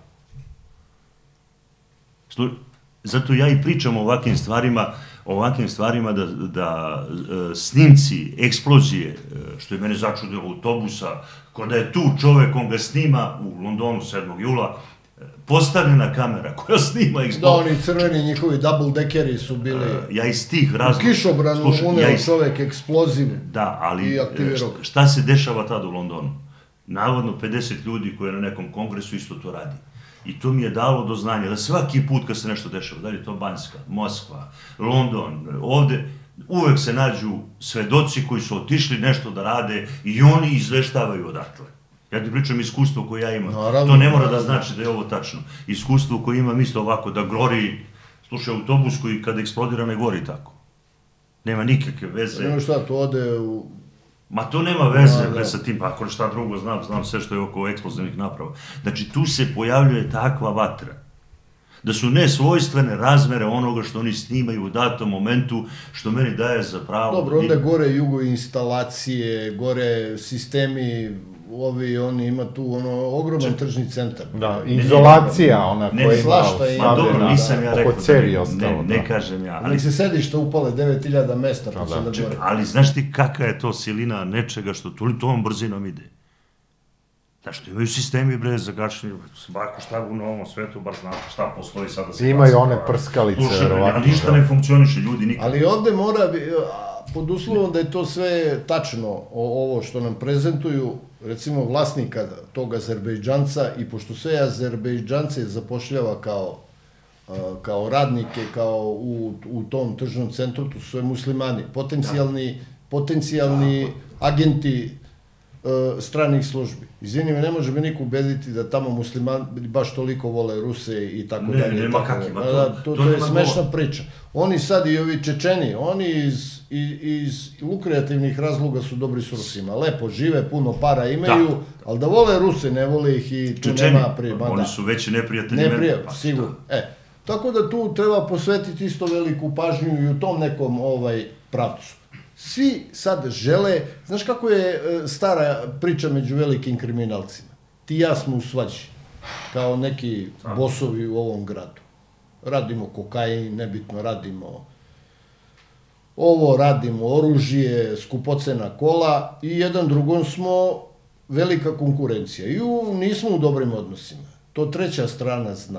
Speaker 5: Zato ja i pričam o ovakvim stvarima, o ovakvim stvarima da snimci, eksplozije, što je mene začudilo, autobusa, kada je tu čovek, on ga snima u Londonu sedmog jula, postavljena kamera koja snima eksploziju.
Speaker 4: Da, oni crveni njihovi double-deckeri su bili...
Speaker 5: Ja iz tih razloga...
Speaker 4: U kišobranu uneo čovek eksploziv.
Speaker 5: Da, ali šta se dešava tada u Londonu? Navodno pedeset ljudi koji je na nekom kongresu isto to radi. I to mi je dalo do znanja da svaki put kad se nešto dešava, da li je to Banjska, Moskva, London, ovde, uvek se nađu svedoci koji su otišli nešto da rade i oni izveštavaju odatle. Ja ti pričam iskustvo koje ja imam. To ne mora da znači da je ovo tačno. Iskustvo koje imam isto ovako, da gori, slušaj, autobus koji kada eksplodira ne gori tako. Nema nikakve veze.
Speaker 4: Nema šta, to ode u...
Speaker 5: Ma to nema veze sa tim, pa ako šta drugo znam, znam sve što je oko eksplozivnih naprava. Znači tu se pojavljuje takva vatra, da su nesvojstvene razmere onoga što oni snimaju u datom momentu, što meni daje za pravo...
Speaker 4: Dobro, onda gore jugo instalacije, gore sistemi, ovi, oni ima tu ogroman tržni centar.
Speaker 3: Da, izolacija ona koja ima
Speaker 5: stavljena
Speaker 3: oko cevi ostalo.
Speaker 5: Ne kažem ja.
Speaker 4: Ali se sedište upale devet hiljada mesta.
Speaker 5: Ali znaš ti kakva je to silina nečega što toliko brzinom ide? Znaš, što imaju sistemi bre za gašenje, bako šta u novom svetu, bar znate šta postoji sada se...
Speaker 3: Imaju one prskalice, verovatno.
Speaker 5: A ništa ne funkcioniše, ljudi nikada.
Speaker 4: Ali ovde mora, pod uslovom da je to sve tačno, ovo što nam prezentuju, recimo vlasnika tog Azerbejdžanca, i pošto sve Azerbejdžance zapošljava kao radnike, kao u tom tržnom centru, to su sve muslimani, potencijalni agenti stranih službi. Izvini me, ne može me niko ubediti da tamo muslimani baš toliko vole Ruse i tako dalje.
Speaker 5: Ne, nema kakima.
Speaker 4: To je smešna priča. Oni sad i ovi Čečeni, oni iz lukreativnih razloga su dobri s Rusima. Lepo žive, puno para imaju, ali da vole Ruse, ne vole ih i tu nema prijema.
Speaker 5: Oni su veći neprijatelji.
Speaker 4: Neprijatelji, sigurno. Tako da tu treba posvetiti isto veliku pažnju i u tom nekom pravcu. Svi sad žele, znaš kako je stara priča među velikim kriminalcima? Ti i ja smo u svađi, kao neki bosovi u ovom gradu. Radimo kokain, nebitno radimo ovo, radimo oružje, skupocena kola i jedan drugom smo velika konkurencija. I nismo u dobrim odnosima. To treća strana zna.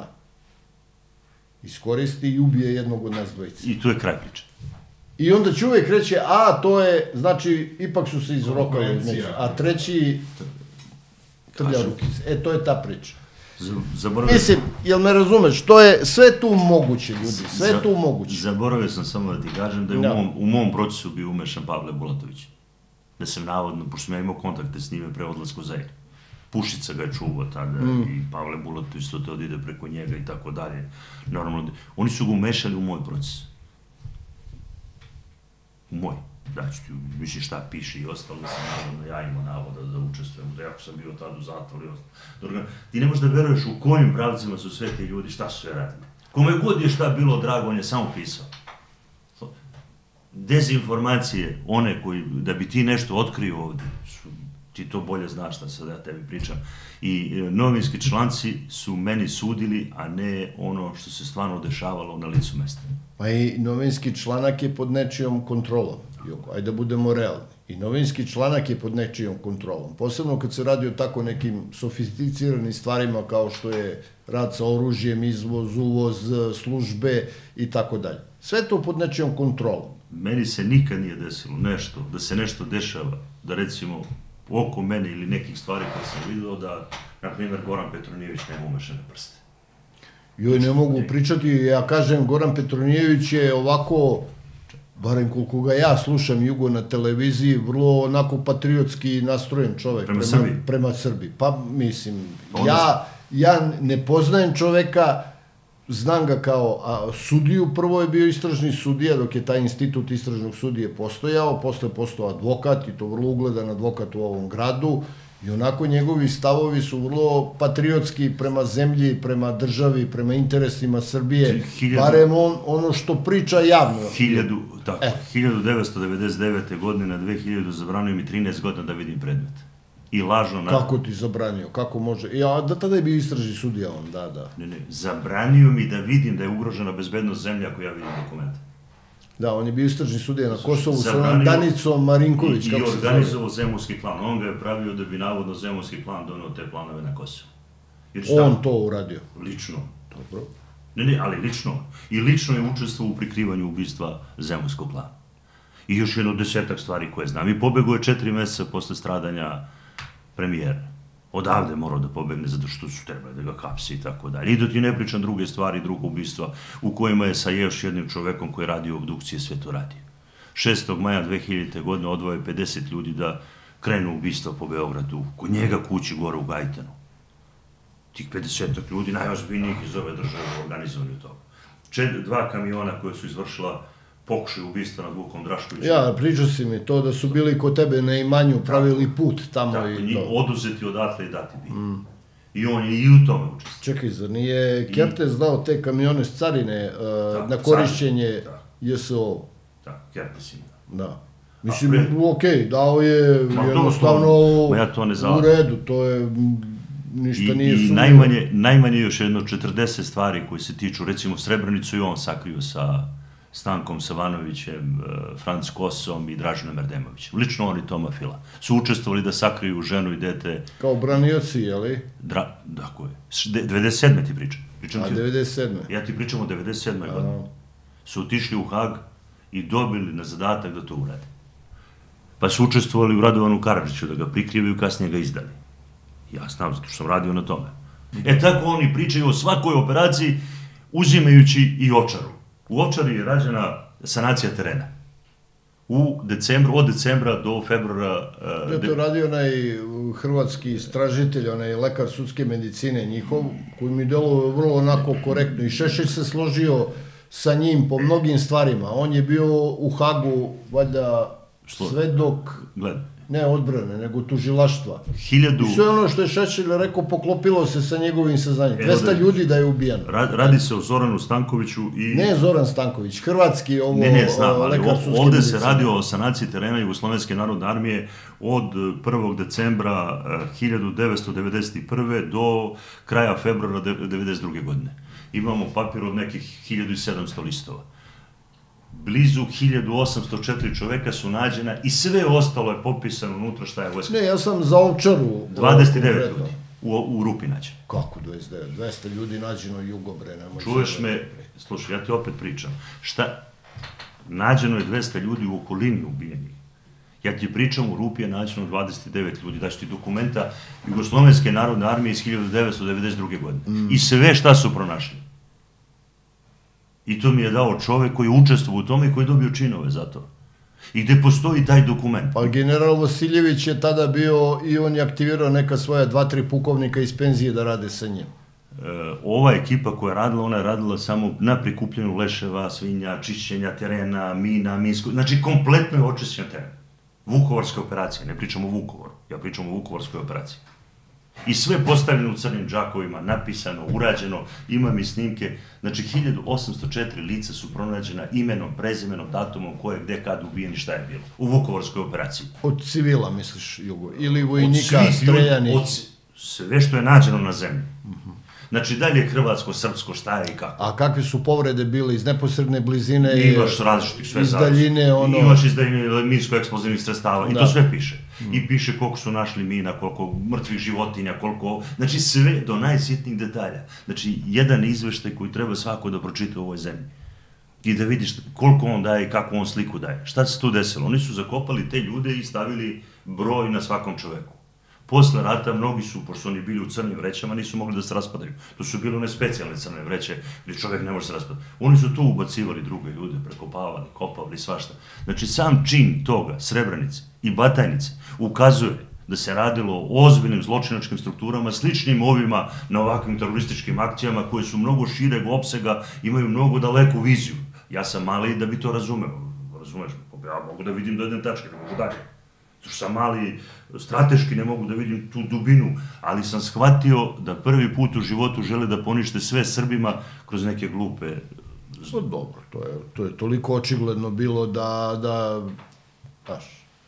Speaker 4: Iskoristi i ubije jednog od nas dvojice.
Speaker 5: I tu je kraj priče.
Speaker 4: I onda će uvijek reći, a to je, znači, ipak su se izrokali, a treći trlja rukice. E, to je ta priča. Mislim, jel me razumeš, to je sve tu moguće, ljudi, sve tu moguće.
Speaker 5: Zaboravio sam samo da ti kažem da je u mom procesu bio umešan Pavle Bulatović. Da sam navodno, pošto sam ja imao kontakte s njime pre odlaska u Zaire. Pušica ga je čuvao tada i Pavle Bulatović to te odide preko njega i tako dalje. Normalno, oni su ga umešali u moj proces. U moj. Daću ti, misliš šta piše i ostalo sam naravno, ja imao navoda da učestvujem, da jako sam bio tad u zatvoru i ostalo. Ti ne možeš da veruješ u kojim pravcima su sve ti ljudi, šta su sve radili. Kome god je šta bilo drago, on je samo pisao. Dezinformacije, one koji, da bi ti nešto otkrio ovde, su, ti to bolje znaš šta sad ja tebi pričam. I novinski članci su meni sudili, a ne ono što se stvarno dešavalo na licu mesta.
Speaker 4: Pa i novinski članak je pod nečijom kontrolom. Ajde da budemo realni. I novinski članak je pod nečijom kontrolom. Posebno kad se radi o tako nekim sofisticiranim stvarima kao što je rad sa oružjem, izvoz, uvoz, službe i tako dalje. Sve to pod nečijom kontrolom.
Speaker 5: Meni se nikad nije desilo nešto, da se nešto dešava, da recimo oko mene ili nekih stvari koje sam vidio da, na primjer, Goran Petronijević nema umešane prste.
Speaker 4: Joj, ne mogu pričati, ja kažem, Goran Petronijević je ovako, barem koliko ga ja slušam Jugo na televiziji, vrlo onako patriotski nastrojen čovek.
Speaker 5: Prema Srbiji?
Speaker 4: Prema Srbiji. Pa, mislim, ja, ja ne poznajem čoveka, znam ga kao sudiju, prvo je bio istražni sudija dok je taj institut istražnog sudije postojao, posle postao advokat i to vrlo ugledan advokat u ovom gradu i onako njegovi stavovi su vrlo patriotski prema zemlji, prema državi, prema interesima Srbije, barem ono što priča javno.
Speaker 5: Hiljadu, tako, hiljadu devetsto devedeset devete. godine na dve hiljade zabranio mi trinaest godina da vidim predmet. I lažno...
Speaker 4: Kako ti zabranio? Kako može? Ja, da tada je bio istražni sudija on, da, da.
Speaker 5: Ne, ne, zabranio mi da vidim da je ugrožena bezbednost zemlje ako ja vidim dokumente.
Speaker 4: Da, on je bio istražni sudija na Kosovu sa onom Danicom Marinković, kako se zove.
Speaker 5: I organizovao zemunski plan. On ga je pravio da bi navodno zemunski plan donao te planove na Kosovu.
Speaker 4: On to uradio?
Speaker 5: Lično. Dobro. Ne, ne, ali lično. I lično je učestvovao u prikrivanju ubistva zemunskog plana. I još jedno desetak stvari koje znam. I pobegao je četiri meseca posle stradanja premijera. Odavde morao da pobegne zato što su trebali da ga kapsi i tako dalje. I da ti ne pričam druge stvari, drugo ubistva u kojima je sa još jednim čovekom koji radi u obdukcije sve to radio. šestog maja dve hiljadite. godine odvoje pedeset ljudi da krenu ubistva po Beogradu, kod njega kući gore u Gajtanu. Tih pedesetak ljudi, najozbiljnijih iz ove države organizovani toga. Dva kamiona koje su izvršila pokušaj ubistva nad Vukom Draškovićem.
Speaker 4: Ja, pričao si mi to da su bili kod tebe na imanju, pravili put tamo i to.
Speaker 5: Tako, oduzeti odatle i dati bi. I on je i u tome učestvio.
Speaker 4: Čekaj, zar nije Kertes dao te kamione s carine na korišćenje J S O?
Speaker 5: Tako, Kertes ima.
Speaker 4: Da. Mislim, okej, dao je jednostavno u redu, to je... Ništa nije sumnjivo.
Speaker 5: I najmanje još jedno četrdeset stvari koje se tiču, recimo Srebrenicu i on sakrio sa Stankom Savanovićem, Franc Kosom i Dražinom Erdemovićem. Lično oni Toma Fila. Su učestvovali da sakriju ženu i dete.
Speaker 4: Kao branioci, jeli?
Speaker 5: Tako je. devedeset sedme ti pričam.
Speaker 4: A, devedeset sedme
Speaker 5: Ja ti pričam o devedeset sedmoj godini. Su otišli u Hag i dobili na zadatak da to urade. Pa su učestvovali u Radovanu Karadžiću da ga prikrivaju, kasnije ga izdali. Ja znam, zato što sam radio na tome. E tako oni pričaju o svakoj operaciji uzimajući i Ovčaru. U Ovčari je rađena sanacija terena. U decembru, od decembra do februara...
Speaker 4: Je to radio onaj hrvatski istražitelj, onaj lekar sudske medicine njihov, koji mi deluje vrlo onako korektno. I Šešelj se složio sa njim po mnogim stvarima. On je bio u Hagu, valjda, svedok...
Speaker 5: Gled.
Speaker 4: Ne odbrane, nego tužilaštva.
Speaker 5: Hiljadu...
Speaker 4: I sve ono što je Šešelj rekao poklopilo se sa njegovim saznanjem. dvesta ljudi da je ubijano.
Speaker 5: Radi se o Zoranu Stankoviću i...
Speaker 4: Ne Zoran Stanković, hrvatski ovo...
Speaker 5: Ne, ne, znam, ali ovde se radi o sanaciji terena Jugoslovenske narodne armije od prvog decembra hiljadu devetsto devedeset prve. do kraja februara devedeset druge. godine. Imamo papir od nekih hiljadu sedamsto listova. Blizu hiljadu osamsto četiri čoveka su nađena i sve ostalo je popisano unutra šta je vojska.
Speaker 4: Ne, ja sam za Ovčaru...
Speaker 5: dvadeset devet ljudi u Rupi nađeno.
Speaker 4: Kako dvadeset devet? dvesta ljudi nađeno Jugobre.
Speaker 5: Čuješ me, slušaj, ja ti opet pričam. Šta? Nađeno je dvesta ljudi u okolini ubijenih. Ja ti pričam, u Rupi je nađeno dvadeset devet ljudi. Daću ti dokumenta Jugoslovenske narodne armije iz hiljadu devetsto devedeset druge. godine. I sve šta su pronašli. I to mi je dao čovek koji je učestvovao u tome i koji je dobio činove za to. I gde postoji taj dokument.
Speaker 4: Pa general Vasiljević je tada bio i on je aktivirao neka svoja dva, tri pukovnika iz penzije da rade sa njim.
Speaker 5: Ova ekipa koja je radila, ona je radila samo na prikupljenju leševa, svinja, čišćenja terena, mina, minsko... Znači, kompletno je očišćen teren. Vukovarska operacija, ne pričamo o Vukovaru, ja pričam o Vukovarskoj operaciji. I sve postavljeno u crnim džakovima, napisano, urađeno, imam i snimke. Znači, hiljadu osamsto četiri lica su pronađena imenom, prezimenom, datumom, ko je gde, kad ubijen i šta je bilo. U Vukovarskoj operaciji.
Speaker 4: Od civila, misliš, Jugo? Ili vojnika, streljanih?
Speaker 5: Od sve što je nađeno na zemlji. Znači, dalje je hrvatsko, srpsko, šta je i kako.
Speaker 4: A kakve su povrede bile iz neposredne blizine?
Speaker 5: Imaš različitih sve
Speaker 4: iz daljine, ono...
Speaker 5: Imaš iz daljine minsko-eksplozivnih sredstava i to sve piše. I piše koliko su našli mina, koliko mrtvih životinja, koliko... Znači, sve do najsitnijih detalja. Znači, jedan izveštaj koji treba svako da pročita u ovoj zemlji. I da vidiš koliko on daje i kakvu on sliku daje. Šta se tu desilo? Oni su zakopali te ljude i stavili broj na svakom čoveku. Posle rata mnogi su, pošto su oni bili u crnim vrećama, nisu mogli da se raspadaju. To su bile one specijalne crne vreće gdje čovjek ne može se raspadati. Oni su tu ubacivali druge ljude, prekopavali, kopavali, svašta. Znači, sam čin toga, Srebrenice i Batajnice, ukazuje da se radilo o ozbiljnim zločinačkim strukturama, sličnim ovima na ovakvim terorističkim akcijama koje su mnogo šireg opsega, imaju mnogo daleku viziju. Ja sam mali da bi to razumeo. Razumeš? Ja mogu da vidim do jedne tačke, ne mogu dalje. Sam mali, strateški ne mogu da vidim tu dubinu, ali sam shvatio da prvi put u životu žele da ponište sve Srbima kroz neke glupe...
Speaker 4: To dobro, to je toliko očigledno bilo da, da, znaš.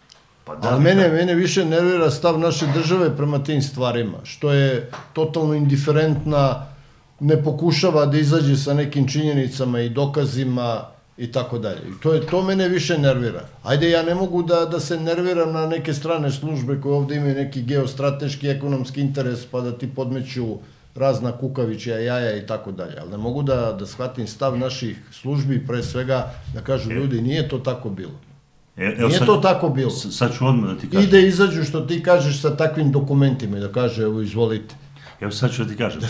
Speaker 4: Ali mene više nervira stav naše države prema tim stvarima, što je totalno indiferentna, ne pokušava da izađe sa nekim činjenicama i dokazima, i tako dalje. I to mene više nervira. Ajde, ja ne mogu da se nerviram na neke strane službe koje ovde imaju neki geostrateški, ekonomski interes, pa da ti podmeću razna kukavića, jaja i tako dalje. Ali ne mogu da shvatim stav naših službi, pre svega da kažu ljudi, nije to tako bilo. Nije to tako bilo.
Speaker 5: Sad ću odmah da ti kažem.
Speaker 4: I da izađu, što ti kažeš, sa takvim dokumentima i da kaže, evo, izvolite.
Speaker 5: Evo sad ću da ti kažem,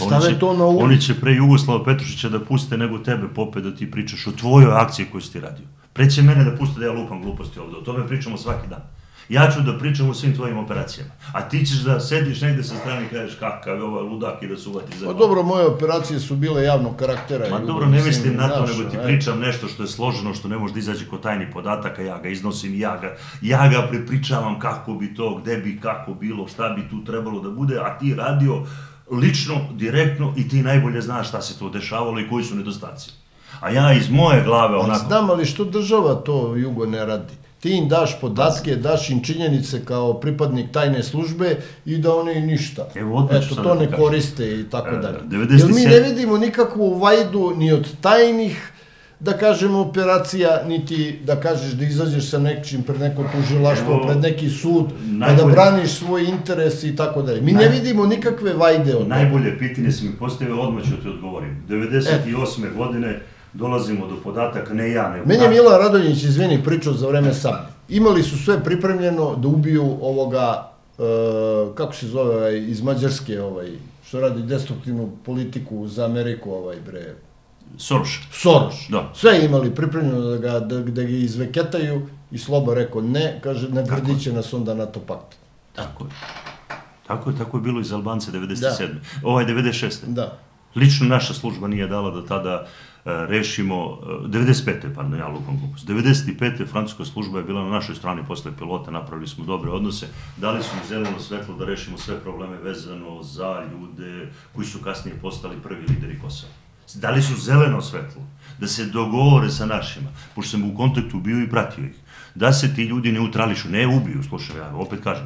Speaker 5: oni će pre Jugoslava Petrušića da puste nego tebe, Pope, da ti pričaš o tvojoj akciji koju si ti radio. Pre će mene da puste da ja lupam gluposti ovde, o tome pričamo svaki dan. Ja ću da pričam o svim tvojim operacijama, a ti ćeš da sediš negde sa strane i kažeš kakav je ovaj ludak i da se uvati za glavu.
Speaker 4: Pa dobro, moje operacije su bile javnog karaktera.
Speaker 5: Ma dobro, ne mislim na to, nego ti pričam nešto što je složeno, što ne može da izađe kod tajnih podataka, ja ga iznosim i ja ga prepričavam kako bi to, gde bi, kako bilo, šta bi tu trebalo da bude, a ti radio lično, direktno i ti najbolje znaš šta se to dešavalo i koji su nedostaci. A ja iz moje glave onako...
Speaker 4: Znam, ali što država to, Jugo, ne radi? Ti im daš podatke, daš im činjenice kao pripadnik tajne službe i da oni ništa. Eto, to ne koriste i tako dalje. Jer mi ne vidimo nikakvu vajdu ni od tajnih, da kažemo, operacija, niti da kažeš da izađeš sa nečim pred neko tužilaštvo, pred neki sud, pa da braniš svoj interes i tako dalje. Mi ne vidimo nikakve vajde od toga.
Speaker 5: Najbolje pitanje si mi postavio, odmah ću ti odgovorim. devedeset osme godine dolazimo do podataka, ne ja, nego...
Speaker 4: Meni je Mila Radonjić, izvini, pričao za vreme Sablje. Imali su sve pripremljeno da ubiju ovoga, kako se zove, iz Mađarske, što radi destruktivnu politiku za Ameriku, ovaj, bre...
Speaker 5: Soroš.
Speaker 4: Soroš. Sve imali pripremljeno da ga izveketaju i Sloba rekao ne, kaže, ne grdit će nas onda NATO pakt.
Speaker 5: Tako je. Tako je, tako je bilo iz Albance devedeset sedme. Ovaj devedeset šeste.
Speaker 4: Da.
Speaker 5: Lično naša služba nije dala da tada rešimo, devedeset pete, pardon, ja lupam glupost, devedeset pete francuska služba je bila na našoj strani posle pilota, napravili smo dobre odnose, dali su mi zeleno svetlo da rešimo sve probleme vezano za ljude koji su kasnije postali prvi lideri Kosova. Dali su zeleno svetlo da se dogovore sa našima, pošto sam u kontaktu bio i pratio ih, da se ti ljudi neutrališu, ne ubiju, slušaj, ja opet kažem.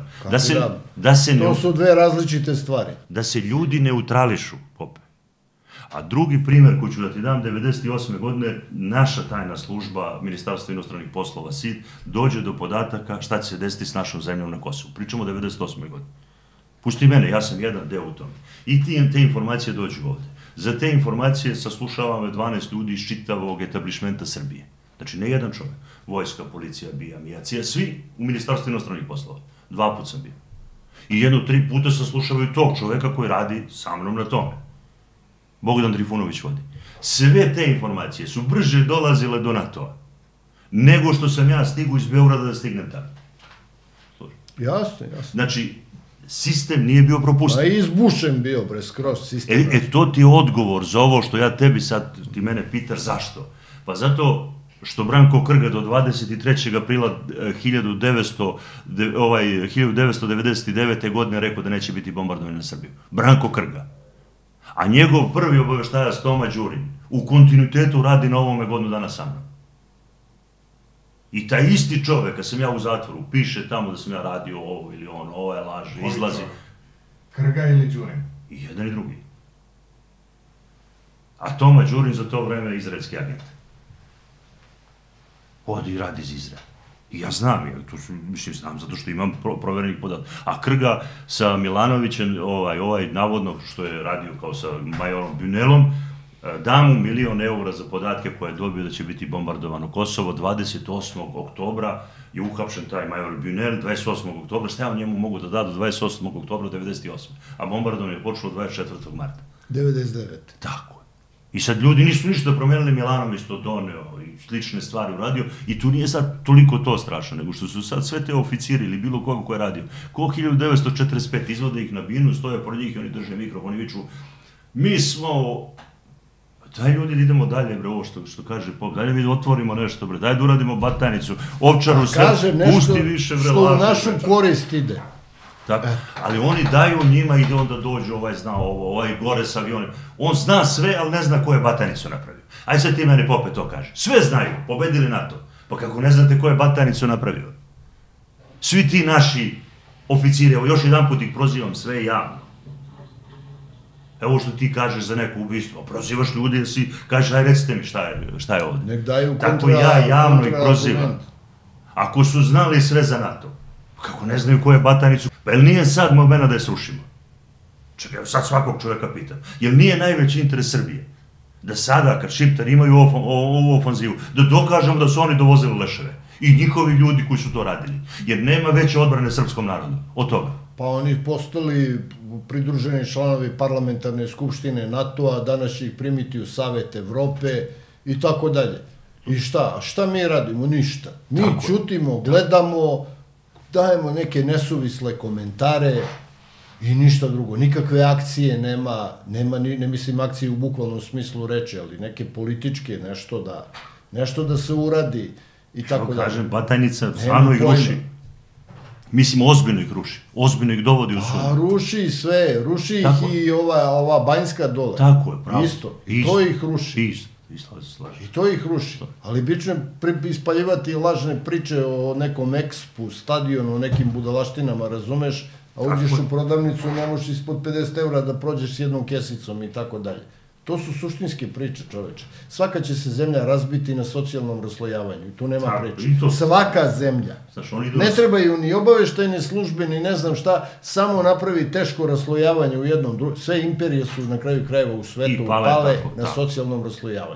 Speaker 4: To su dve različite stvari.
Speaker 5: Da se ljudi neutrališu, Pope. A drugi primjer koji ću da ti dam, devedeset osme godine, naša tajna služba, Ministarstvo inostranih poslova, S I D, dođe do podataka šta će se desiti s našom zemljom na Kosovu. Pričamo o devedeset osme godine. Pusti mene, ja sam jedan deo u tome. I te informacije dođu ovde. Za te informacije saslušavam me dvanaest ljudi iz čitavog etablišmenta Srbije. Znači, ne jedan čovjek. Vojska, policija, bija, mijacija, svi u Ministarstvu inostranih poslova. Dva put sam bio. I jedno tri puta saslušavaju tog čovjeka koji radi sa mnom na tome. Bogdan Trifunović vodi. Sve te informacije su brže dolazile do NATO-a. nego što sam ja stigu iz Beograda da stignem tamo.
Speaker 4: Jasno, jasno.
Speaker 5: Znači, sistem nije bio propustiv.
Speaker 4: A i izbušen bio, bre, skroz sistem.
Speaker 5: E, e, to ti je odgovor za ovo što ja tebi sad, ti mene pitaš zašto. Pa zato što Branko Krga do dvadeset trećeg aprila hiljadu devetsto devedeset devete. godine rekao da neće biti bombardovanje na Srbiju. Branko Krga. A njegov prvi obaveštajac Toma Đurin u kontinuitetu radi na ovome godinu dana sa mnom. I taj isti čovek, kad sam ja u zatvoru, piše tamo da sam ja radio ovo ili ono, ovo je laž, izlazi.
Speaker 3: Krga ili Đurin?
Speaker 5: I jedan i drugi. A Toma Đurin za to vreme je izraelski agent. Odi i radi iz Izraela. I ja znam, jer to su, mislim, znam, zato što imam proverenih podataka. A Krga sa Milanovićem, ovaj, ovaj navodno što je radio kao sa majorom Bunelom, da mu milion eura za podatke koje je dobio da će biti bombardovano Kosovo. Dvadeset osmog oktobra je uhapšen taj major Bunel, dvadeset osmog oktobra, šta ja njemu mogu da da do dvadeset osmog oktobra devedeset osme. A bombardovanje je počelo dvadeset četvrtog marta.
Speaker 4: devedeset devete.
Speaker 5: Tako je. I sad ljudi nisu ništa promenili, Milanović to doneo i slične stvari uradio i tu nije sad toliko to strašno, nego što su sad sve te oficiri ili bilo koga ko je radio. Ko hiljadu devetsto četrdeset pete. izvode ih na binu, stoje pored njih i oni drže mikrofon i viču mi smo... Daj ljudi da idemo dalje, bre, ovo što, što kaže Pop, daj mi da otvorimo nešto, bre, daj da uradimo batajnicu, Ovčaru sve, pusti više, bre,
Speaker 4: što u našu korist ide.
Speaker 5: Tako, ali oni daju njima i onda dođu, ovaj zna ovo, ovaj gore sa avionim. On zna sve, ali ne zna ko je batajnicu napravio. Aj sad ti meni Pope to kaže. Sve znaju, pobedili NATO. Pa kako ne znate ko je batajnicu napravio? Svi ti naši oficiri, evo još jedan put ih prozivam, sve javno. Evo što ti kažeš za neko ubistvo, prozivaš ljudi da si, kažeš, aj recite mi šta je, šta je ovdje.
Speaker 4: Nek daju kontra...
Speaker 5: Tako ja javno ih prozivam. Ako su znali sve za NATO, kako ne znaju ko je batajnicu, pa jel nije sad momena da je srušimo? Čekaj, sad svakog čovjeka pitam. Jel nije najveći interes Srbije da sada, kad Šiptari imaju ovu ofanzivu, da dokažemo da su oni dovozili leševe i njihovi ljudi koji su to radili, jer nema veće odbrane srpskom narodu od toga.
Speaker 4: Pa oni postali pridruženi članovi parlamentarne skupštine NATO-a, danas će ih primiti u Savet Evrope i tako dalje. I šta? Šta mi radimo? Ništa. Mi ćutimo, gledamo, dajemo neke nesuvisle komentare i ništa drugo. Nikakve akcije nema, nema, ne mislim akcije u bukvalnom smislu reči, ali neke političke, nešto da, nešto da se uradi i tako dalje.
Speaker 5: Kažem, batajnica stvarno ih ruši. Mislim, ozbiljno ih ruši. Ozbiljno ih dovodi u sumnju.
Speaker 4: A ruši sve. Ruši ih i ova Banjska dole.
Speaker 5: Tako je, pravo.
Speaker 4: Isto. To ih ruši.
Speaker 5: Isto.
Speaker 4: I to ih ruši. Ali biće ispaljivati lažne priče o nekom ekspu, stadionu, o nekim budalaštinama, razumeš? A uđeš u prodavnicu i ne možeš ispod pedeset eura da prođeš s jednom kesicom i tako dalje. To su suštinske priče, čoveče. Svaka će se zemlja razbiti na socijalnom raslojavanju. Tu nema priče. Svaka zemlja. Ne trebaju ni obaveštajne službe, ni ne znam šta, samo napravi teško raslojavanje u jednom drugu. Sve imperije su na kraju krajeva u svetu pale na socijalnom raslojavanju.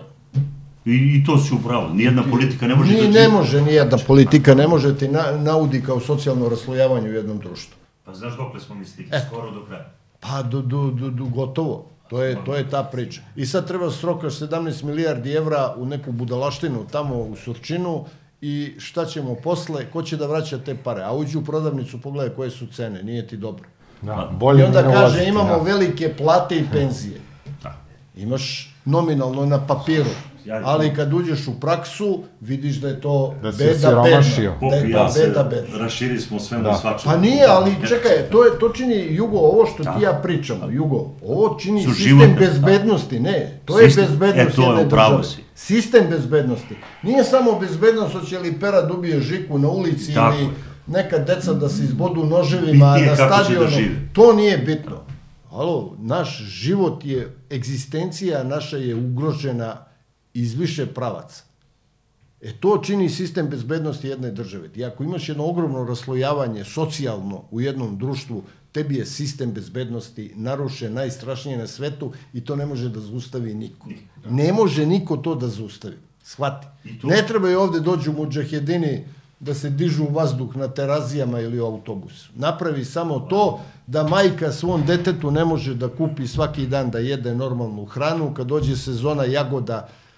Speaker 5: I to si upravo. Nijedna politika ne može...
Speaker 4: Ne može nijedna politika, ne može ti naudi kao socijalno raslojavanje u jednom društvu.
Speaker 5: Pa znaš dokle smo mi stigli? Skoro do kraja.
Speaker 4: Pa gotovo. To je ta priča. I sad treba srokaš sedamnaest milijardi evra u neku budalaštinu tamo u Surčinu i šta ćemo posle, ko će da vraća te pare? A uđi u prodavnicu, pogledaj koje su cene, nije ti dobro. I onda kaže imamo velike plate i penzije. Imaš nominalno na papiru, ali kad uđeš u praksu, vidiš da je to beda bedna. Beda bedna.
Speaker 5: Raširi smo sve na svačemu.
Speaker 4: Pa nije, ali čekaj, to čini, Jugo, ovo što ti ja pričam, Jugo, ovo čini sistem bezbednosti, ne, to je bezbednost jedne države. Sistem bezbednosti. Nije samo bezbednost, hoće li pera da ubije žiku na ulici ili neka deca da se izbodu noževima na stadionu, to nije bitno. Alo, naš život je, egzistencija naša je ugrožena iz više pravaca. E to čini sistem bezbednosti jedne države. I ako imaš jedno ogromno raslojavanje socijalno u jednom društvu, tebi je sistem bezbednosti narušen, najstrašnije na svetu i to ne može da zaustavi niko. Ne može niko to da zaustavi. Shvati. Ne trebaju ovde dođu mudžahedini da se dižu u vazduh na terazijama ili u autobusu. Napravi samo to da majka svom detetu ne može da kupi svaki dan da jede normalnu hranu, kad dođe sezona jagoda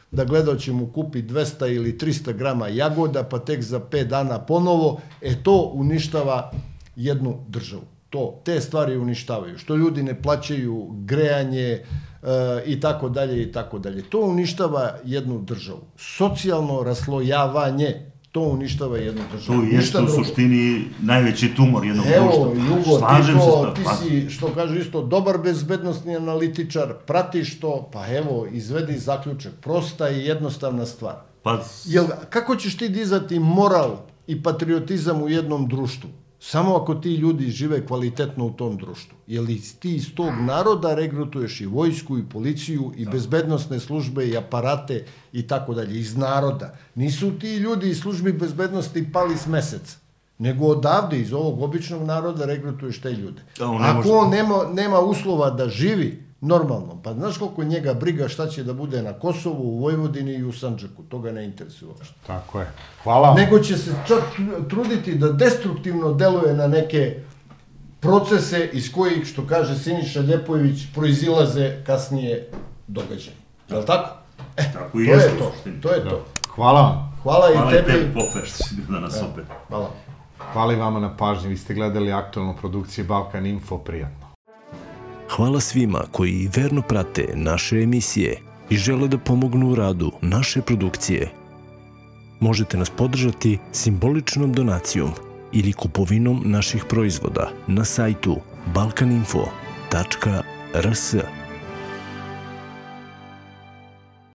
Speaker 4: da gledao će mu kupi dvesta ili trista grama jagoda, pa tek za pet dana ponovo, e to uništava jednu državu. To, te stvari uništavaju. Što ljudi ne plaćaju grejanje e, i tako dalje i tako dalje. To uništava jednu državu. Socijalno raslojavanje, to uništava jednu državu.
Speaker 5: To jeste u suštini najveći tumor jednog
Speaker 4: društva.
Speaker 5: Evo,
Speaker 4: Jugo, ti, to, ti si, što kaže isto, dobar bezbednostni analitičar, pratiš to, pa evo, izvedi zaključak. Prosta i jednostavna stvar. Pa... Jel, kako ćeš ti dizati moral i patriotizam u jednom društvu? Samo ako ti ljudi žive kvalitetno u tom društvu. Jer ti iz tog naroda regrutuješ i vojsku, i policiju, i bezbednostne službe, i aparate, i tako dalje. Iz naroda. Nisu ti ljudi iz službi bezbednosti pali s meseca. Nego odavde, iz ovog običnog naroda, regrutuješ te ljude. Ako on nema, nema uslova da živi normalno, pa znaš koliko njega briga šta će da bude na Kosovu, u Vojvodini i u Sandžaku. To ga ne interesuje uopšte.
Speaker 3: Tako je. Hvala.
Speaker 4: Nego će se čak truditi da destruktivno deluje na neke procese iz kojih, što kaže Siniša Ljepojević, proizilaze kasnije događaje. Je li tako? E, to je to. To je to.
Speaker 3: Hvala.
Speaker 4: Hvala i tebi.
Speaker 5: Hvala i tebi, Pope, što si bio danas opet.
Speaker 4: Hvala.
Speaker 3: Hvala i vama na pažnji. Vi ste gledali aktualnu produkciju Balkan Info. Prijatno.
Speaker 1: Hvala svima koji verno prate naše emisije i žele da pomognu u radu naše produkcije. Možete nas podržati simboličnom donacijom ili kupovinom naših proizvoda na sajtu balkaninfo tačka r s.